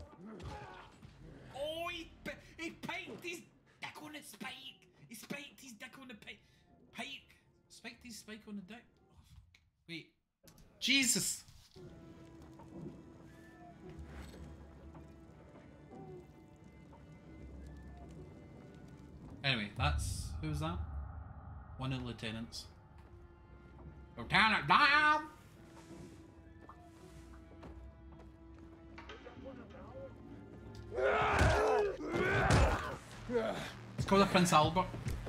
Speaker 1: Oh, he he piked his dick on the spike. He spiked his dick on the pike. Pike. Spiked his spike on the dick. Oh fuck. Wait. Jesus. Anyway, that's who's that? One of the lieutenants. Lieutenant Dan! It's called a Prince Albert.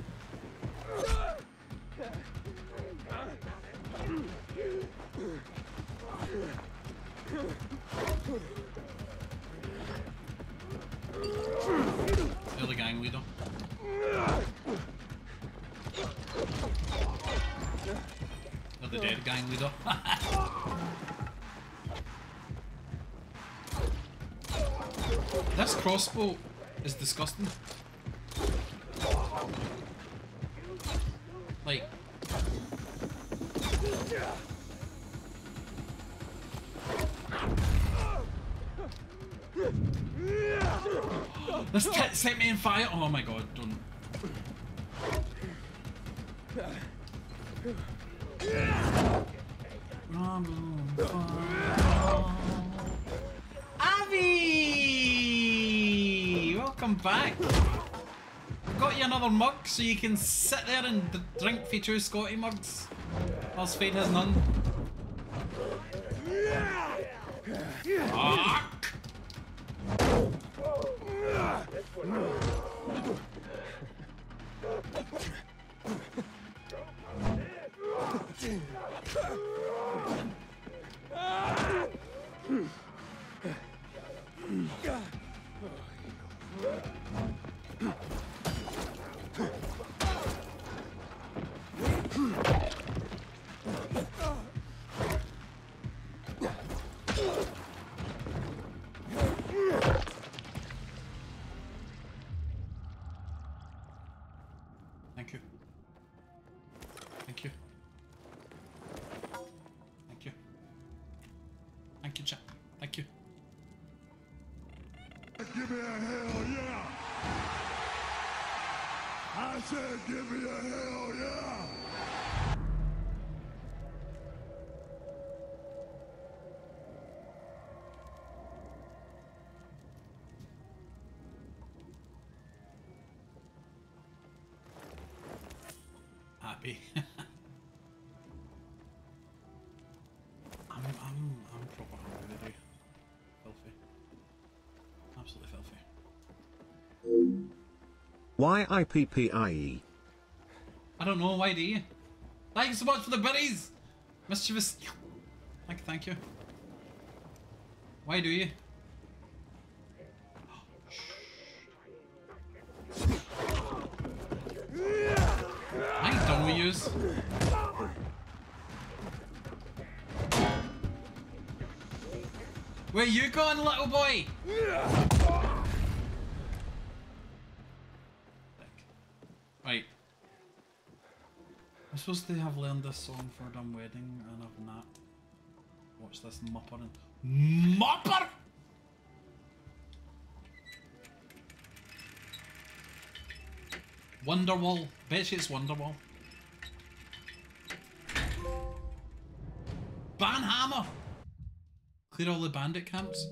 Speaker 1: They're the gang leader. They're the dead gang leader. This crossbow is disgusting. Like, this tit set me on fire. Oh my god, don't. Avi! Welcome back. I've got you another mug so you can sit there and d drink for two Scotty mugs. Whilst Fade has none. Fuck! Thank you. Thank you. Thank you. Thank you, chat. Thank you.
Speaker 12: Give me a hell yeah! I said give me a hell yeah!
Speaker 1: Happy. I'm, I'm, I'm proper hungry today. Filthy. Absolutely filthy.
Speaker 20: Why I P P I E?
Speaker 1: I don't know, why do you? Thank you so much for the berries! Mischievous. Thank you, thank you. Why do you? I ain't done with yous. Where you going, little boy? Right. supposed to have learned this song for a dumb wedding, and I've not watched this mupper and mupper. Wonderwall. Bet you it's Wonderwall. Banhammer. Clear all the bandit camps.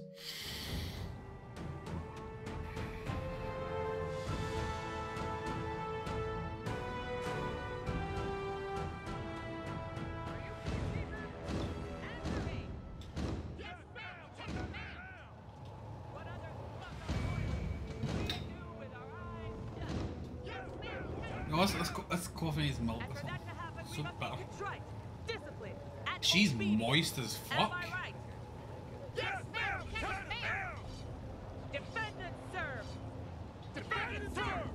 Speaker 1: No, that's, that's, that's coffee needs milk or something. So bitter. She's moist as fuck.
Speaker 13: Yes, ma'am! Yes, ma'am! Defendant serve! Defendant serve!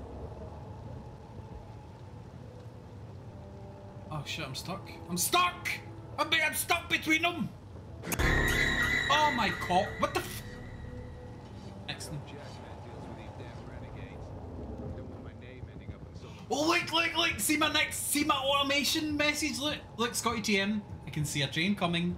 Speaker 1: Oh shit, I'm stuck. I'm stuck! I'm being stuck between them! Oh my god, what the f- Excellent. Oh look, look, look! See my next, see my automation message, look! Look, Scotty T M. I can see a train coming.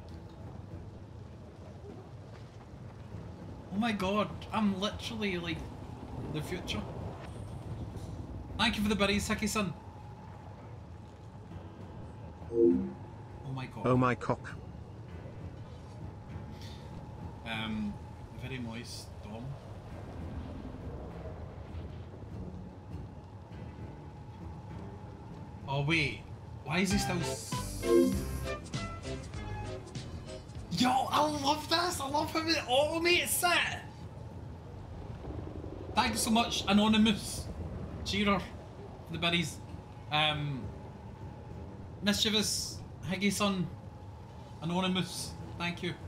Speaker 1: Oh my god, I'm literally like the future. Thank you for the buddies, Hickey-san. Oh my god.
Speaker 20: Oh my cock.
Speaker 1: Um, very moist, Dom. Oh wait, why is he still... S Yo, I love this! I love how it automates it! Thank you so much, Anonymous. Cheerer for the buddies. Um, Mischievous, Higgy-son, Anonymous, thank you.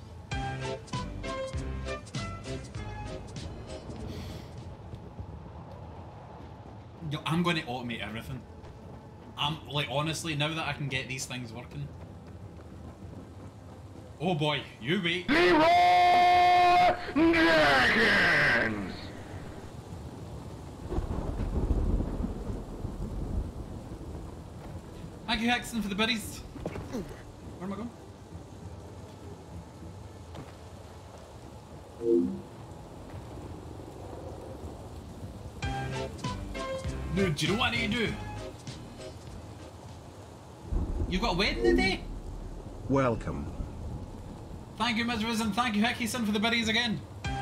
Speaker 1: Yo, I'm going to automate everything. I'm, like, honestly, now that I can get these things working. Oh boy, you wait.
Speaker 12: Leroy Dragons!
Speaker 1: Thank you, Hexton, for the buddies. Where am I going? Dude, do you know what I need to do? You've got a wedding today?
Speaker 20: Welcome.
Speaker 1: Thank you, Miz Risen. Thank you, Hickey-son, for the buddies again.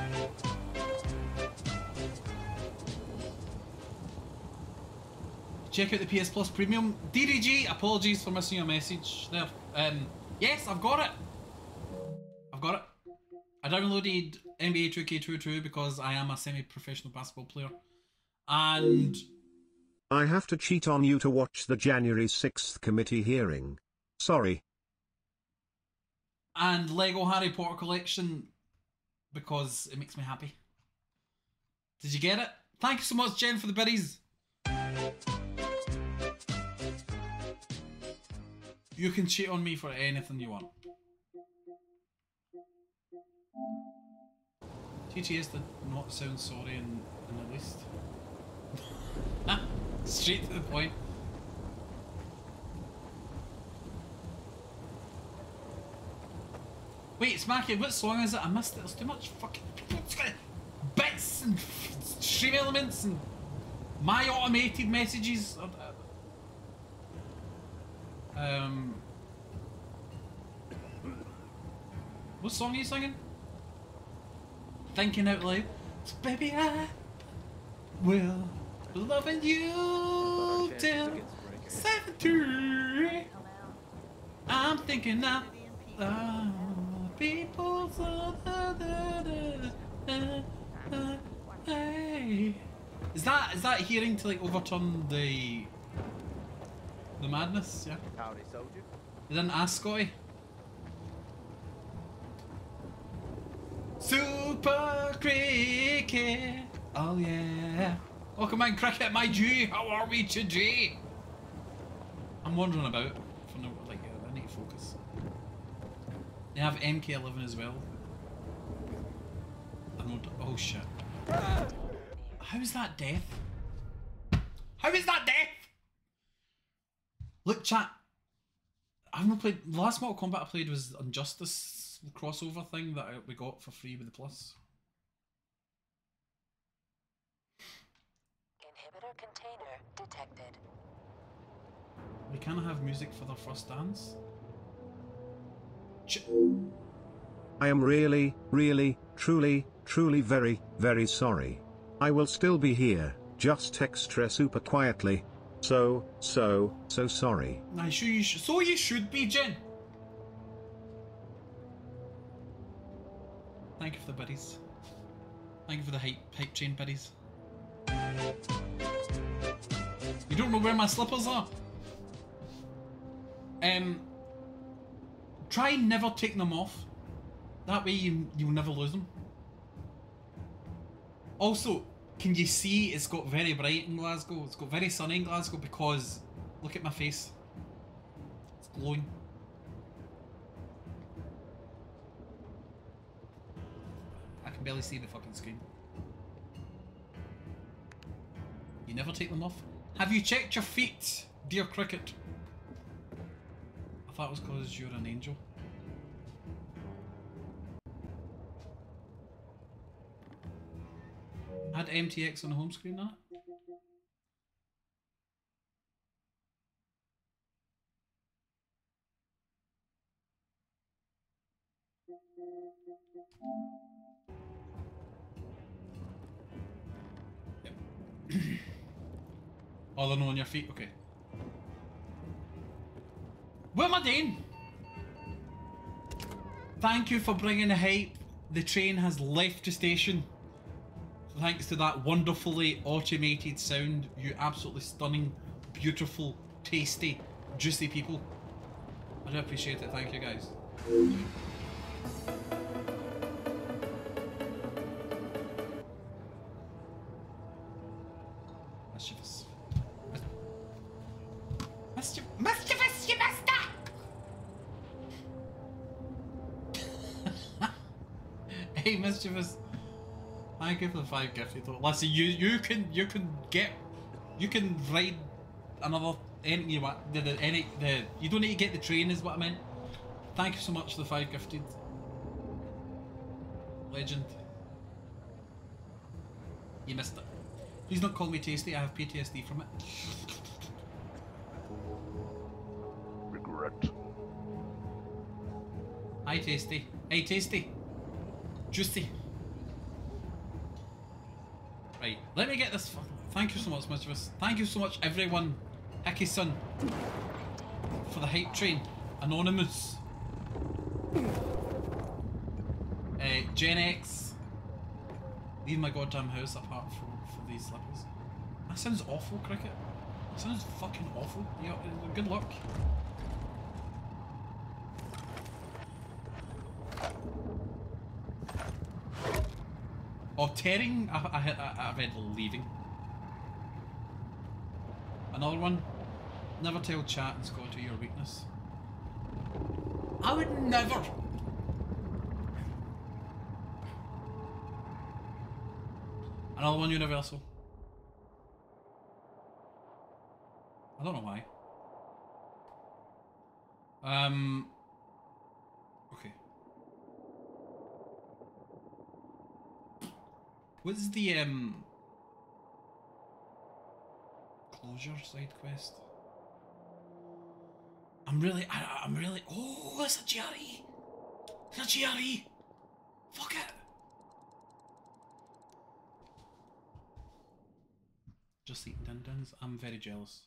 Speaker 1: Check out the P S Plus Premium. D D G, apologies for missing your message there. Um, yes, I've got it. I've got it. I downloaded N B A two K twenty-two because I am a semi-professional basketball player. And...
Speaker 20: I have to cheat on you to watch the January sixth committee hearing. Sorry.
Speaker 1: And Lego Harry Potter collection because it makes me happy. Did you get it? Thank you so much, Jen, for the biddies. You can cheat on me for anything you want. T T S did not sound sorry in, in the least. Straight to the point. Wait, Smacky, what song is it? I missed it. There's too much fucking bits and stream elements and my automated messages. Um, what song are you singing? Thinking out loud. So baby, I will be loving you till seventy. I'm thinking of uh, people. So da, da, da, da, da, hey. Is that is that hearing to like overturn the the madness? Yeah.
Speaker 5: Howdy, soldier.
Speaker 1: You didn't ask, Scotty. Super Cricket. Oh yeah. Welcome in, Cricket, my G. How are we today? I'm wandering about for no like I need to focus. They have M K eleven as well. I know. Oh shit. How is that death? How is that death? Look, chat. I've not played. The last Mortal Kombat I played was Injustice crossover thing that I, we got for free with the Plus.
Speaker 17: Inhibitor container detected.
Speaker 1: We kind of have music for their first dance. Ch
Speaker 20: I am really, really, truly, truly very, very sorry. I will still be here, just extra super quietly. So, so, so sorry.
Speaker 1: I sure you sh so you should be, Jen. Thank you for the buddies. Thank you for the hype, hype chain buddies. You don't know where my slippers are? Um, try never taking them off. That way you, you'll never lose them. Also, can you see it's got very bright in Glasgow? It's got very sunny in Glasgow because look at my face. It's glowing. I can barely see the fucking screen. You never take them off? Have you checked your feet, dear Cricket? I thought it was because you're an angel. Had M T X on the home screen that? Oh, they're not on your feet? Okay. What am I doing? Thank you for bringing the hype. The train has left the station. Thanks to that wonderfully automated sound, you absolutely stunning, beautiful, tasty, juicy people. I do appreciate it. Thank you, guys. Mischievous. Mischievous. Mischievous, you master! Hey, Mischievous. Thank you for the five gifted though. Listen, you you can you can get you can ride another anything you want. The, the any the you don't need to get the train is what I meant. Thank you so much for the five gifted. Legend. You missed it. Please don't call me tasty. I have P T S D from it.
Speaker 12: Regret.
Speaker 1: Hi tasty. Hey tasty. Juicy. Right, let me get this. Thank you so much, Mischievous. Thank you so much, everyone. Hickey-son. For the hype train. Anonymous. Uh, Gen X. Leave my goddamn house apart from for these slippers. That sounds awful, Cricket. That sounds fucking awful. Yeah, good luck. Oh, tearing? I, I, I, I read leaving. Another one. Never tell chat and Scott to your weakness. I would never. Another one, Universal. I don't know why. Um. Okay. What's the um closure side quest? I'm really, I, I'm really. Oh, it's a G R E. It's a G R E. Fuck it. Just eating din-dins. I'm very jealous.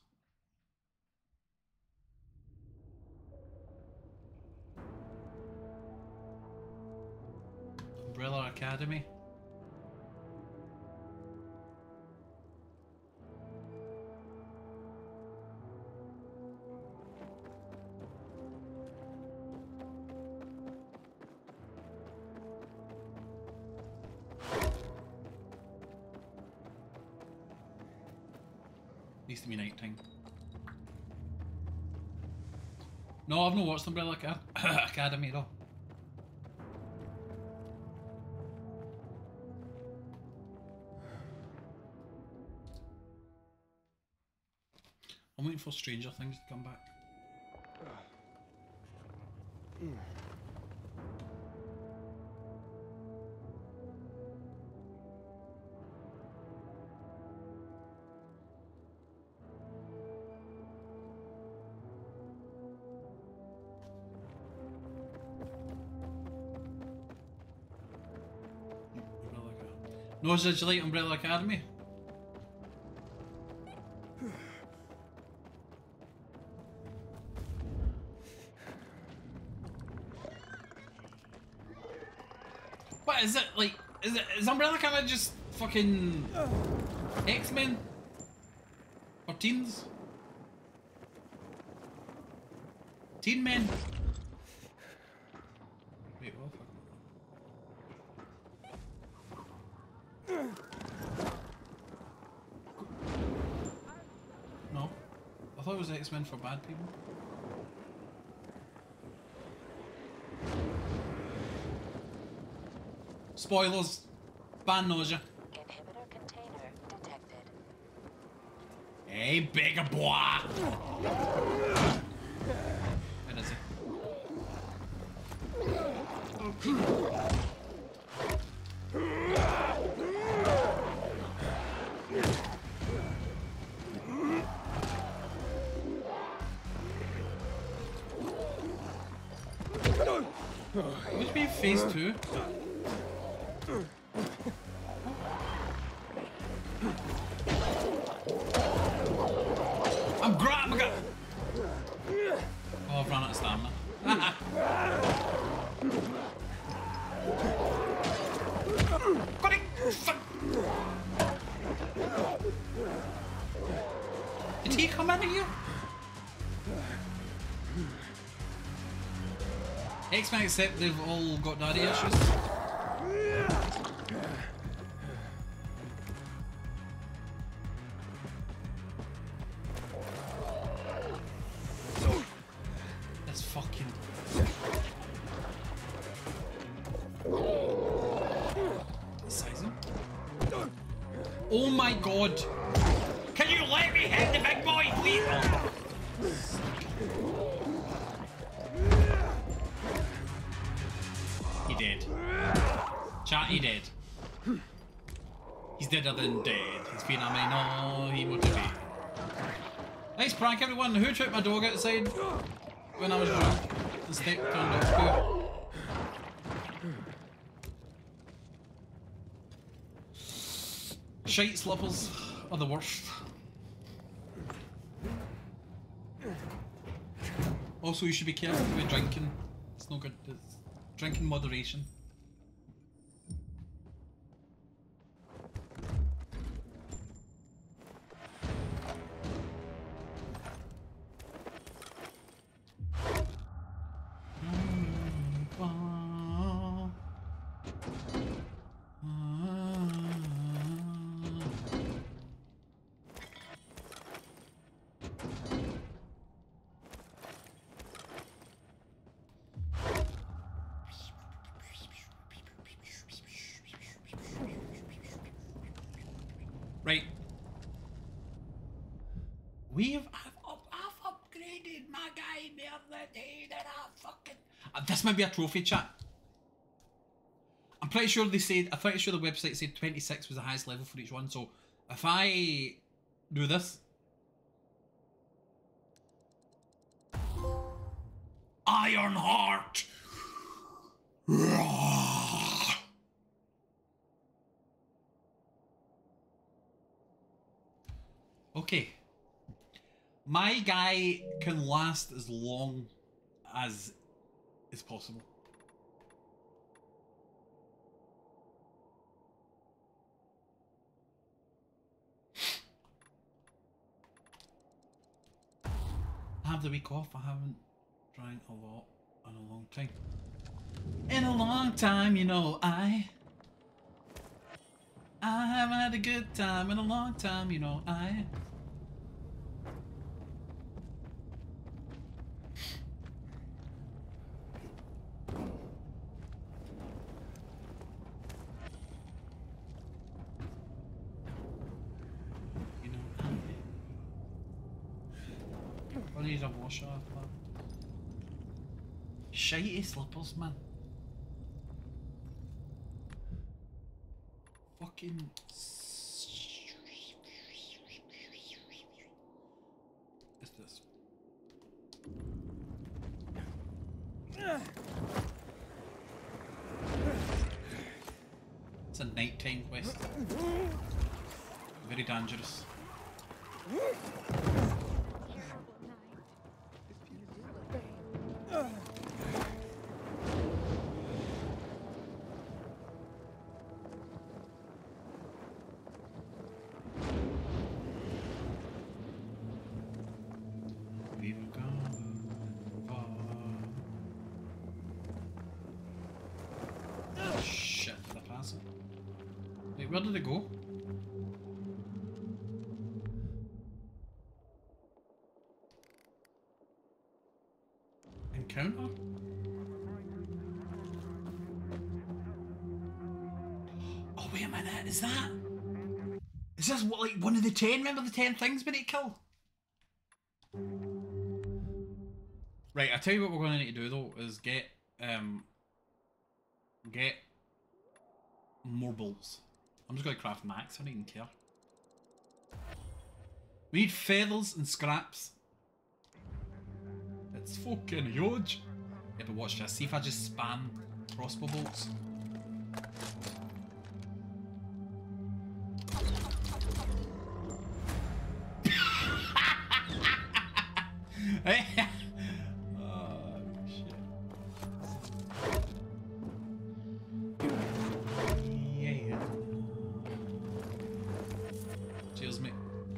Speaker 1: Umbrella Academy. Needs to be night time. No, I've not watched Umbrella Academy though. I'm waiting for Stranger Things to come back. No, did you like Umbrella Academy? What is it like? Is it is Umbrella Academy just fucking X-Men or teens? Teen Men? Wait, what? No, I thought it was X-Men for bad people. Spoilers. Ban nausea.
Speaker 17: Inhibitor container detected.
Speaker 1: Hey, bigger boy. Where is he? Would it be phase two? I'm grabbing. Oh, I've run out of stamina. Got it! Fuck. Did he come in here? X-Men except they've all got daddy issues. That's fucking... Size him? Oh my god! Can you let me hit the big boy, please? He dead. Chat, he dead. He's deader than dead. He's been on me, no, he would be. Nice prank, everyone. Who tripped my dog outside when I was drunk? The step turned off. Who? Shite slippers are the worst. Also, you should be careful with drinking. It's no good. It's drink in moderation. Right. We have I've, up, I've upgraded my guy the other day that I fucking... Uh, this might be a trophy, chat. I'm pretty sure they said, I'm pretty sure the website said twenty-six was the highest level for each one, so if I do this... Iron Heart! Okay. My guy can last as long as is possible. I have the week off. I haven't drank a lot in a long time. In a long time, you know, I... I haven't had a good time in a long time, you know, I... You know, I... I need a washer after that. Shitey slippers, man. Fucking. What's this? It's a nighttime quest. Very dangerous. Shit, did I pass it? Wait, where did it go? Encounter? Oh wait a minute, is that? Is this what, like one of the ten? Remember the ten things we need to kill? Right, I tell you what we're going to need to do though is get um get more bulbs. I'm just going to craft max. I don't even care. We need feathers and scraps. It's fucking huge. Yeah, but watch this. See if I just spam crossbow bolts. Oh, shit. Yeah. Cheers, mate.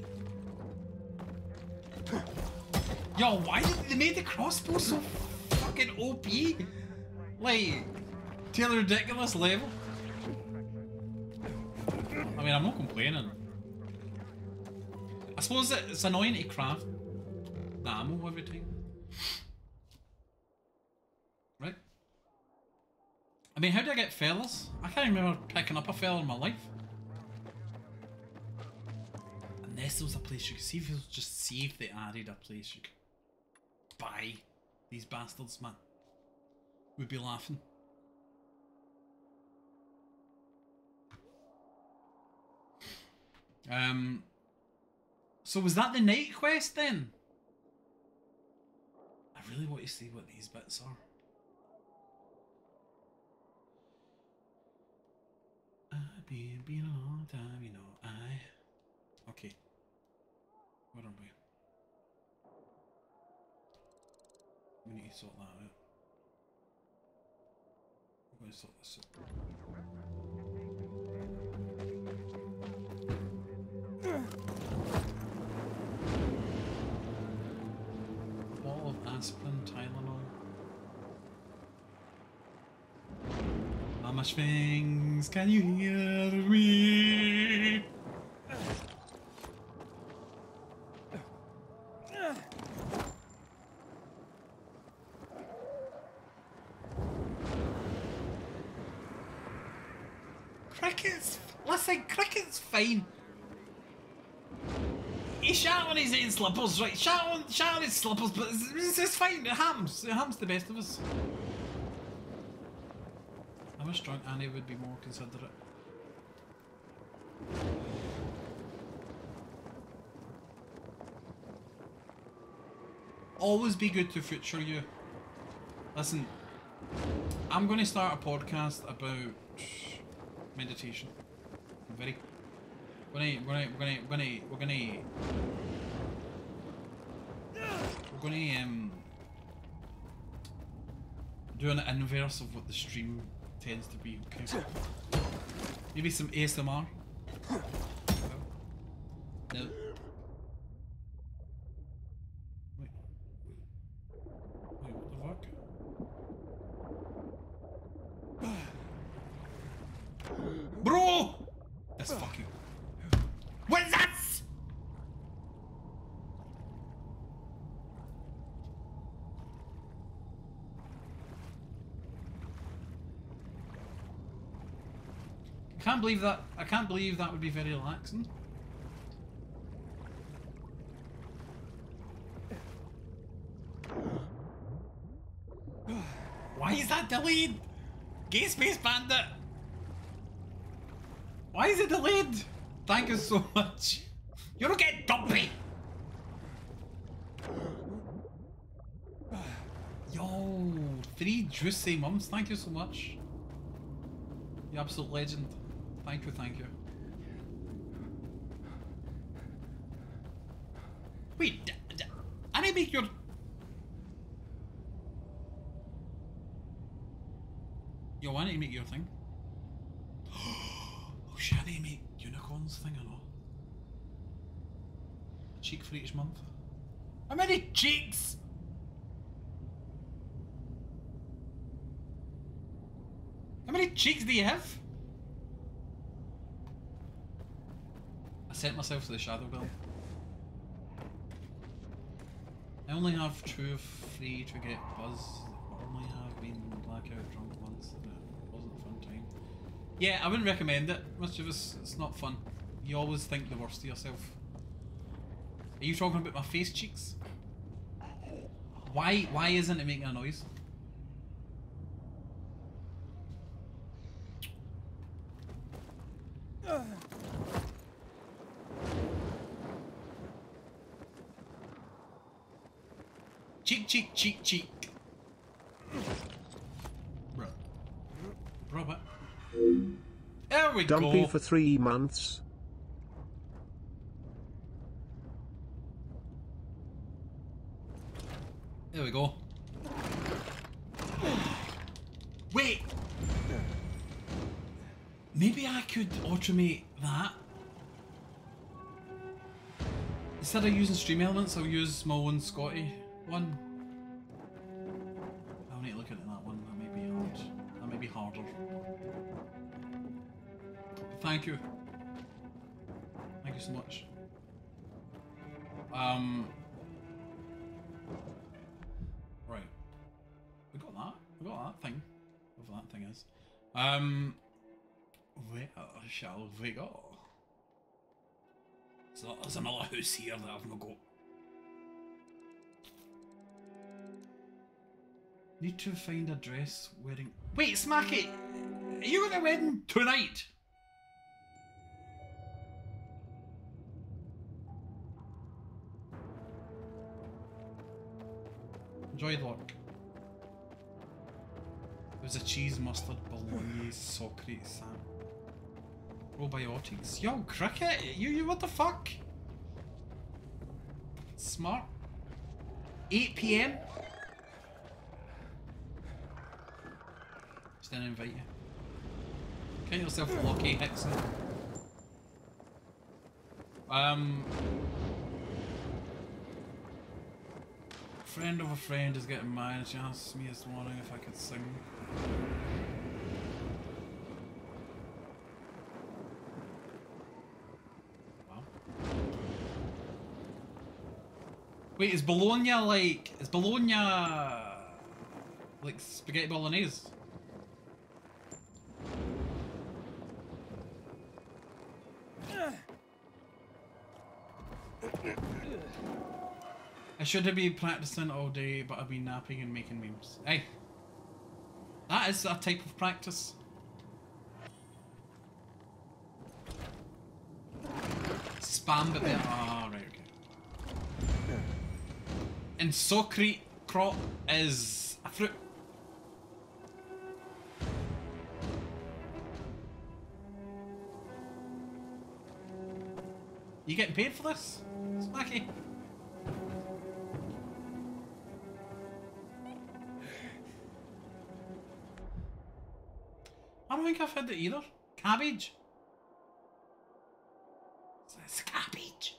Speaker 1: Yo, why did they make the crossbow so fucking O P? Like, to a ridiculous level. I mean, I'm not complaining. I suppose it's annoying to craft the ammo every time. Right? I mean, how do I get feathers? I can't remember picking up a feather in my life. Unless there was a place you could see if it was just see if they added a place you could buy these bastards, man. We'd be laughing. Um. So was that the night quest then? I really want to see what these bits are. I've been, been a long time, you know. I. Okay. Where are we? We need to sort that out. We're going to sort this out. Ball of aspirin, Tylenol. Mama Sphinx, can you hear me? Cricket's, listen, Cricket's fine. He shat on his eight slippers, right? Shat on, shat on his slippers, but it's, it's, it's fine. It happens. It happens to the best of us. I wish drunk Annie would be more considerate. Always be good to future you. Listen, I'm going to start a podcast about meditation. I'm very. We're gonna, we're gonna, we're gonna, we're gonna, we're gonna, we're gonna um do an inverse of what the stream tends to be. Okay. Maybe some A S M R. No. Wait. Wait, what the fuck? Bro! That's fucking. What is that? I can't believe that. I can't believe that would be very relaxing. Ah, delayed! Gay Space Bandit! Why is it delayed? Thank you so much. You don't get dumpy! Yo, three juicy mums, thank you so much. You absolute legend. Thank you, thank you. Wait, d d I need to make your... Yo, I need to make your thing. Oh shit, I need to make unicorns thing or not? A cheek for each month. How many cheeks? How many cheeks do you have? I sent myself to the Shadow Bill. I only have two of three to get Buzz. I only have been blackout drunk once and it wasn't a fun time. Yeah, I wouldn't recommend it. Mischievous, it's not fun. You always think the worst of yourself. Are you talking about my face cheeks? Why, why isn't it making a noise? Cheek, cheek, cheek, cheek. Bro. Robert. There we go.
Speaker 20: Dumpy for three months.
Speaker 1: There we go. Wait. Maybe I could automate that. Instead of using Stream Elements, I'll use my own Scotty one. I'll need to look into that one. That may be hard. That may be harder. Thank you. Thank you so much. Um. Right. We got that. We got that thing. Whatever that thing is. Um. Where shall we go? So there's another house here that I've not got. Need to find a dress wedding. Wait, Smacky! Are you at the wedding tonight? Enjoy the work. There's a cheese, mustard, bologna, Socrates, Sam. Probiotics. Yo, cricket! You, you, what the fuck? Smart. eight p m? Just didn't invite you. Count yourself lucky, Hickson. Um... Friend of a friend is getting married. She asked me this morning if I could sing. Wait, is Bologna like... Is Bologna... like spaghetti bolognese? I should have been practicing all day, but I've been napping and making memes. Hey! That is a type of practice. Spam but there. Ah, right, okay. And Socrete crop is a fruit. You getting paid for this? Smacky. I don't think I've had it either. Cabbage. It's cabbage.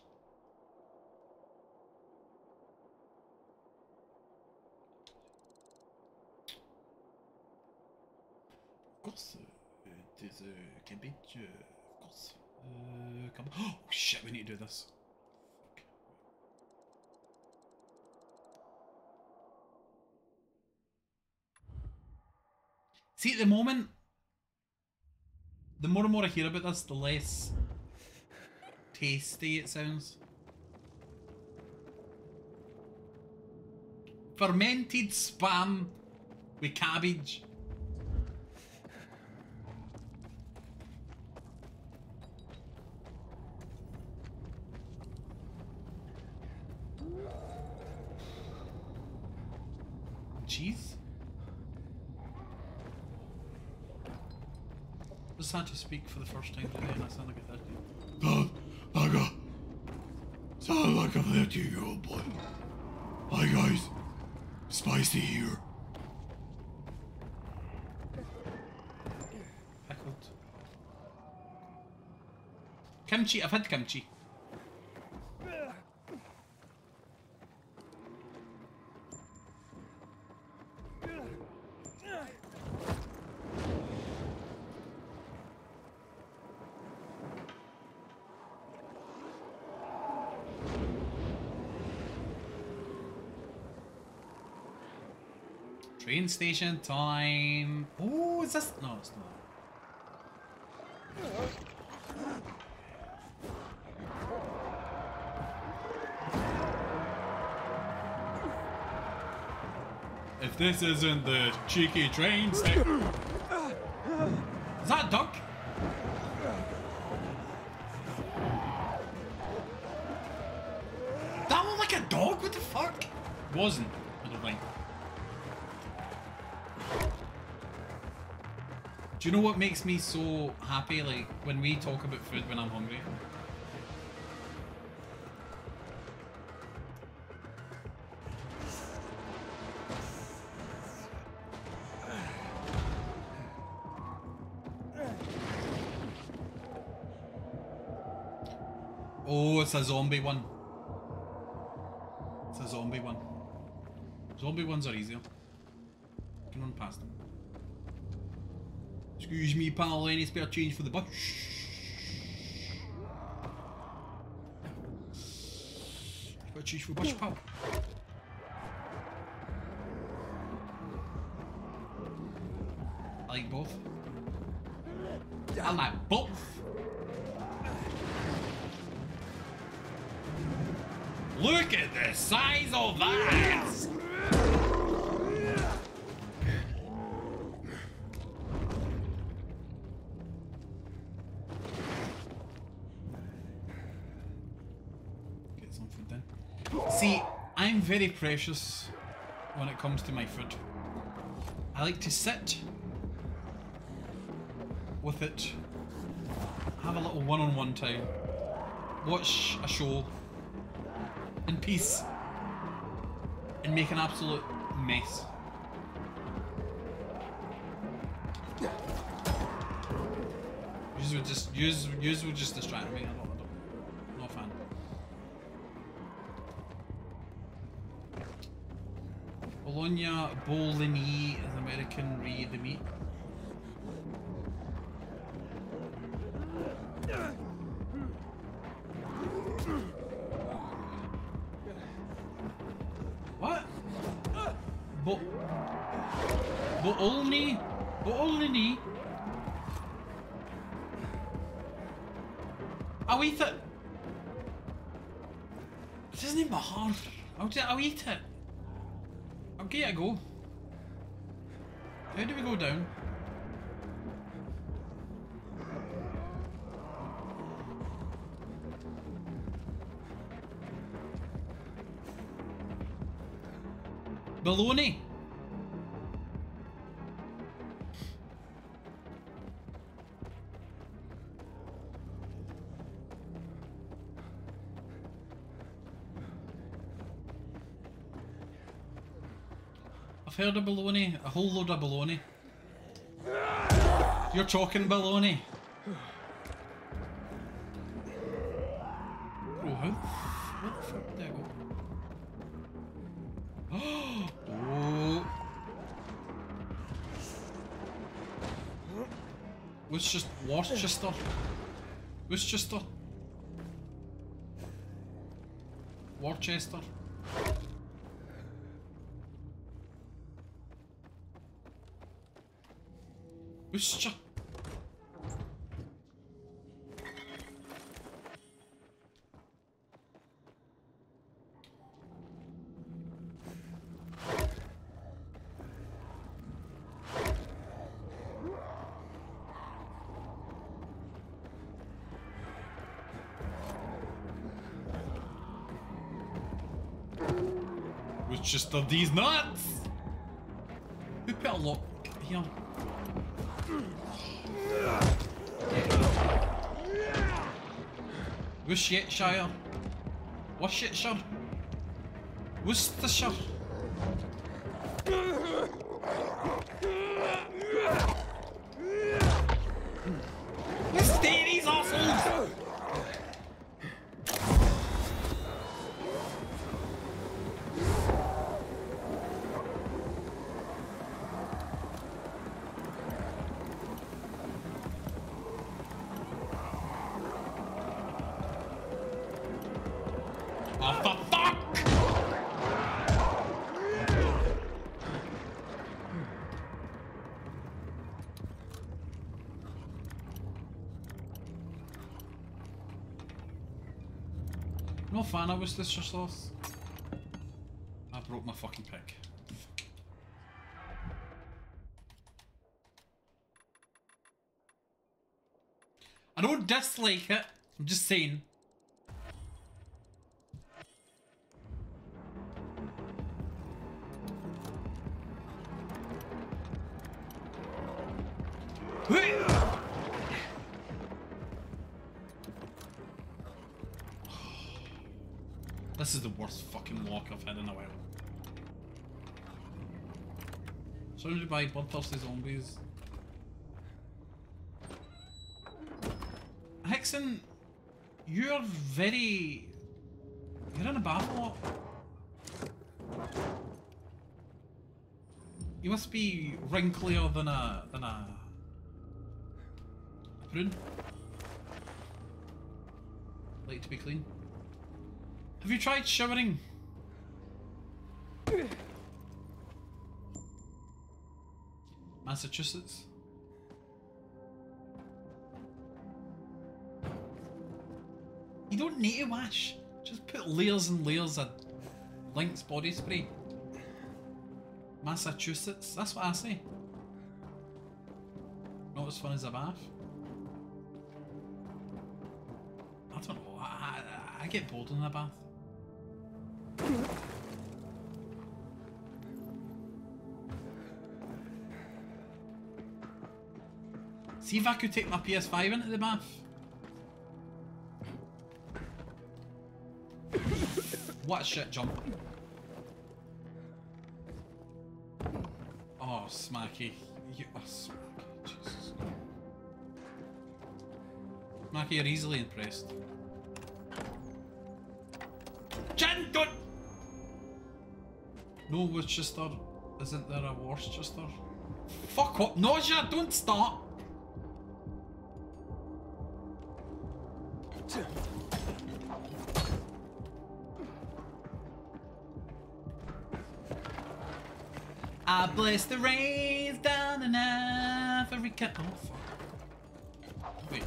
Speaker 1: Of course, uh, it is uh, cabbage, uh, of course. Uh, come on. Oh shit, we need to do this. Fuck. See, at the moment, the more and more I hear about this, the less tasty it sounds. Fermented spam with cabbage. cheese? Just had to speak for the first time today and I sound like a thirteen.
Speaker 15: Sound like a... Sound like a thirteen-year-old boy. Hi guys. Spicy here.
Speaker 1: Pickled. Kimchi, I've had kimchi. Train station time. Oh, is this? No, it's not. If this isn't the cheeky train station. Is that a duck? That looked like a dog? What the fuck? Wasn't, I don't think. Do you know what makes me so happy, like, when we talk about food when I'm hungry? Oh, it's a zombie one. It's a zombie one. Zombie ones are easier. You can run past them. Excuse me, pal, any spare change for the bus? Spare change for the bus, pal. I like both. I like both. Look at the size of that! See, I'm very precious when it comes to my food. I like to sit with it, have a little one-on-one time, watch a show in peace, and make an absolute mess. Yous would just, yous, yous would just distract me. I don't, I don't, I'm not a fan. Bologna Bolognese is American read the meat. What? Bo Bologna Bologna. I'll eat it. It doesn't even matter. I'll, I'll eat it. I'll give it a go. How do we go down? Baloney. I've heard of baloney, a whole load of baloney. You're talking baloney. Bro, how the f where the fuck did I go? Oh! Worcester, Worcester, Worcester, Worcester. Worcester. Worcester, these nuts. put a lot here. Worcestershire. Worcestershire. Worcestershire. Let's stay these assholes! Oh, for fuck! No fan of Worcestershire sauce. I broke my fucking pick. I don't dislike it. I'm just saying. This is the worst fucking walk I've had in a while. Surrounded by bloodthirsty zombies. Hickson, you're very... You're in a bath a lot. You must be wrinklier than a... than a... a prune. Like to be clean. Have you tried showering? Massachusetts? You don't need to wash. Just put layers and layers of Lynx body spray. Massachusetts? That's what I say. Not as fun as a bath. I don't know. I, I, I get bored in a bath. See if I could take my P S five into the bath. What a shit jump. Oh, Smacky. You, oh, Smacky. Jesus. Smacky, you're easily impressed. Jen, don't! No, Worcester. Isn't there a Worcester? Fuck up. Nausea, don't start! I bless the rains down in Africa. Oh, fuck. Wait.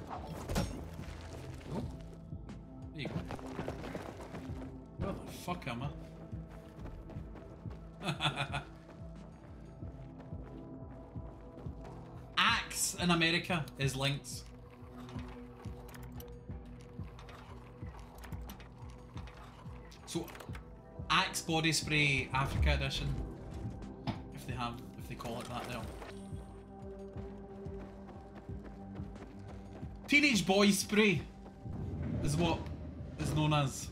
Speaker 1: Oh. There you go. Where the fuck am I? Axe in America is Lynx. So, Axe body spray Africa edition. If they have, if they call it that there. Teenage boy spray is what is known as.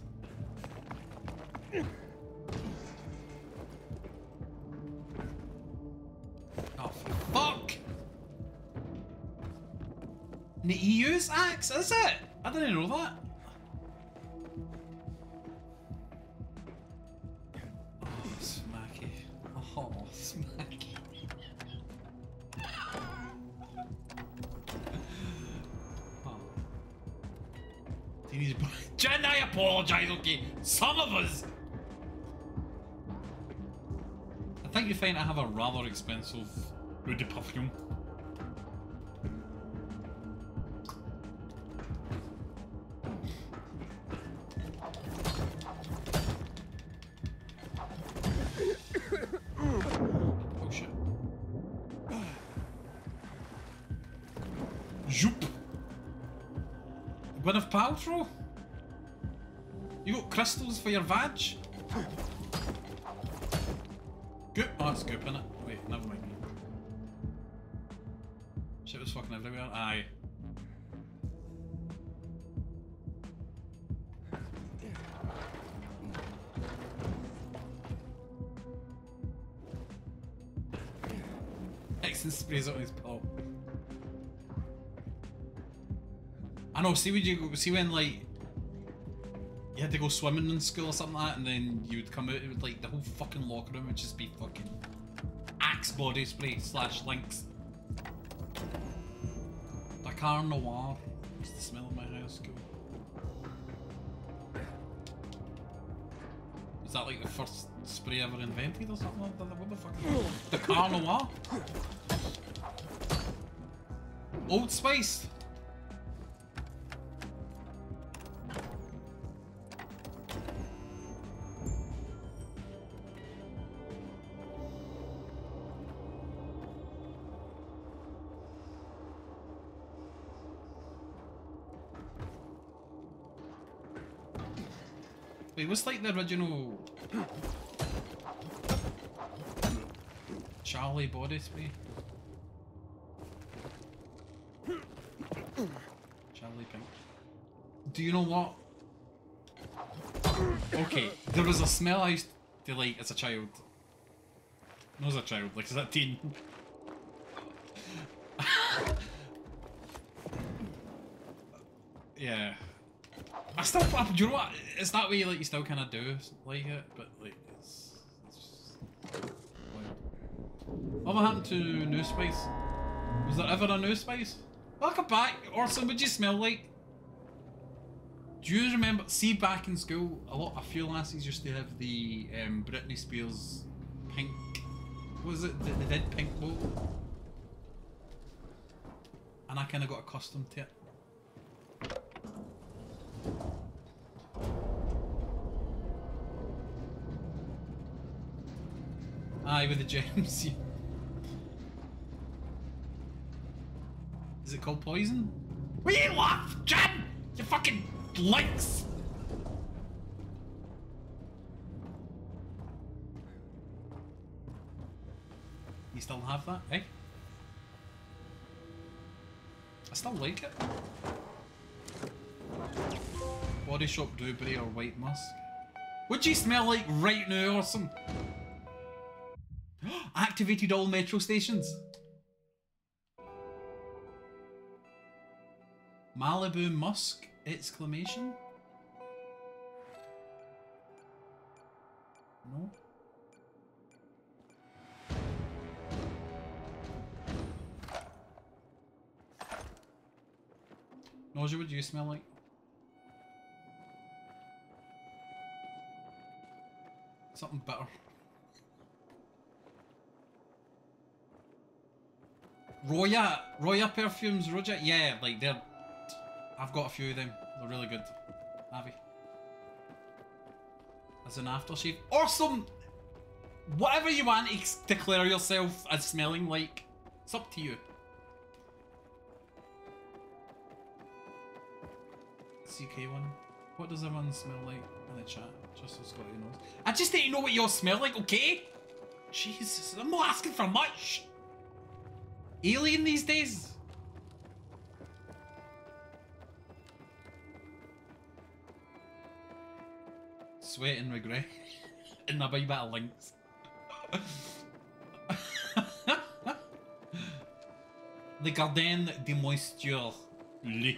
Speaker 1: Oh, fuck! And the E U's Axe, is it? I didn't know that. Oh, Smacky. Oh, Smacky. Oh. Teenage boy. Jen, I apologise, okay? Some of us. I think you find I have a rather expensive eau de perfume. Oh shit. Zoop. Gwyneth Paltrow? You got crystals for your vag? Goop? Oh, it's goop, innit? Wait, never mind. Shit was fucking everywhere. Aye. Exit sprays on his paw. I know, see when you go, see when like you had to go swimming in school or something like that, and then you would come out, it would like the whole fucking locker room would just be fucking Axe body spray slash Lynx. Dakar Noir. What's the smell of my house go? Is that like the first spray ever invented or something like that? What the fuck is that? Dakar Noir? Old Spice? Wait, what's like the original Charlie body spray? Charlie Pink. Do you know what? Okay, there was a smell I used to like as a child. Not as a child, like as a teen. Yeah. I still, do you know what? It's that way, like, you still kind of do like it, but, like, it's, it's just wild. What happened to New Spice? Was there ever a New Spice? Welcome back, Orson, what'd you smell like? Do you remember, see back in school, a lot, a few lasses used to have the um, Britney Spears pink, what was it, the, the dead pink bottle? And I kind of got accustomed to it. Aye, with the gems. Is it called poison? We laugh, Jen! You fucking Lynx! You still have that, eh? I still like it. Body Shop Dewberry or White Musk. What'd you smell like right now, Orson? Activated all metro stations. Malibu Musk! Exclamation. No. Nausea, what do you smell like? Something better. Roya, Roya perfumes, Roja, yeah, like they're, I've got a few of them, they're really good. Avi. As an aftershave. Awesome! Whatever you want to declare yourself as smelling like, it's up to you. C K one. What does everyone smell like in the chat? Just so Scotty knows. I just need to know what you all smell like, okay? Jesus, I'm not asking for much. Alien these days? Sweat and regret. And a wee bit of Lynx. Le Gardien de Moisture. Le.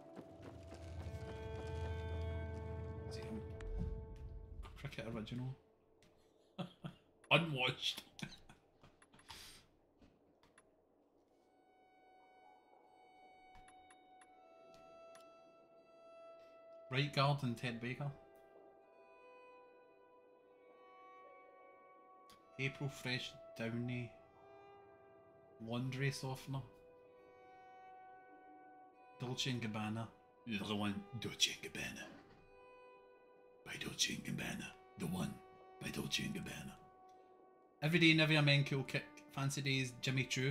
Speaker 1: Cricket original. Unwatched. Right Guard and Ted Baker. April Fresh Downy Laundry Softener. Dolce and Gabbana. The other one, Dolce and Gabbana. By Dolce and Gabbana. The one by Dolce and Gabbana. Everyday Nivea Men Cool Kick. Fancy Days Jimmy Choo.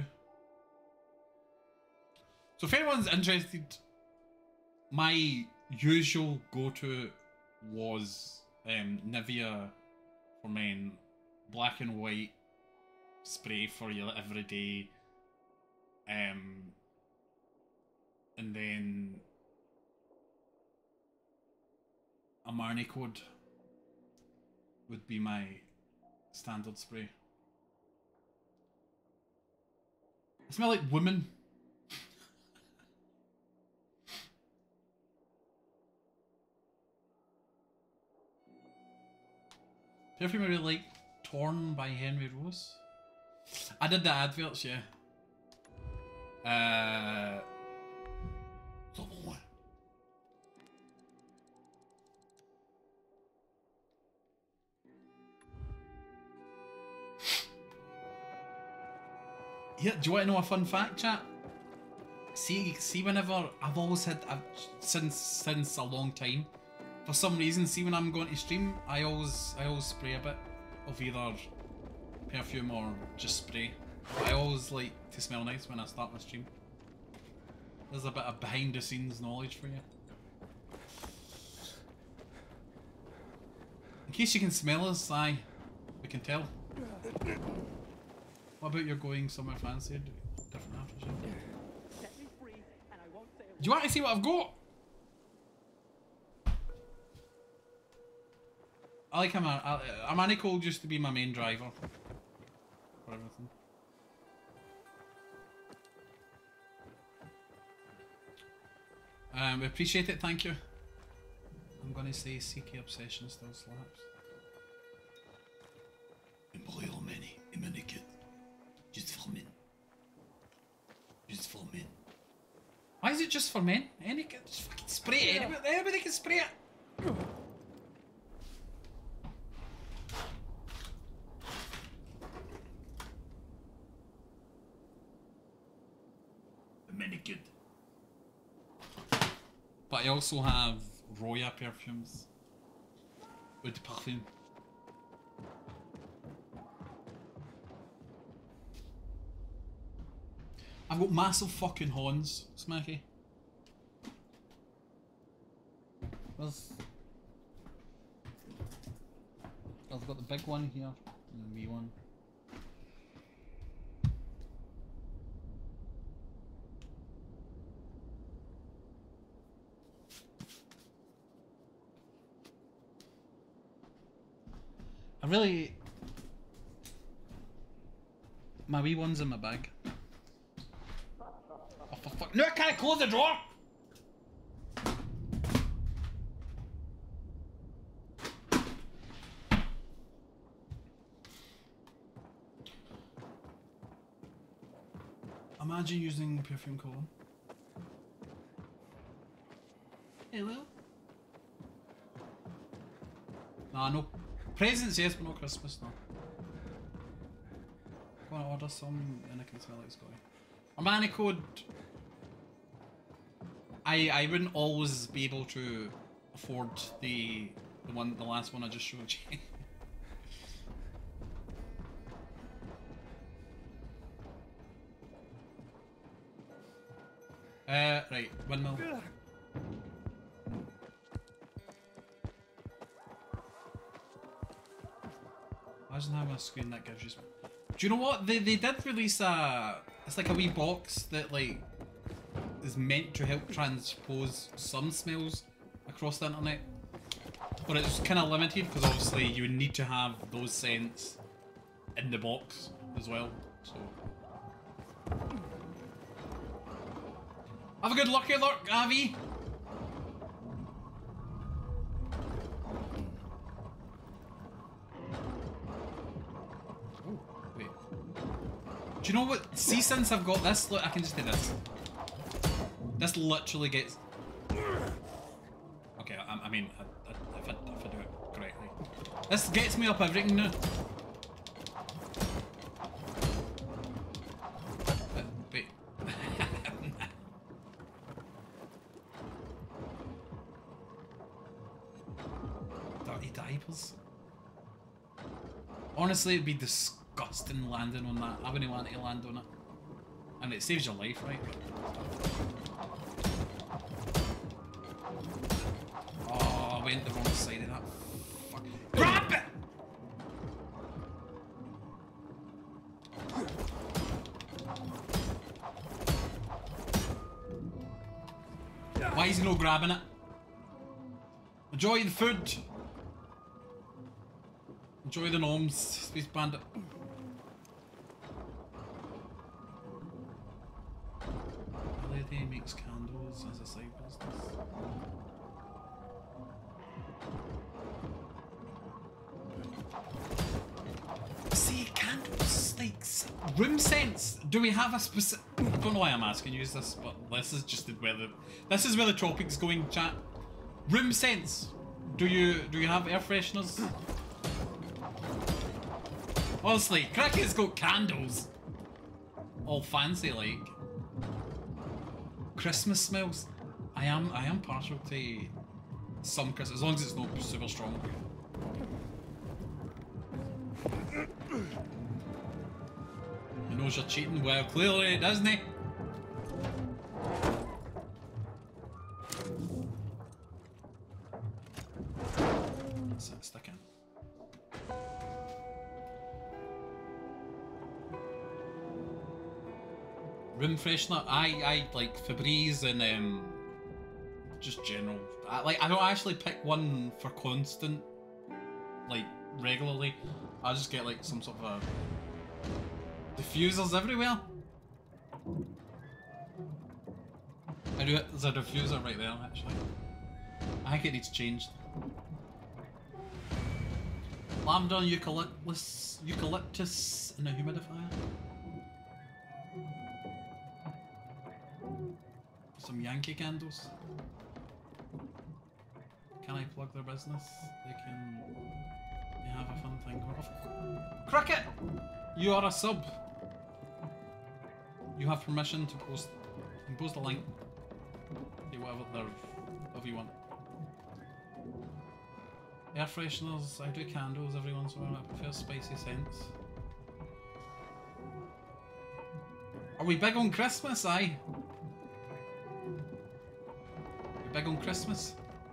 Speaker 1: So if anyone's interested, my usual go-to was um, Nivea for Men, black and white, spray for your everyday, um, and then a Marnie code would be my standard spray. I smell like women. Perfume I really like, Torn by Henry Rose. I did the adverts, yeah. Uh, double one. Yeah, do you want to know a fun fact, chat? See, see, whenever I've always had, I've, since since a long time, for some reason, see when I'm going to stream, I always I always spray a bit of either perfume or just spray. I always like to smell nice when I start my stream. There's a bit of behind the scenes knowledge for you. In case you can smell us, aye, we can tell. What about you're going somewhere fancy? Different after show? Do you want to see what I've got? I like him. Amani Cole used to be my main driver for everything. Um, we appreciate it, thank you. I'm gonna say C K Obsession still slaps.
Speaker 15: Imperial many, many kid. Just for men. Just for men.
Speaker 1: Why is it just for men? Any kid, just fucking spray it. Anybody, anybody can spray it.
Speaker 15: Many kid.
Speaker 1: But I also have Roya perfumes. Eau de parfum. I've got massive fucking horns, Smacky. There's... I've got the big one here, and the wee one. I really... My wee one's in my bag. Oh, for fuck. No, I can't close the door! Imagine using perfume cologne. Hello? Nah, no. Presents, yes, but not Christmas, no. I want to order some and I can tell it's going. A Amani code. I I wouldn't always be able to afford the the one the last one I just showed you. uh right, windmill. Imagine having a screen that gives you some... Do you know what? They, they did release a... It's like a wee box that like is meant to help transpose some smells across the internet. But it's kind of limited because obviously you need to have those scents in the box as well. So... Have a good lucky luck, Avi! Do you know what? See, since I've got this, look, I can just do this. This literally gets... Okay, I, I mean, I, I, if, I, if I do it correctly. This gets me up everything now. Uh, wait. Dirty diapers. Honestly, it'd be disgusting landing on that. I wouldn't want to land on it. And it saves your life, right? Oh, I went the wrong side of that. Fuck. Grab it! Why is he not grabbing it? Enjoy the food. Enjoy the gnomes, Space Bandit. A lady makes candles as a side business. See, candles, like, room sense. Do we have a specific... I don't know why I'm asking you this, but this is just where the... This is where the tropic's going, chat. Room sense. Do you do you have air fresheners? Honestly, Cricket's got candles. All fancy like. Christmas smells. I am I am partial to some Christmas, as long as it's not super strong. He knows you're cheating. Well, clearly, doesn't he? Sit, stick in. Room freshener. I I like Febreze and um just general. I, like I don't actually pick one for constant, like regularly. I just get like some sort of a diffusers everywhere. I do it. There's a diffuser right there actually. I think it needs changed. Lambda eucalyptus, eucalyptus in a humidifier. Some Yankee candles. Can I plug their business? They can. They have a fun thing going on. Cricket! You are a sub. You have permission to post. You can post a link. See whatever they're, whatever you want. Air fresheners, I do candles every once in a while, I prefer spicy scents. Are we big on Christmas, aye? We big on Christmas?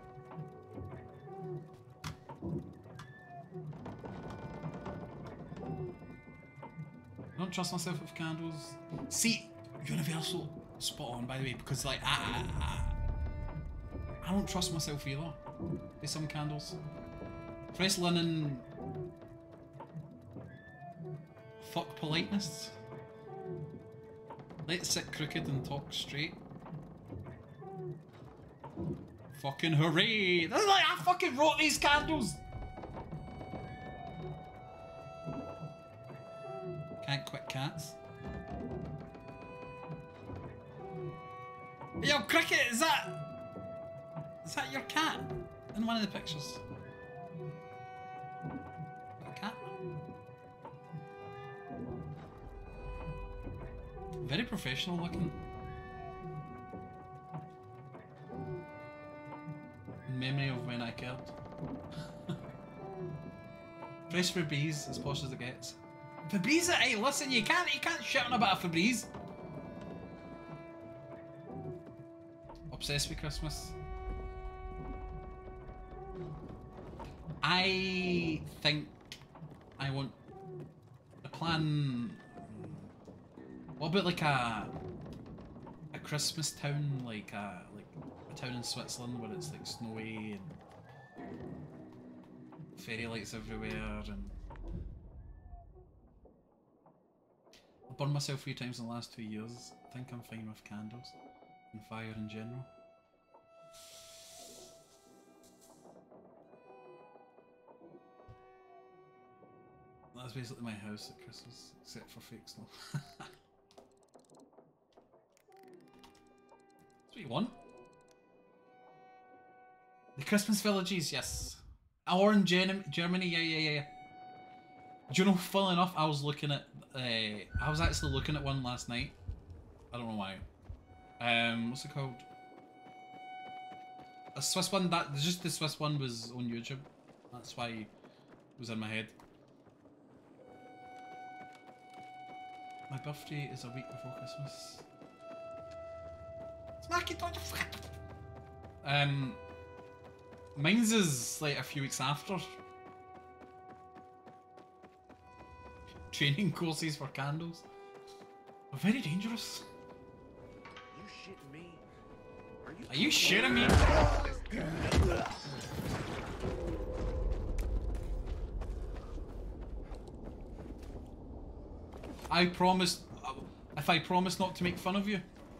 Speaker 1: I don't trust myself with candles. See, Universal, spot on by the way, because like, I, I, I, I don't trust myself either. There's some candles. Fresh linen. Fuck politeness. Let's sit crooked and talk straight. Fucking hooray! This is like I fucking wrote these candles! Can't quit cats. Yo, Cricket, is that... Is that your cat? In one of the pictures? Cat? Very professional looking. In memory of when I cared. Fresh Febreze, as posh as it gets. Febreze, hey, listen, you can't, you can't shit on about a Febreze. Obsessed with Christmas. I think I want a plan. What about like a a Christmas town, like a like a town in Switzerland where it's like snowy and fairy lights everywhere, and I've burned myself three times in the last two years. I think I'm fine with candles and fire in general. That's basically my house at Christmas, except for fake snow. That's what you want. The Christmas villages, yes. Or in Gen Germany, yeah, yeah, yeah. Do you know, funnily enough, I was looking at, uh, I was actually looking at one last night. I don't know why. Um, what's it called? A Swiss one, that, just the Swiss one was on YouTube. That's why it was in my head. My birthday is a week before Christmas. Smacky, don't you fuck. Um, mine's is like a few weeks after. Training courses for candles are very dangerous.
Speaker 2: You shitting me? Are you
Speaker 1: Are you shitting me? I promised. If I promise not to make fun of you.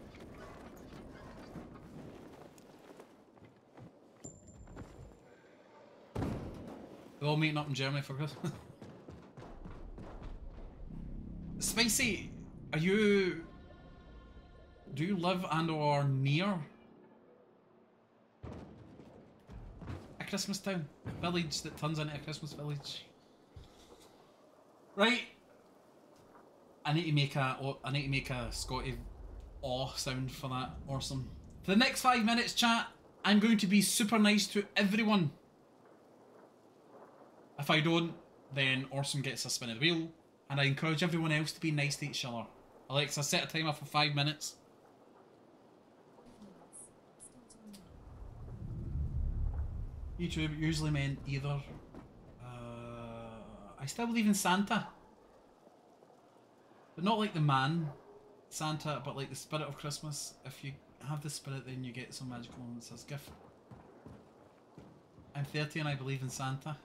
Speaker 1: We're all meeting up in Germany for Christmas. Spicy, are you... Do you live and or near a Christmas town? A village that turns into a Christmas village? Right. I need to make a... I need to make a Scotty awe sound for that. Awesome. For the next five minutes, chat, I'm going to be super nice to everyone. If I don't, then Orson gets a spin of the wheel, and I encourage everyone else to be nice to each other. Alexa, set a timer for five minutes. YouTube usually meant either. Uh, I still believe in Santa. But not like the man Santa, but like the spirit of Christmas. If you have the spirit, then you get some magical moments as a gift. I'm thirty and I believe in Santa.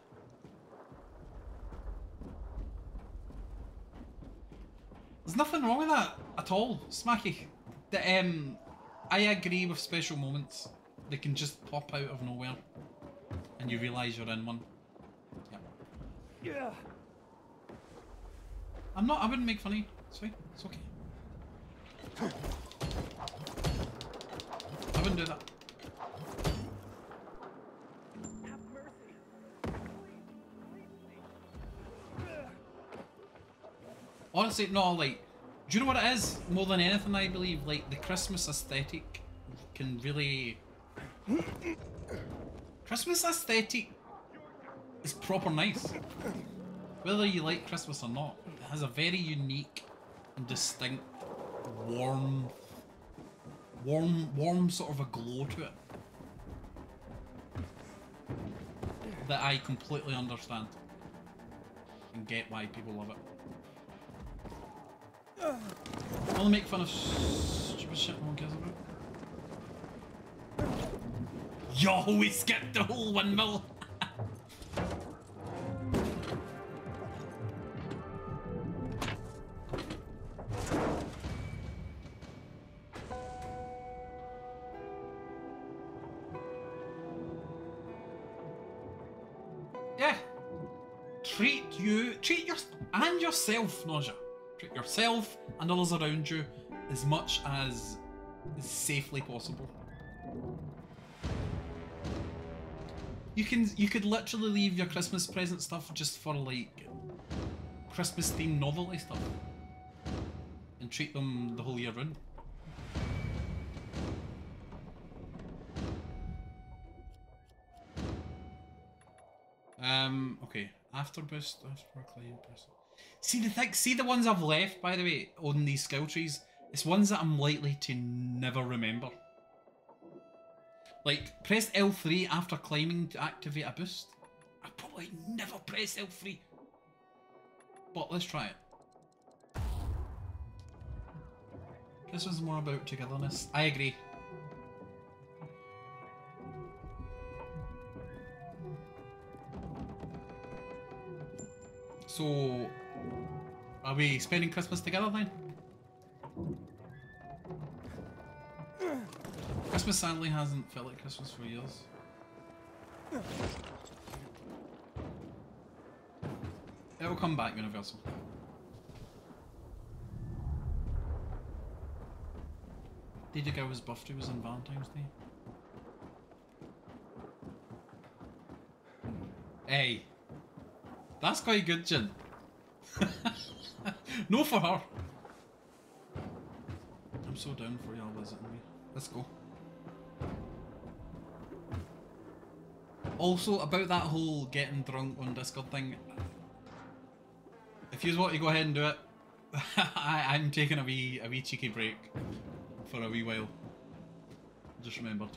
Speaker 1: There's nothing wrong with that at all, Smacky. The, um, I agree with special moments. They can just pop out of nowhere, and you realise you're in one. Yep. Yeah. I'm not. I wouldn't make fun of you. It's fine. It's okay. I wouldn't do that. Honestly, no, like, do you know what it is? More than anything, I believe, like, the Christmas aesthetic can really... Christmas aesthetic is proper nice. Whether you like Christmas or not, it has a very unique and distinct, warm, warm, warm sort of a glow to it. That I completely understand. And get why people love it. I only make fun of stupid shit no one cares about. Yo, we skipped the whole windmill! Yeah. Treat you, treat your, and yourself, Nausea. Treat yourself and others around you as much as is safely possible. You can you could literally leave your Christmas present stuff just for like Christmas themed novelty stuff and treat them the whole year round. Um okay, after boost, after claim person. See the thing, see the ones I've left, by the way, on these skill trees, it's ones that I'm likely to never remember. Like, press L three after climbing to activate a boost. I probably never press L three. But let's try it. This one's more about togetherness. I agree. So... are we spending Christmas together then? Christmas sadly hasn't felt like Christmas for years. It'll come back, Universal. Did you go his birthday was on Valentine's Day? Hey. That's quite good, Jin. No for her. I'm so down for y'all visiting me. Let's go. Also, about that whole getting drunk on Discord thing, if you want to go ahead and do it, I, I'm taking a wee, a wee cheeky break for a wee while. Just remembered.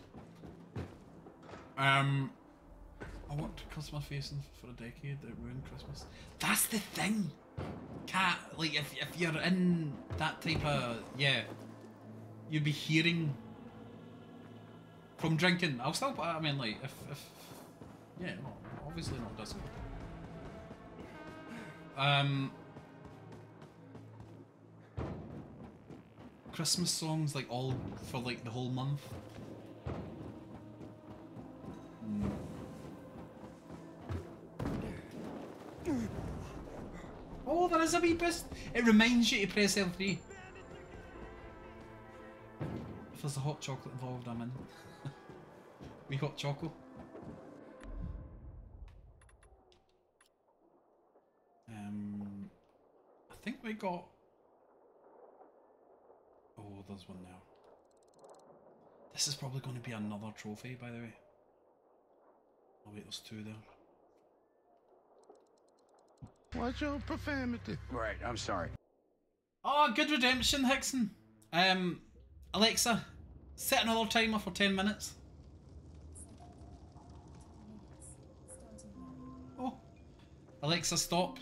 Speaker 1: Um, I worked customer facing for a decade. It ruined Christmas. That's the thing. Cat, like if if you're in that type of, yeah, you'd be hearing from drinking. I'll still, I mean, like, if, if yeah, no, obviously not does it. Um, Christmas songs, like, all for, like, the whole month. Mm. Oh, there is a wee boost. It reminds you to press L three. If there's a hot chocolate involved, I'm in. Wee hot chocolate. Um, I think we got... Oh, there's one now. This is probably going to be another trophy, by the way. Oh wait, there's two there.
Speaker 15: Watch your profanity.
Speaker 2: Right, I'm sorry.
Speaker 1: Oh, good redemption, Hickson. Um, Alexa, set another timer for ten minutes. Oh, Alexa, stop.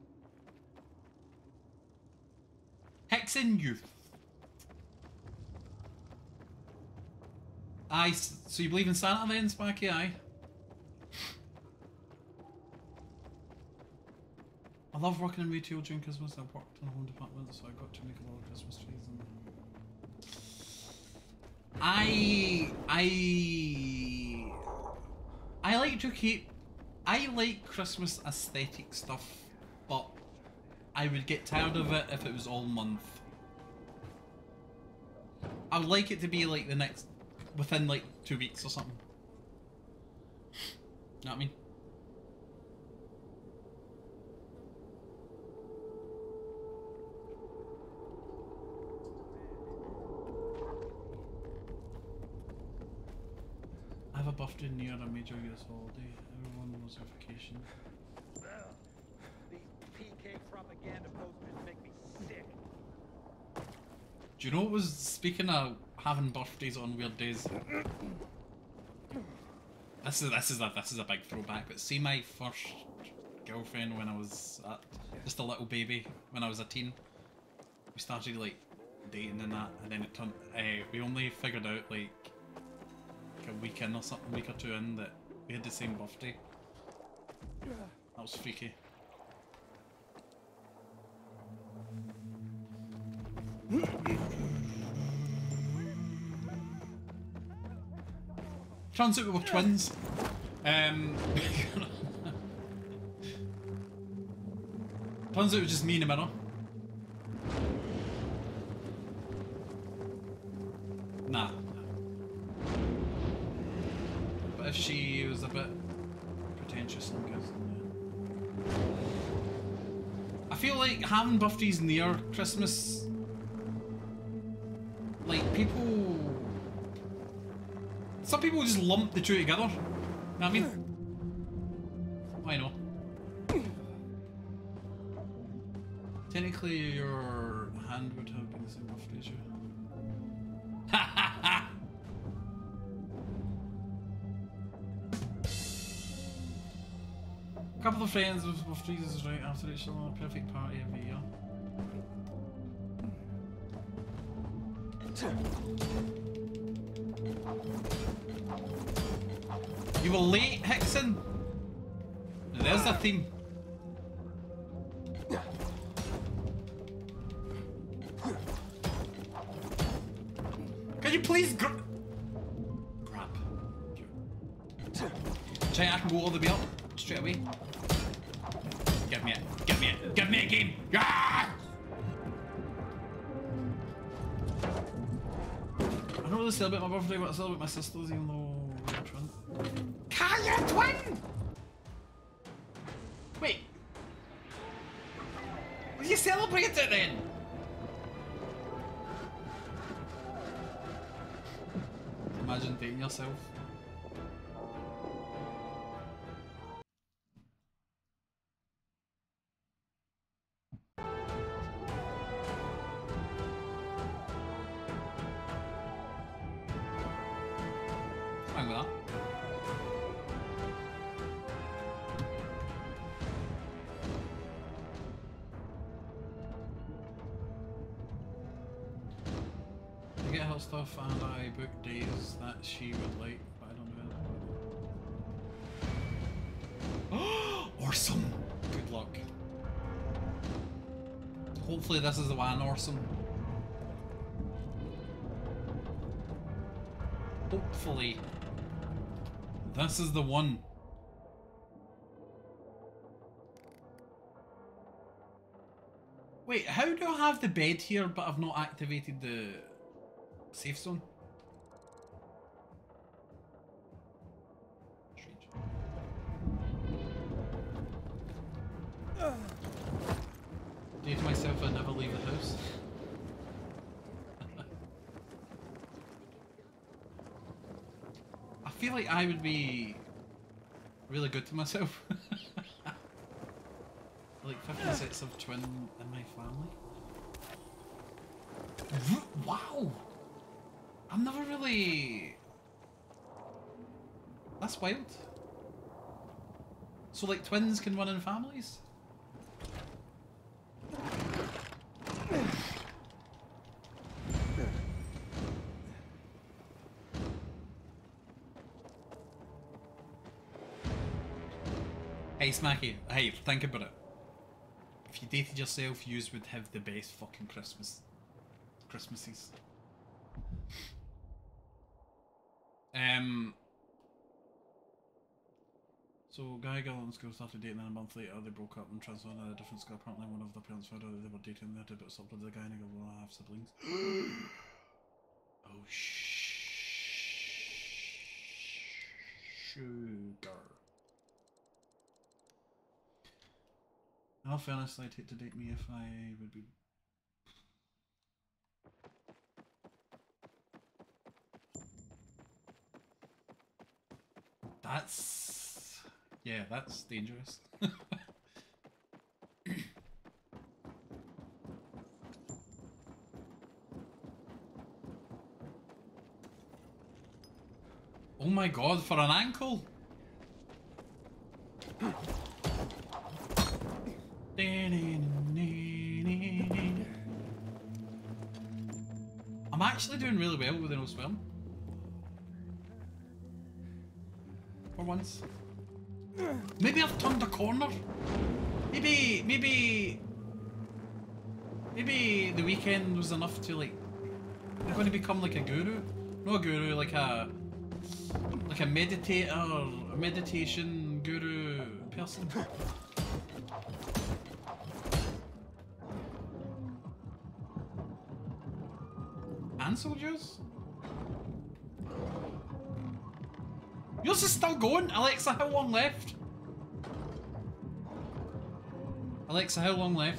Speaker 1: Hickson, you. Aye, so you believe in Santa then, Sparky? Aye. I love working in retail during Christmas. I worked in the home department, so I got to make a lot of Christmas trees. And I, I, I like to keep. I like Christmas aesthetic stuff, but I would get tired of it if it was all month. I would like it to be like the next, within like two weeks or something. You know what I mean? I have a birthday near a major U S holiday. Everyone knows on vacation.
Speaker 6: These P K propaganda posters make me sick.
Speaker 1: Do you know what was, speaking of having birthdays on weird days? This is this is a this is a big throwback. But see, my first girlfriend when I was at, just a little baby when I was a teen. We started like dating and that, and then it turned. Uh, we only figured out like. A week in or something, a week or two in, that we had the same birthday. That was freaky. Turns out we were twins. Um, turns out it was just me in the mirror. Nah. If she was a bit pretentious, I guess. Yeah. I feel like having birthdays near Christmas, like people, some people just lump the two together. You know what I mean? Why not? Technically, your hand would have been the same birthday as you. Ha ha ha! A couple of friends with birthdays is right after each other, a perfect party every year. You were late, Hickson! There's the theme. Can you please gr- grab? Try I can go all the way up straight away. Give me it. Give me it. Give me a game. Ah! I don't really celebrate my birthday, but I celebrate my sister's, even though we're a twin. Can you twin? Wait. Will you celebrate it then? Imagine dating yourself. Fine with that. I get how sell stuff and I book days that she would like, but I don't know anything. Awesome! Good luck. Hopefully this is the one, awesome. Hopefully this is the one. Wait, how do I have the bed here but I've not activated the safe zone? Strange. Do to myself I never leave the house. I feel like I would be really good to myself. Like fifty sets of twin in my family. Wow! I've never really... That's wild. So like twins can run in families? Hey Smacky, hey, think about it. If you dated yourself, you would have the best fucking Christmas, Christmases. Um. So, guy girl in school started dating, and a month later they broke up and transferred to a different school. Apparently, one of their parents found out that they were dating. They had to put up with the guy, and they go, "Well, I have siblings." Oh, sh sugar. In all fairness, I'd hate to date me if I would be. That's... yeah, that's dangerous. Oh my god, for an ankle? I'm actually doing really well with the no swim. For once. Maybe I've turned a corner. Maybe, maybe... Maybe the weekend was enough to like... I'm going to become like a guru. Not a guru, like a... Like a meditator, a meditation guru person. And soldiers? Yours is still going? Alexa, how long left? Alexa, how long left?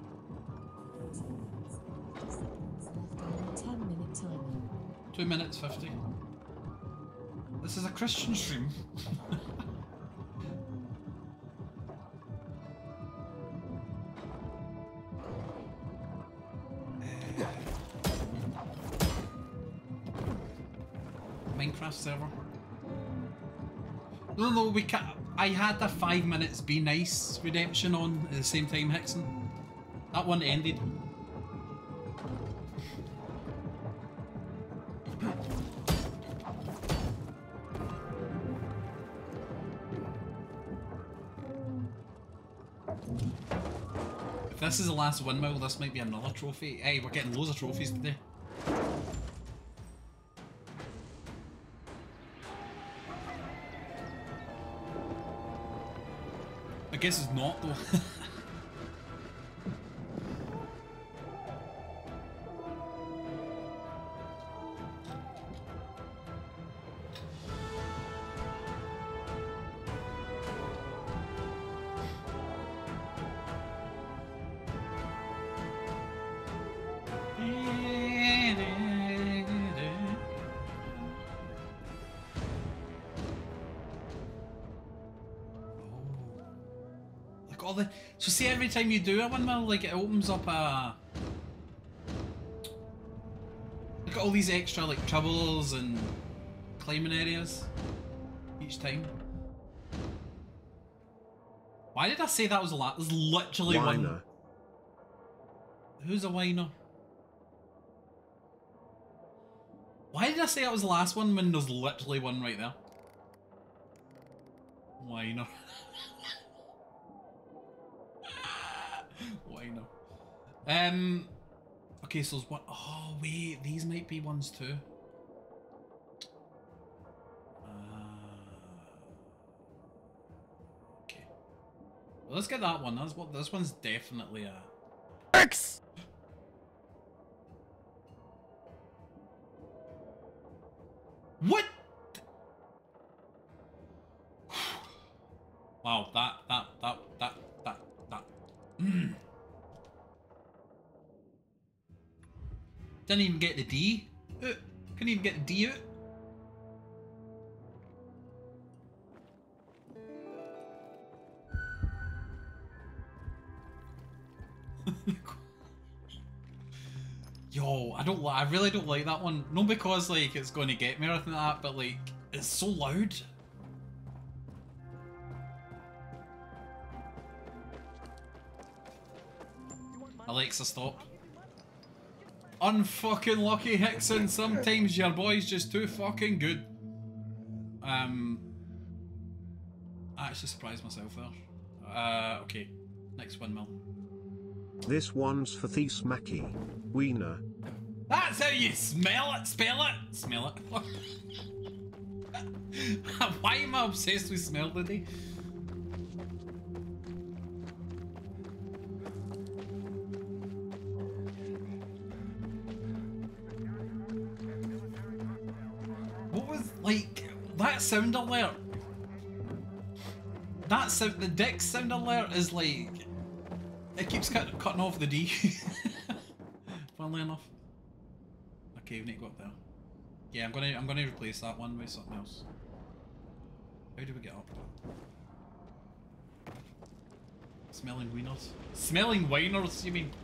Speaker 16: ten minute timer.
Speaker 1: Two minutes fifty. This is a Christian stream. Minecraft server. No, no, we can't. I had the five minutes be nice redemption on at the same time, Hickson. That one ended. If this is the last windmill, this might be another trophy. Hey, we're getting loads of trophies today. I guess it's not though. So see, every time you do a windmill, like it opens up a... Look at all these extra like troubles and climbing areas each time. Why did I say that was a lot? There's literally
Speaker 20: Whiner.
Speaker 1: one. Who's a whiner? Why did I say it was the last one when there's literally one right there? Why not? Why not? Um. Okay, so there's one. Oh wait, these might be ones too. Well, let's get that one. That's what this one's definitely a X. What? Wow, that that that that that that. Mm. Didn't even get the D. Uh, couldn't even get the D out. Yo, I don't I really don't like that one. Not because like it's going to get me or anything like that, but like it's so loud. Alexa, stop. Unfucking lucky Hickson. Sometimes your boy's just too fucking good. Um, I actually surprised myself there. Uh, okay, next windmill.
Speaker 20: This one's for Thies Mackie. Wiener.
Speaker 1: That's how you smell it, spell it, smell it. Why am I obsessed with smell today? What was, like, that sound alert? That sound, the dick sound alert is like, it keeps cut, cutting off the D. Funnily enough. Okay, we need to go up there. Yeah, I'm gonna I'm gonna replace that one with something else. How do we get up? Smelling wieners. Smelling wieners, you mean?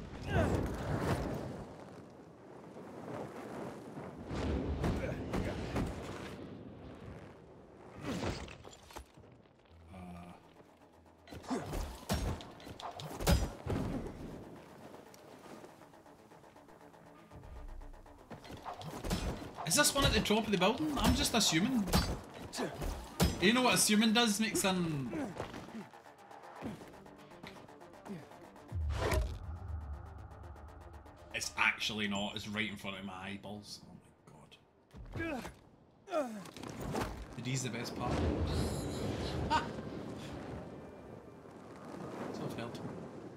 Speaker 1: Is this one at the top of the building? I'm just assuming. You know what assuming does? Makes an... It's actually not. It's right in front of my eyeballs. Oh my god. The D's the best part. Ah! So I've held.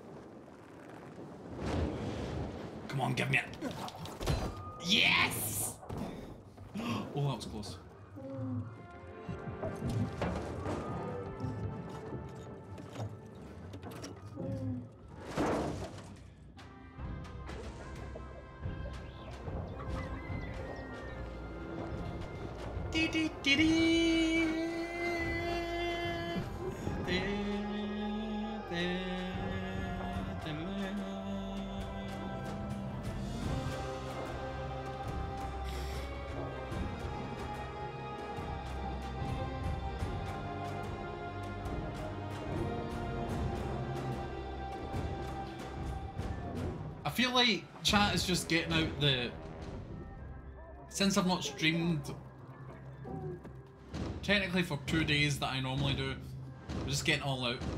Speaker 1: Come on, give me it. Yes! Oh, that was close. Dee dee dee dee. Dee, dee, dee. I feel like chat is just getting out the... Since I've not streamed technically for two days that I normally do, we're just getting all out.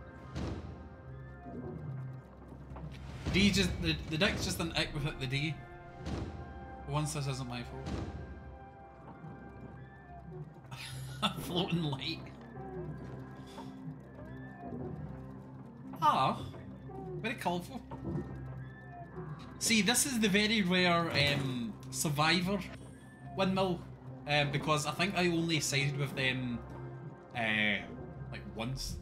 Speaker 1: D just... The, the dick's just an ick without the D. Once this isn't my fault. Floating light. Ah, very colourful. See, this is the very rare um, Survivor windmill, um, because I think I only sided with them uh, like once.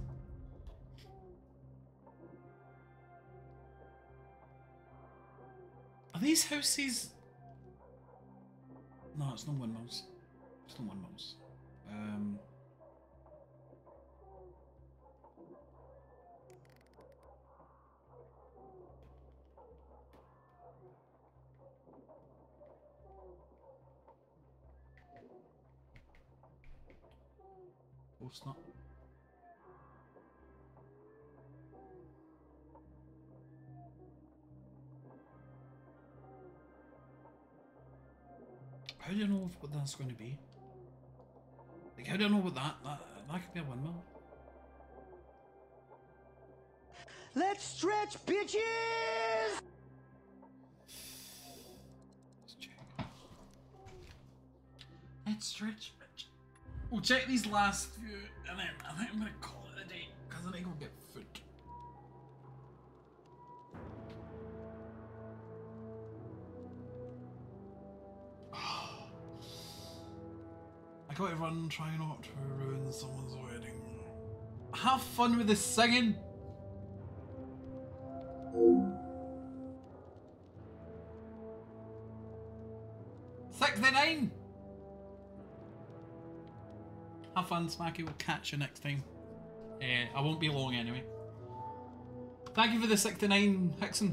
Speaker 1: Are these houses? No, it's not windmills. It's not windmills. Um. Post that. How do you know what that's going to be? Like, how do I know what that, that, that could be a windmill?
Speaker 10: Let's stretch, bitches!
Speaker 1: Let's check. Let's stretch, bitch. We'll check these last few, and then I think I'm gonna call it a day, because I need to go get food. I gotta run, try not to ruin someone's wedding. Have fun with the singing! sixty-nine! Have fun, Smacky. We'll catch you next time. Uh, I won't be long anyway. Thank you for the sixty-nine, Hickson.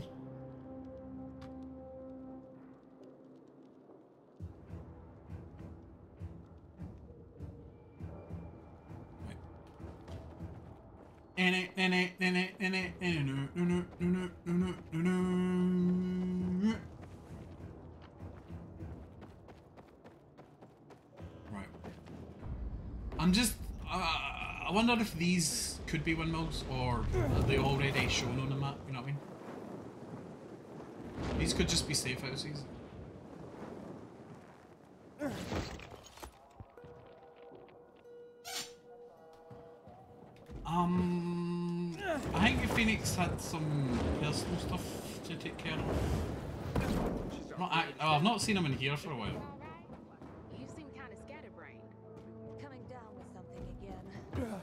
Speaker 1: Right. I'm just. Uh, I wonder if these could be windmills or are they already shown on the map? You know what I mean? These could just be safe houses. Um, I think Phoenix had some personal stuff to take care of. Not act oh, I've not seen him in here for a while.
Speaker 13: You seem kind of scatterbrained.
Speaker 17: Coming down with something again.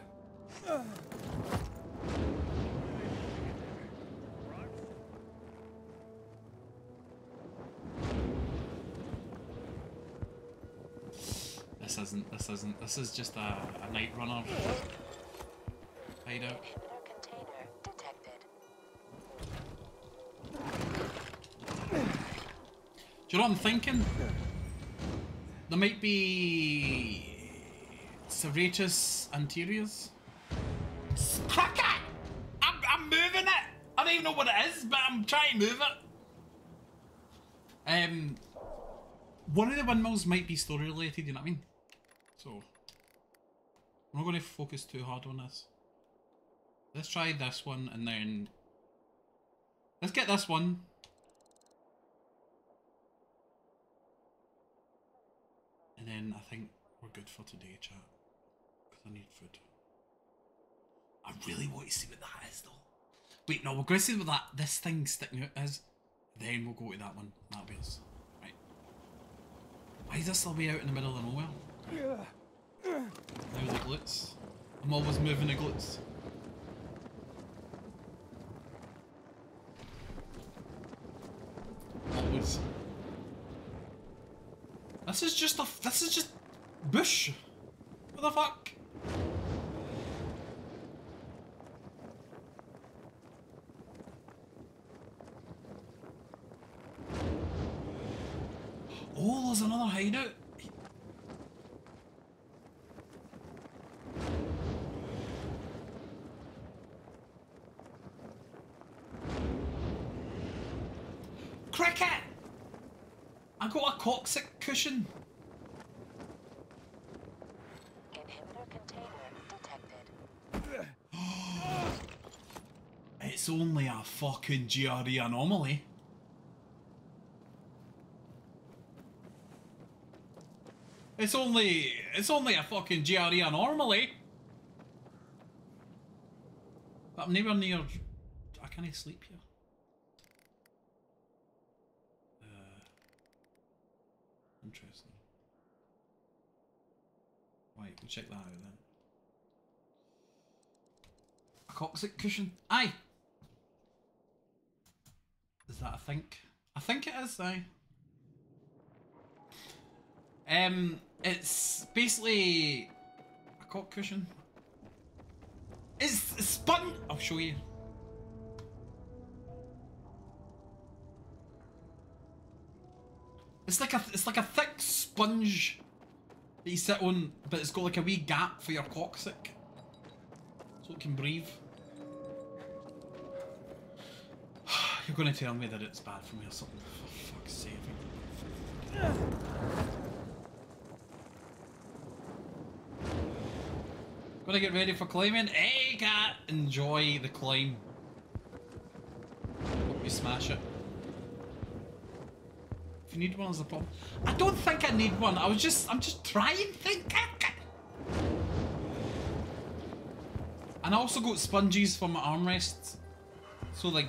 Speaker 1: This isn't, this isn't, this is just a, a night runner hideout.
Speaker 17: Inhibitor container detected.
Speaker 1: Do you know what I'm thinking? There might be serratus anteriors. Cricket! I'm, I'm moving it! I don't even know what it is, but I'm trying to move it. Um, one of the windmills might be story related, you know what I mean? So, I'm not going to focus too hard on this. Let's try this one and then... Let's get this one. And then I think we're good for today, chat. Because I need food. I really want to see what that is, though. Wait, no, we're going to see what that this thing sticking out is. Then we'll go to that one. That'll be us. Right. Why is this still way out in the middle of nowhere? Now the glutes. I'm always moving the glutes. Always. This is just a. This is just bush. What the fuck? Oh, there's another hideout. Cricket! I got a coccyx cushion.
Speaker 17: Inhibitor container detected.
Speaker 1: It's only a fucking G R E anomaly. It's only, it's only a fucking G R E anomaly. But I'm nowhere near, I can't sleep here. Uh, interesting. Right, we'll check that out then. A coccyx cushion? Aye! Is that a think? I think it is, aye. Um, it's basically a cock cushion. It's spun. I'll show you. It's like a it's like a thick sponge that you sit on, but it's got like a wee gap for your coccyx, so it can breathe. You're gonna tell me that it's bad for me or something? For fuck's sake! Gotta get ready for climbing. Hey, cat! Enjoy the climb. Hope you smash it. If you need one, is a problem. I don't think I need one. I was just, I'm just trying to think. And I also got sponges for my armrests. So like,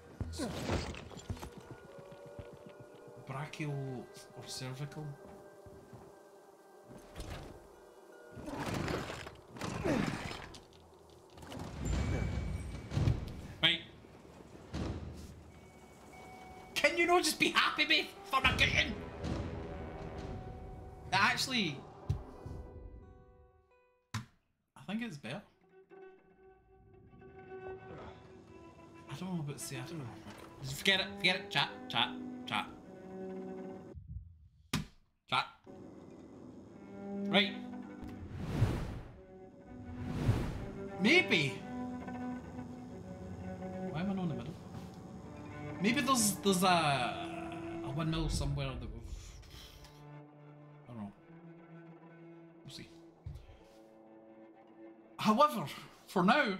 Speaker 1: brachial or cervical. Right. Can you not just be happy with for my cooking? Actually, I think it's better. I don't know about say, I don't know. Just forget it, forget it, chat, chat, chat. Chat. Right. Maybe. Why am I not in the middle? Maybe there's there's a a windmill somewhere that we've, I don't know. We'll see. However, for now,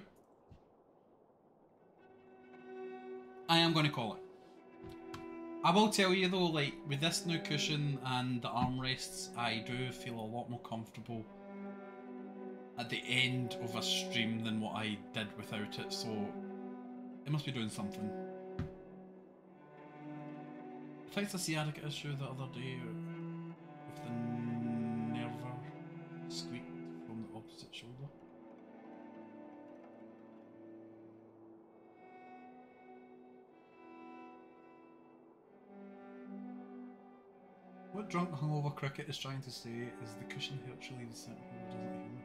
Speaker 1: I am going to call it. I will tell you though, like, with this new cushion and the armrests, I do feel a lot more comfortable at the end of a stream than what I did without it, so it must be doing something. I fixed a sciatica issue the other day with the nerve squeaked from the opposite shoulder. What drunk hungover cricket is trying to say is the cushion helps relieve the symptoms, doesn't heal the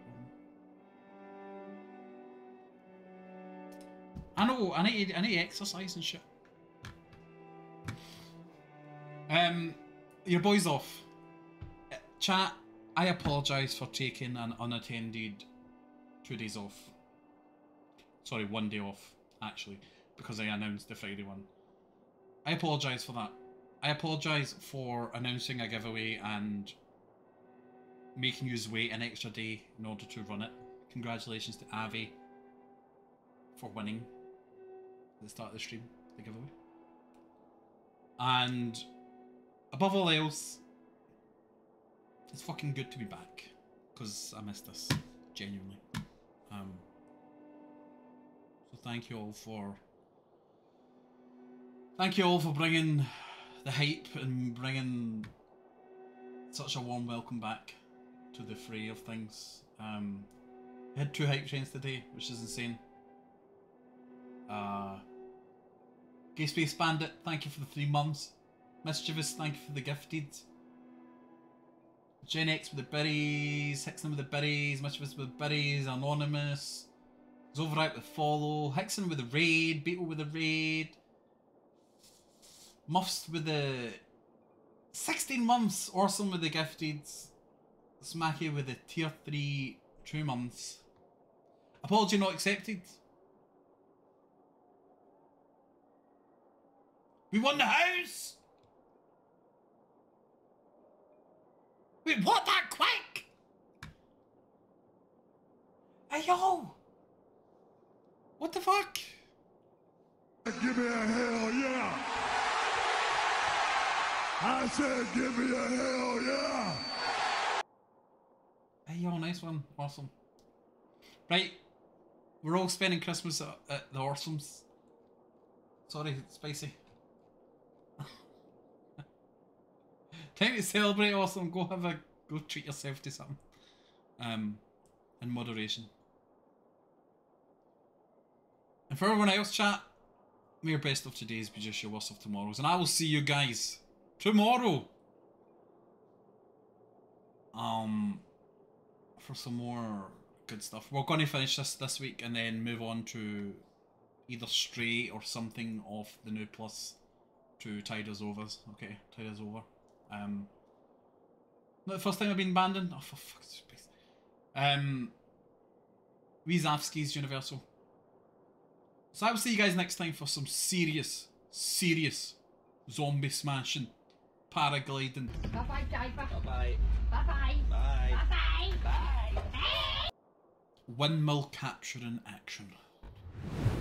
Speaker 1: problem. I know, I need, I need to exercise and shit. Um, your boy's off. Chat, I apologise for taking an unattended two days off. Sorry, one day off, actually, because I announced the Friday one. I apologise for that. I apologise for announcing a giveaway and making you wait an extra day in order to run it. Congratulations to Avi for winning at the start of the stream, the giveaway. And above all else, it's fucking good to be back, because I missed this, genuinely. Um, so thank you all for... Thank you all for bringing the hype and bringing such a warm welcome back to the fray of things. Um, I had two hype trains today, which is insane. Uh, Gay Space Bandit, thank you for the three months. Mischievous, thank you for the gifted. Gen X with the berries, Hickson with the berries, Mischievous with the berries, Anonymous, Zoverite with follow, Hickson with the raid, Beetle with the raid, Muffs with the sixteen months, Orson with the gifted, Smacky with the tier three two months. Apology not accepted. We won the house! Wait, what? That quick? Hey, yo! What the fuck?
Speaker 15: Give me a hell yeah! I said give me a hell yeah!
Speaker 1: Hey, yo, nice one. Awesome. Right. We're all spending Christmas at, at the Orsomes. Sorry, spicy. Time to celebrate, awesome. Go have a go treat yourself to something. Um in moderation. And for everyone else, chat, may your best of today's be just your worst of tomorrow's. And I will see you guys tomorrow. Um for some more good stuff. We're gonna finish this this week and then move on to either Stray or something off the new plus to tide us over. Okay, tide us over. Um, not the first time I've been abandoned. Oh, for fuck's sake. Um, Wizavsky's Universal. So I will see you guys next time for some serious, serious zombie smashing, paragliding.
Speaker 14: Bye bye, Diver.
Speaker 10: Bye bye.
Speaker 14: Bye bye.
Speaker 10: Bye.
Speaker 14: Bye bye.
Speaker 10: Bye.
Speaker 14: Bye.
Speaker 1: Windmill capture in action.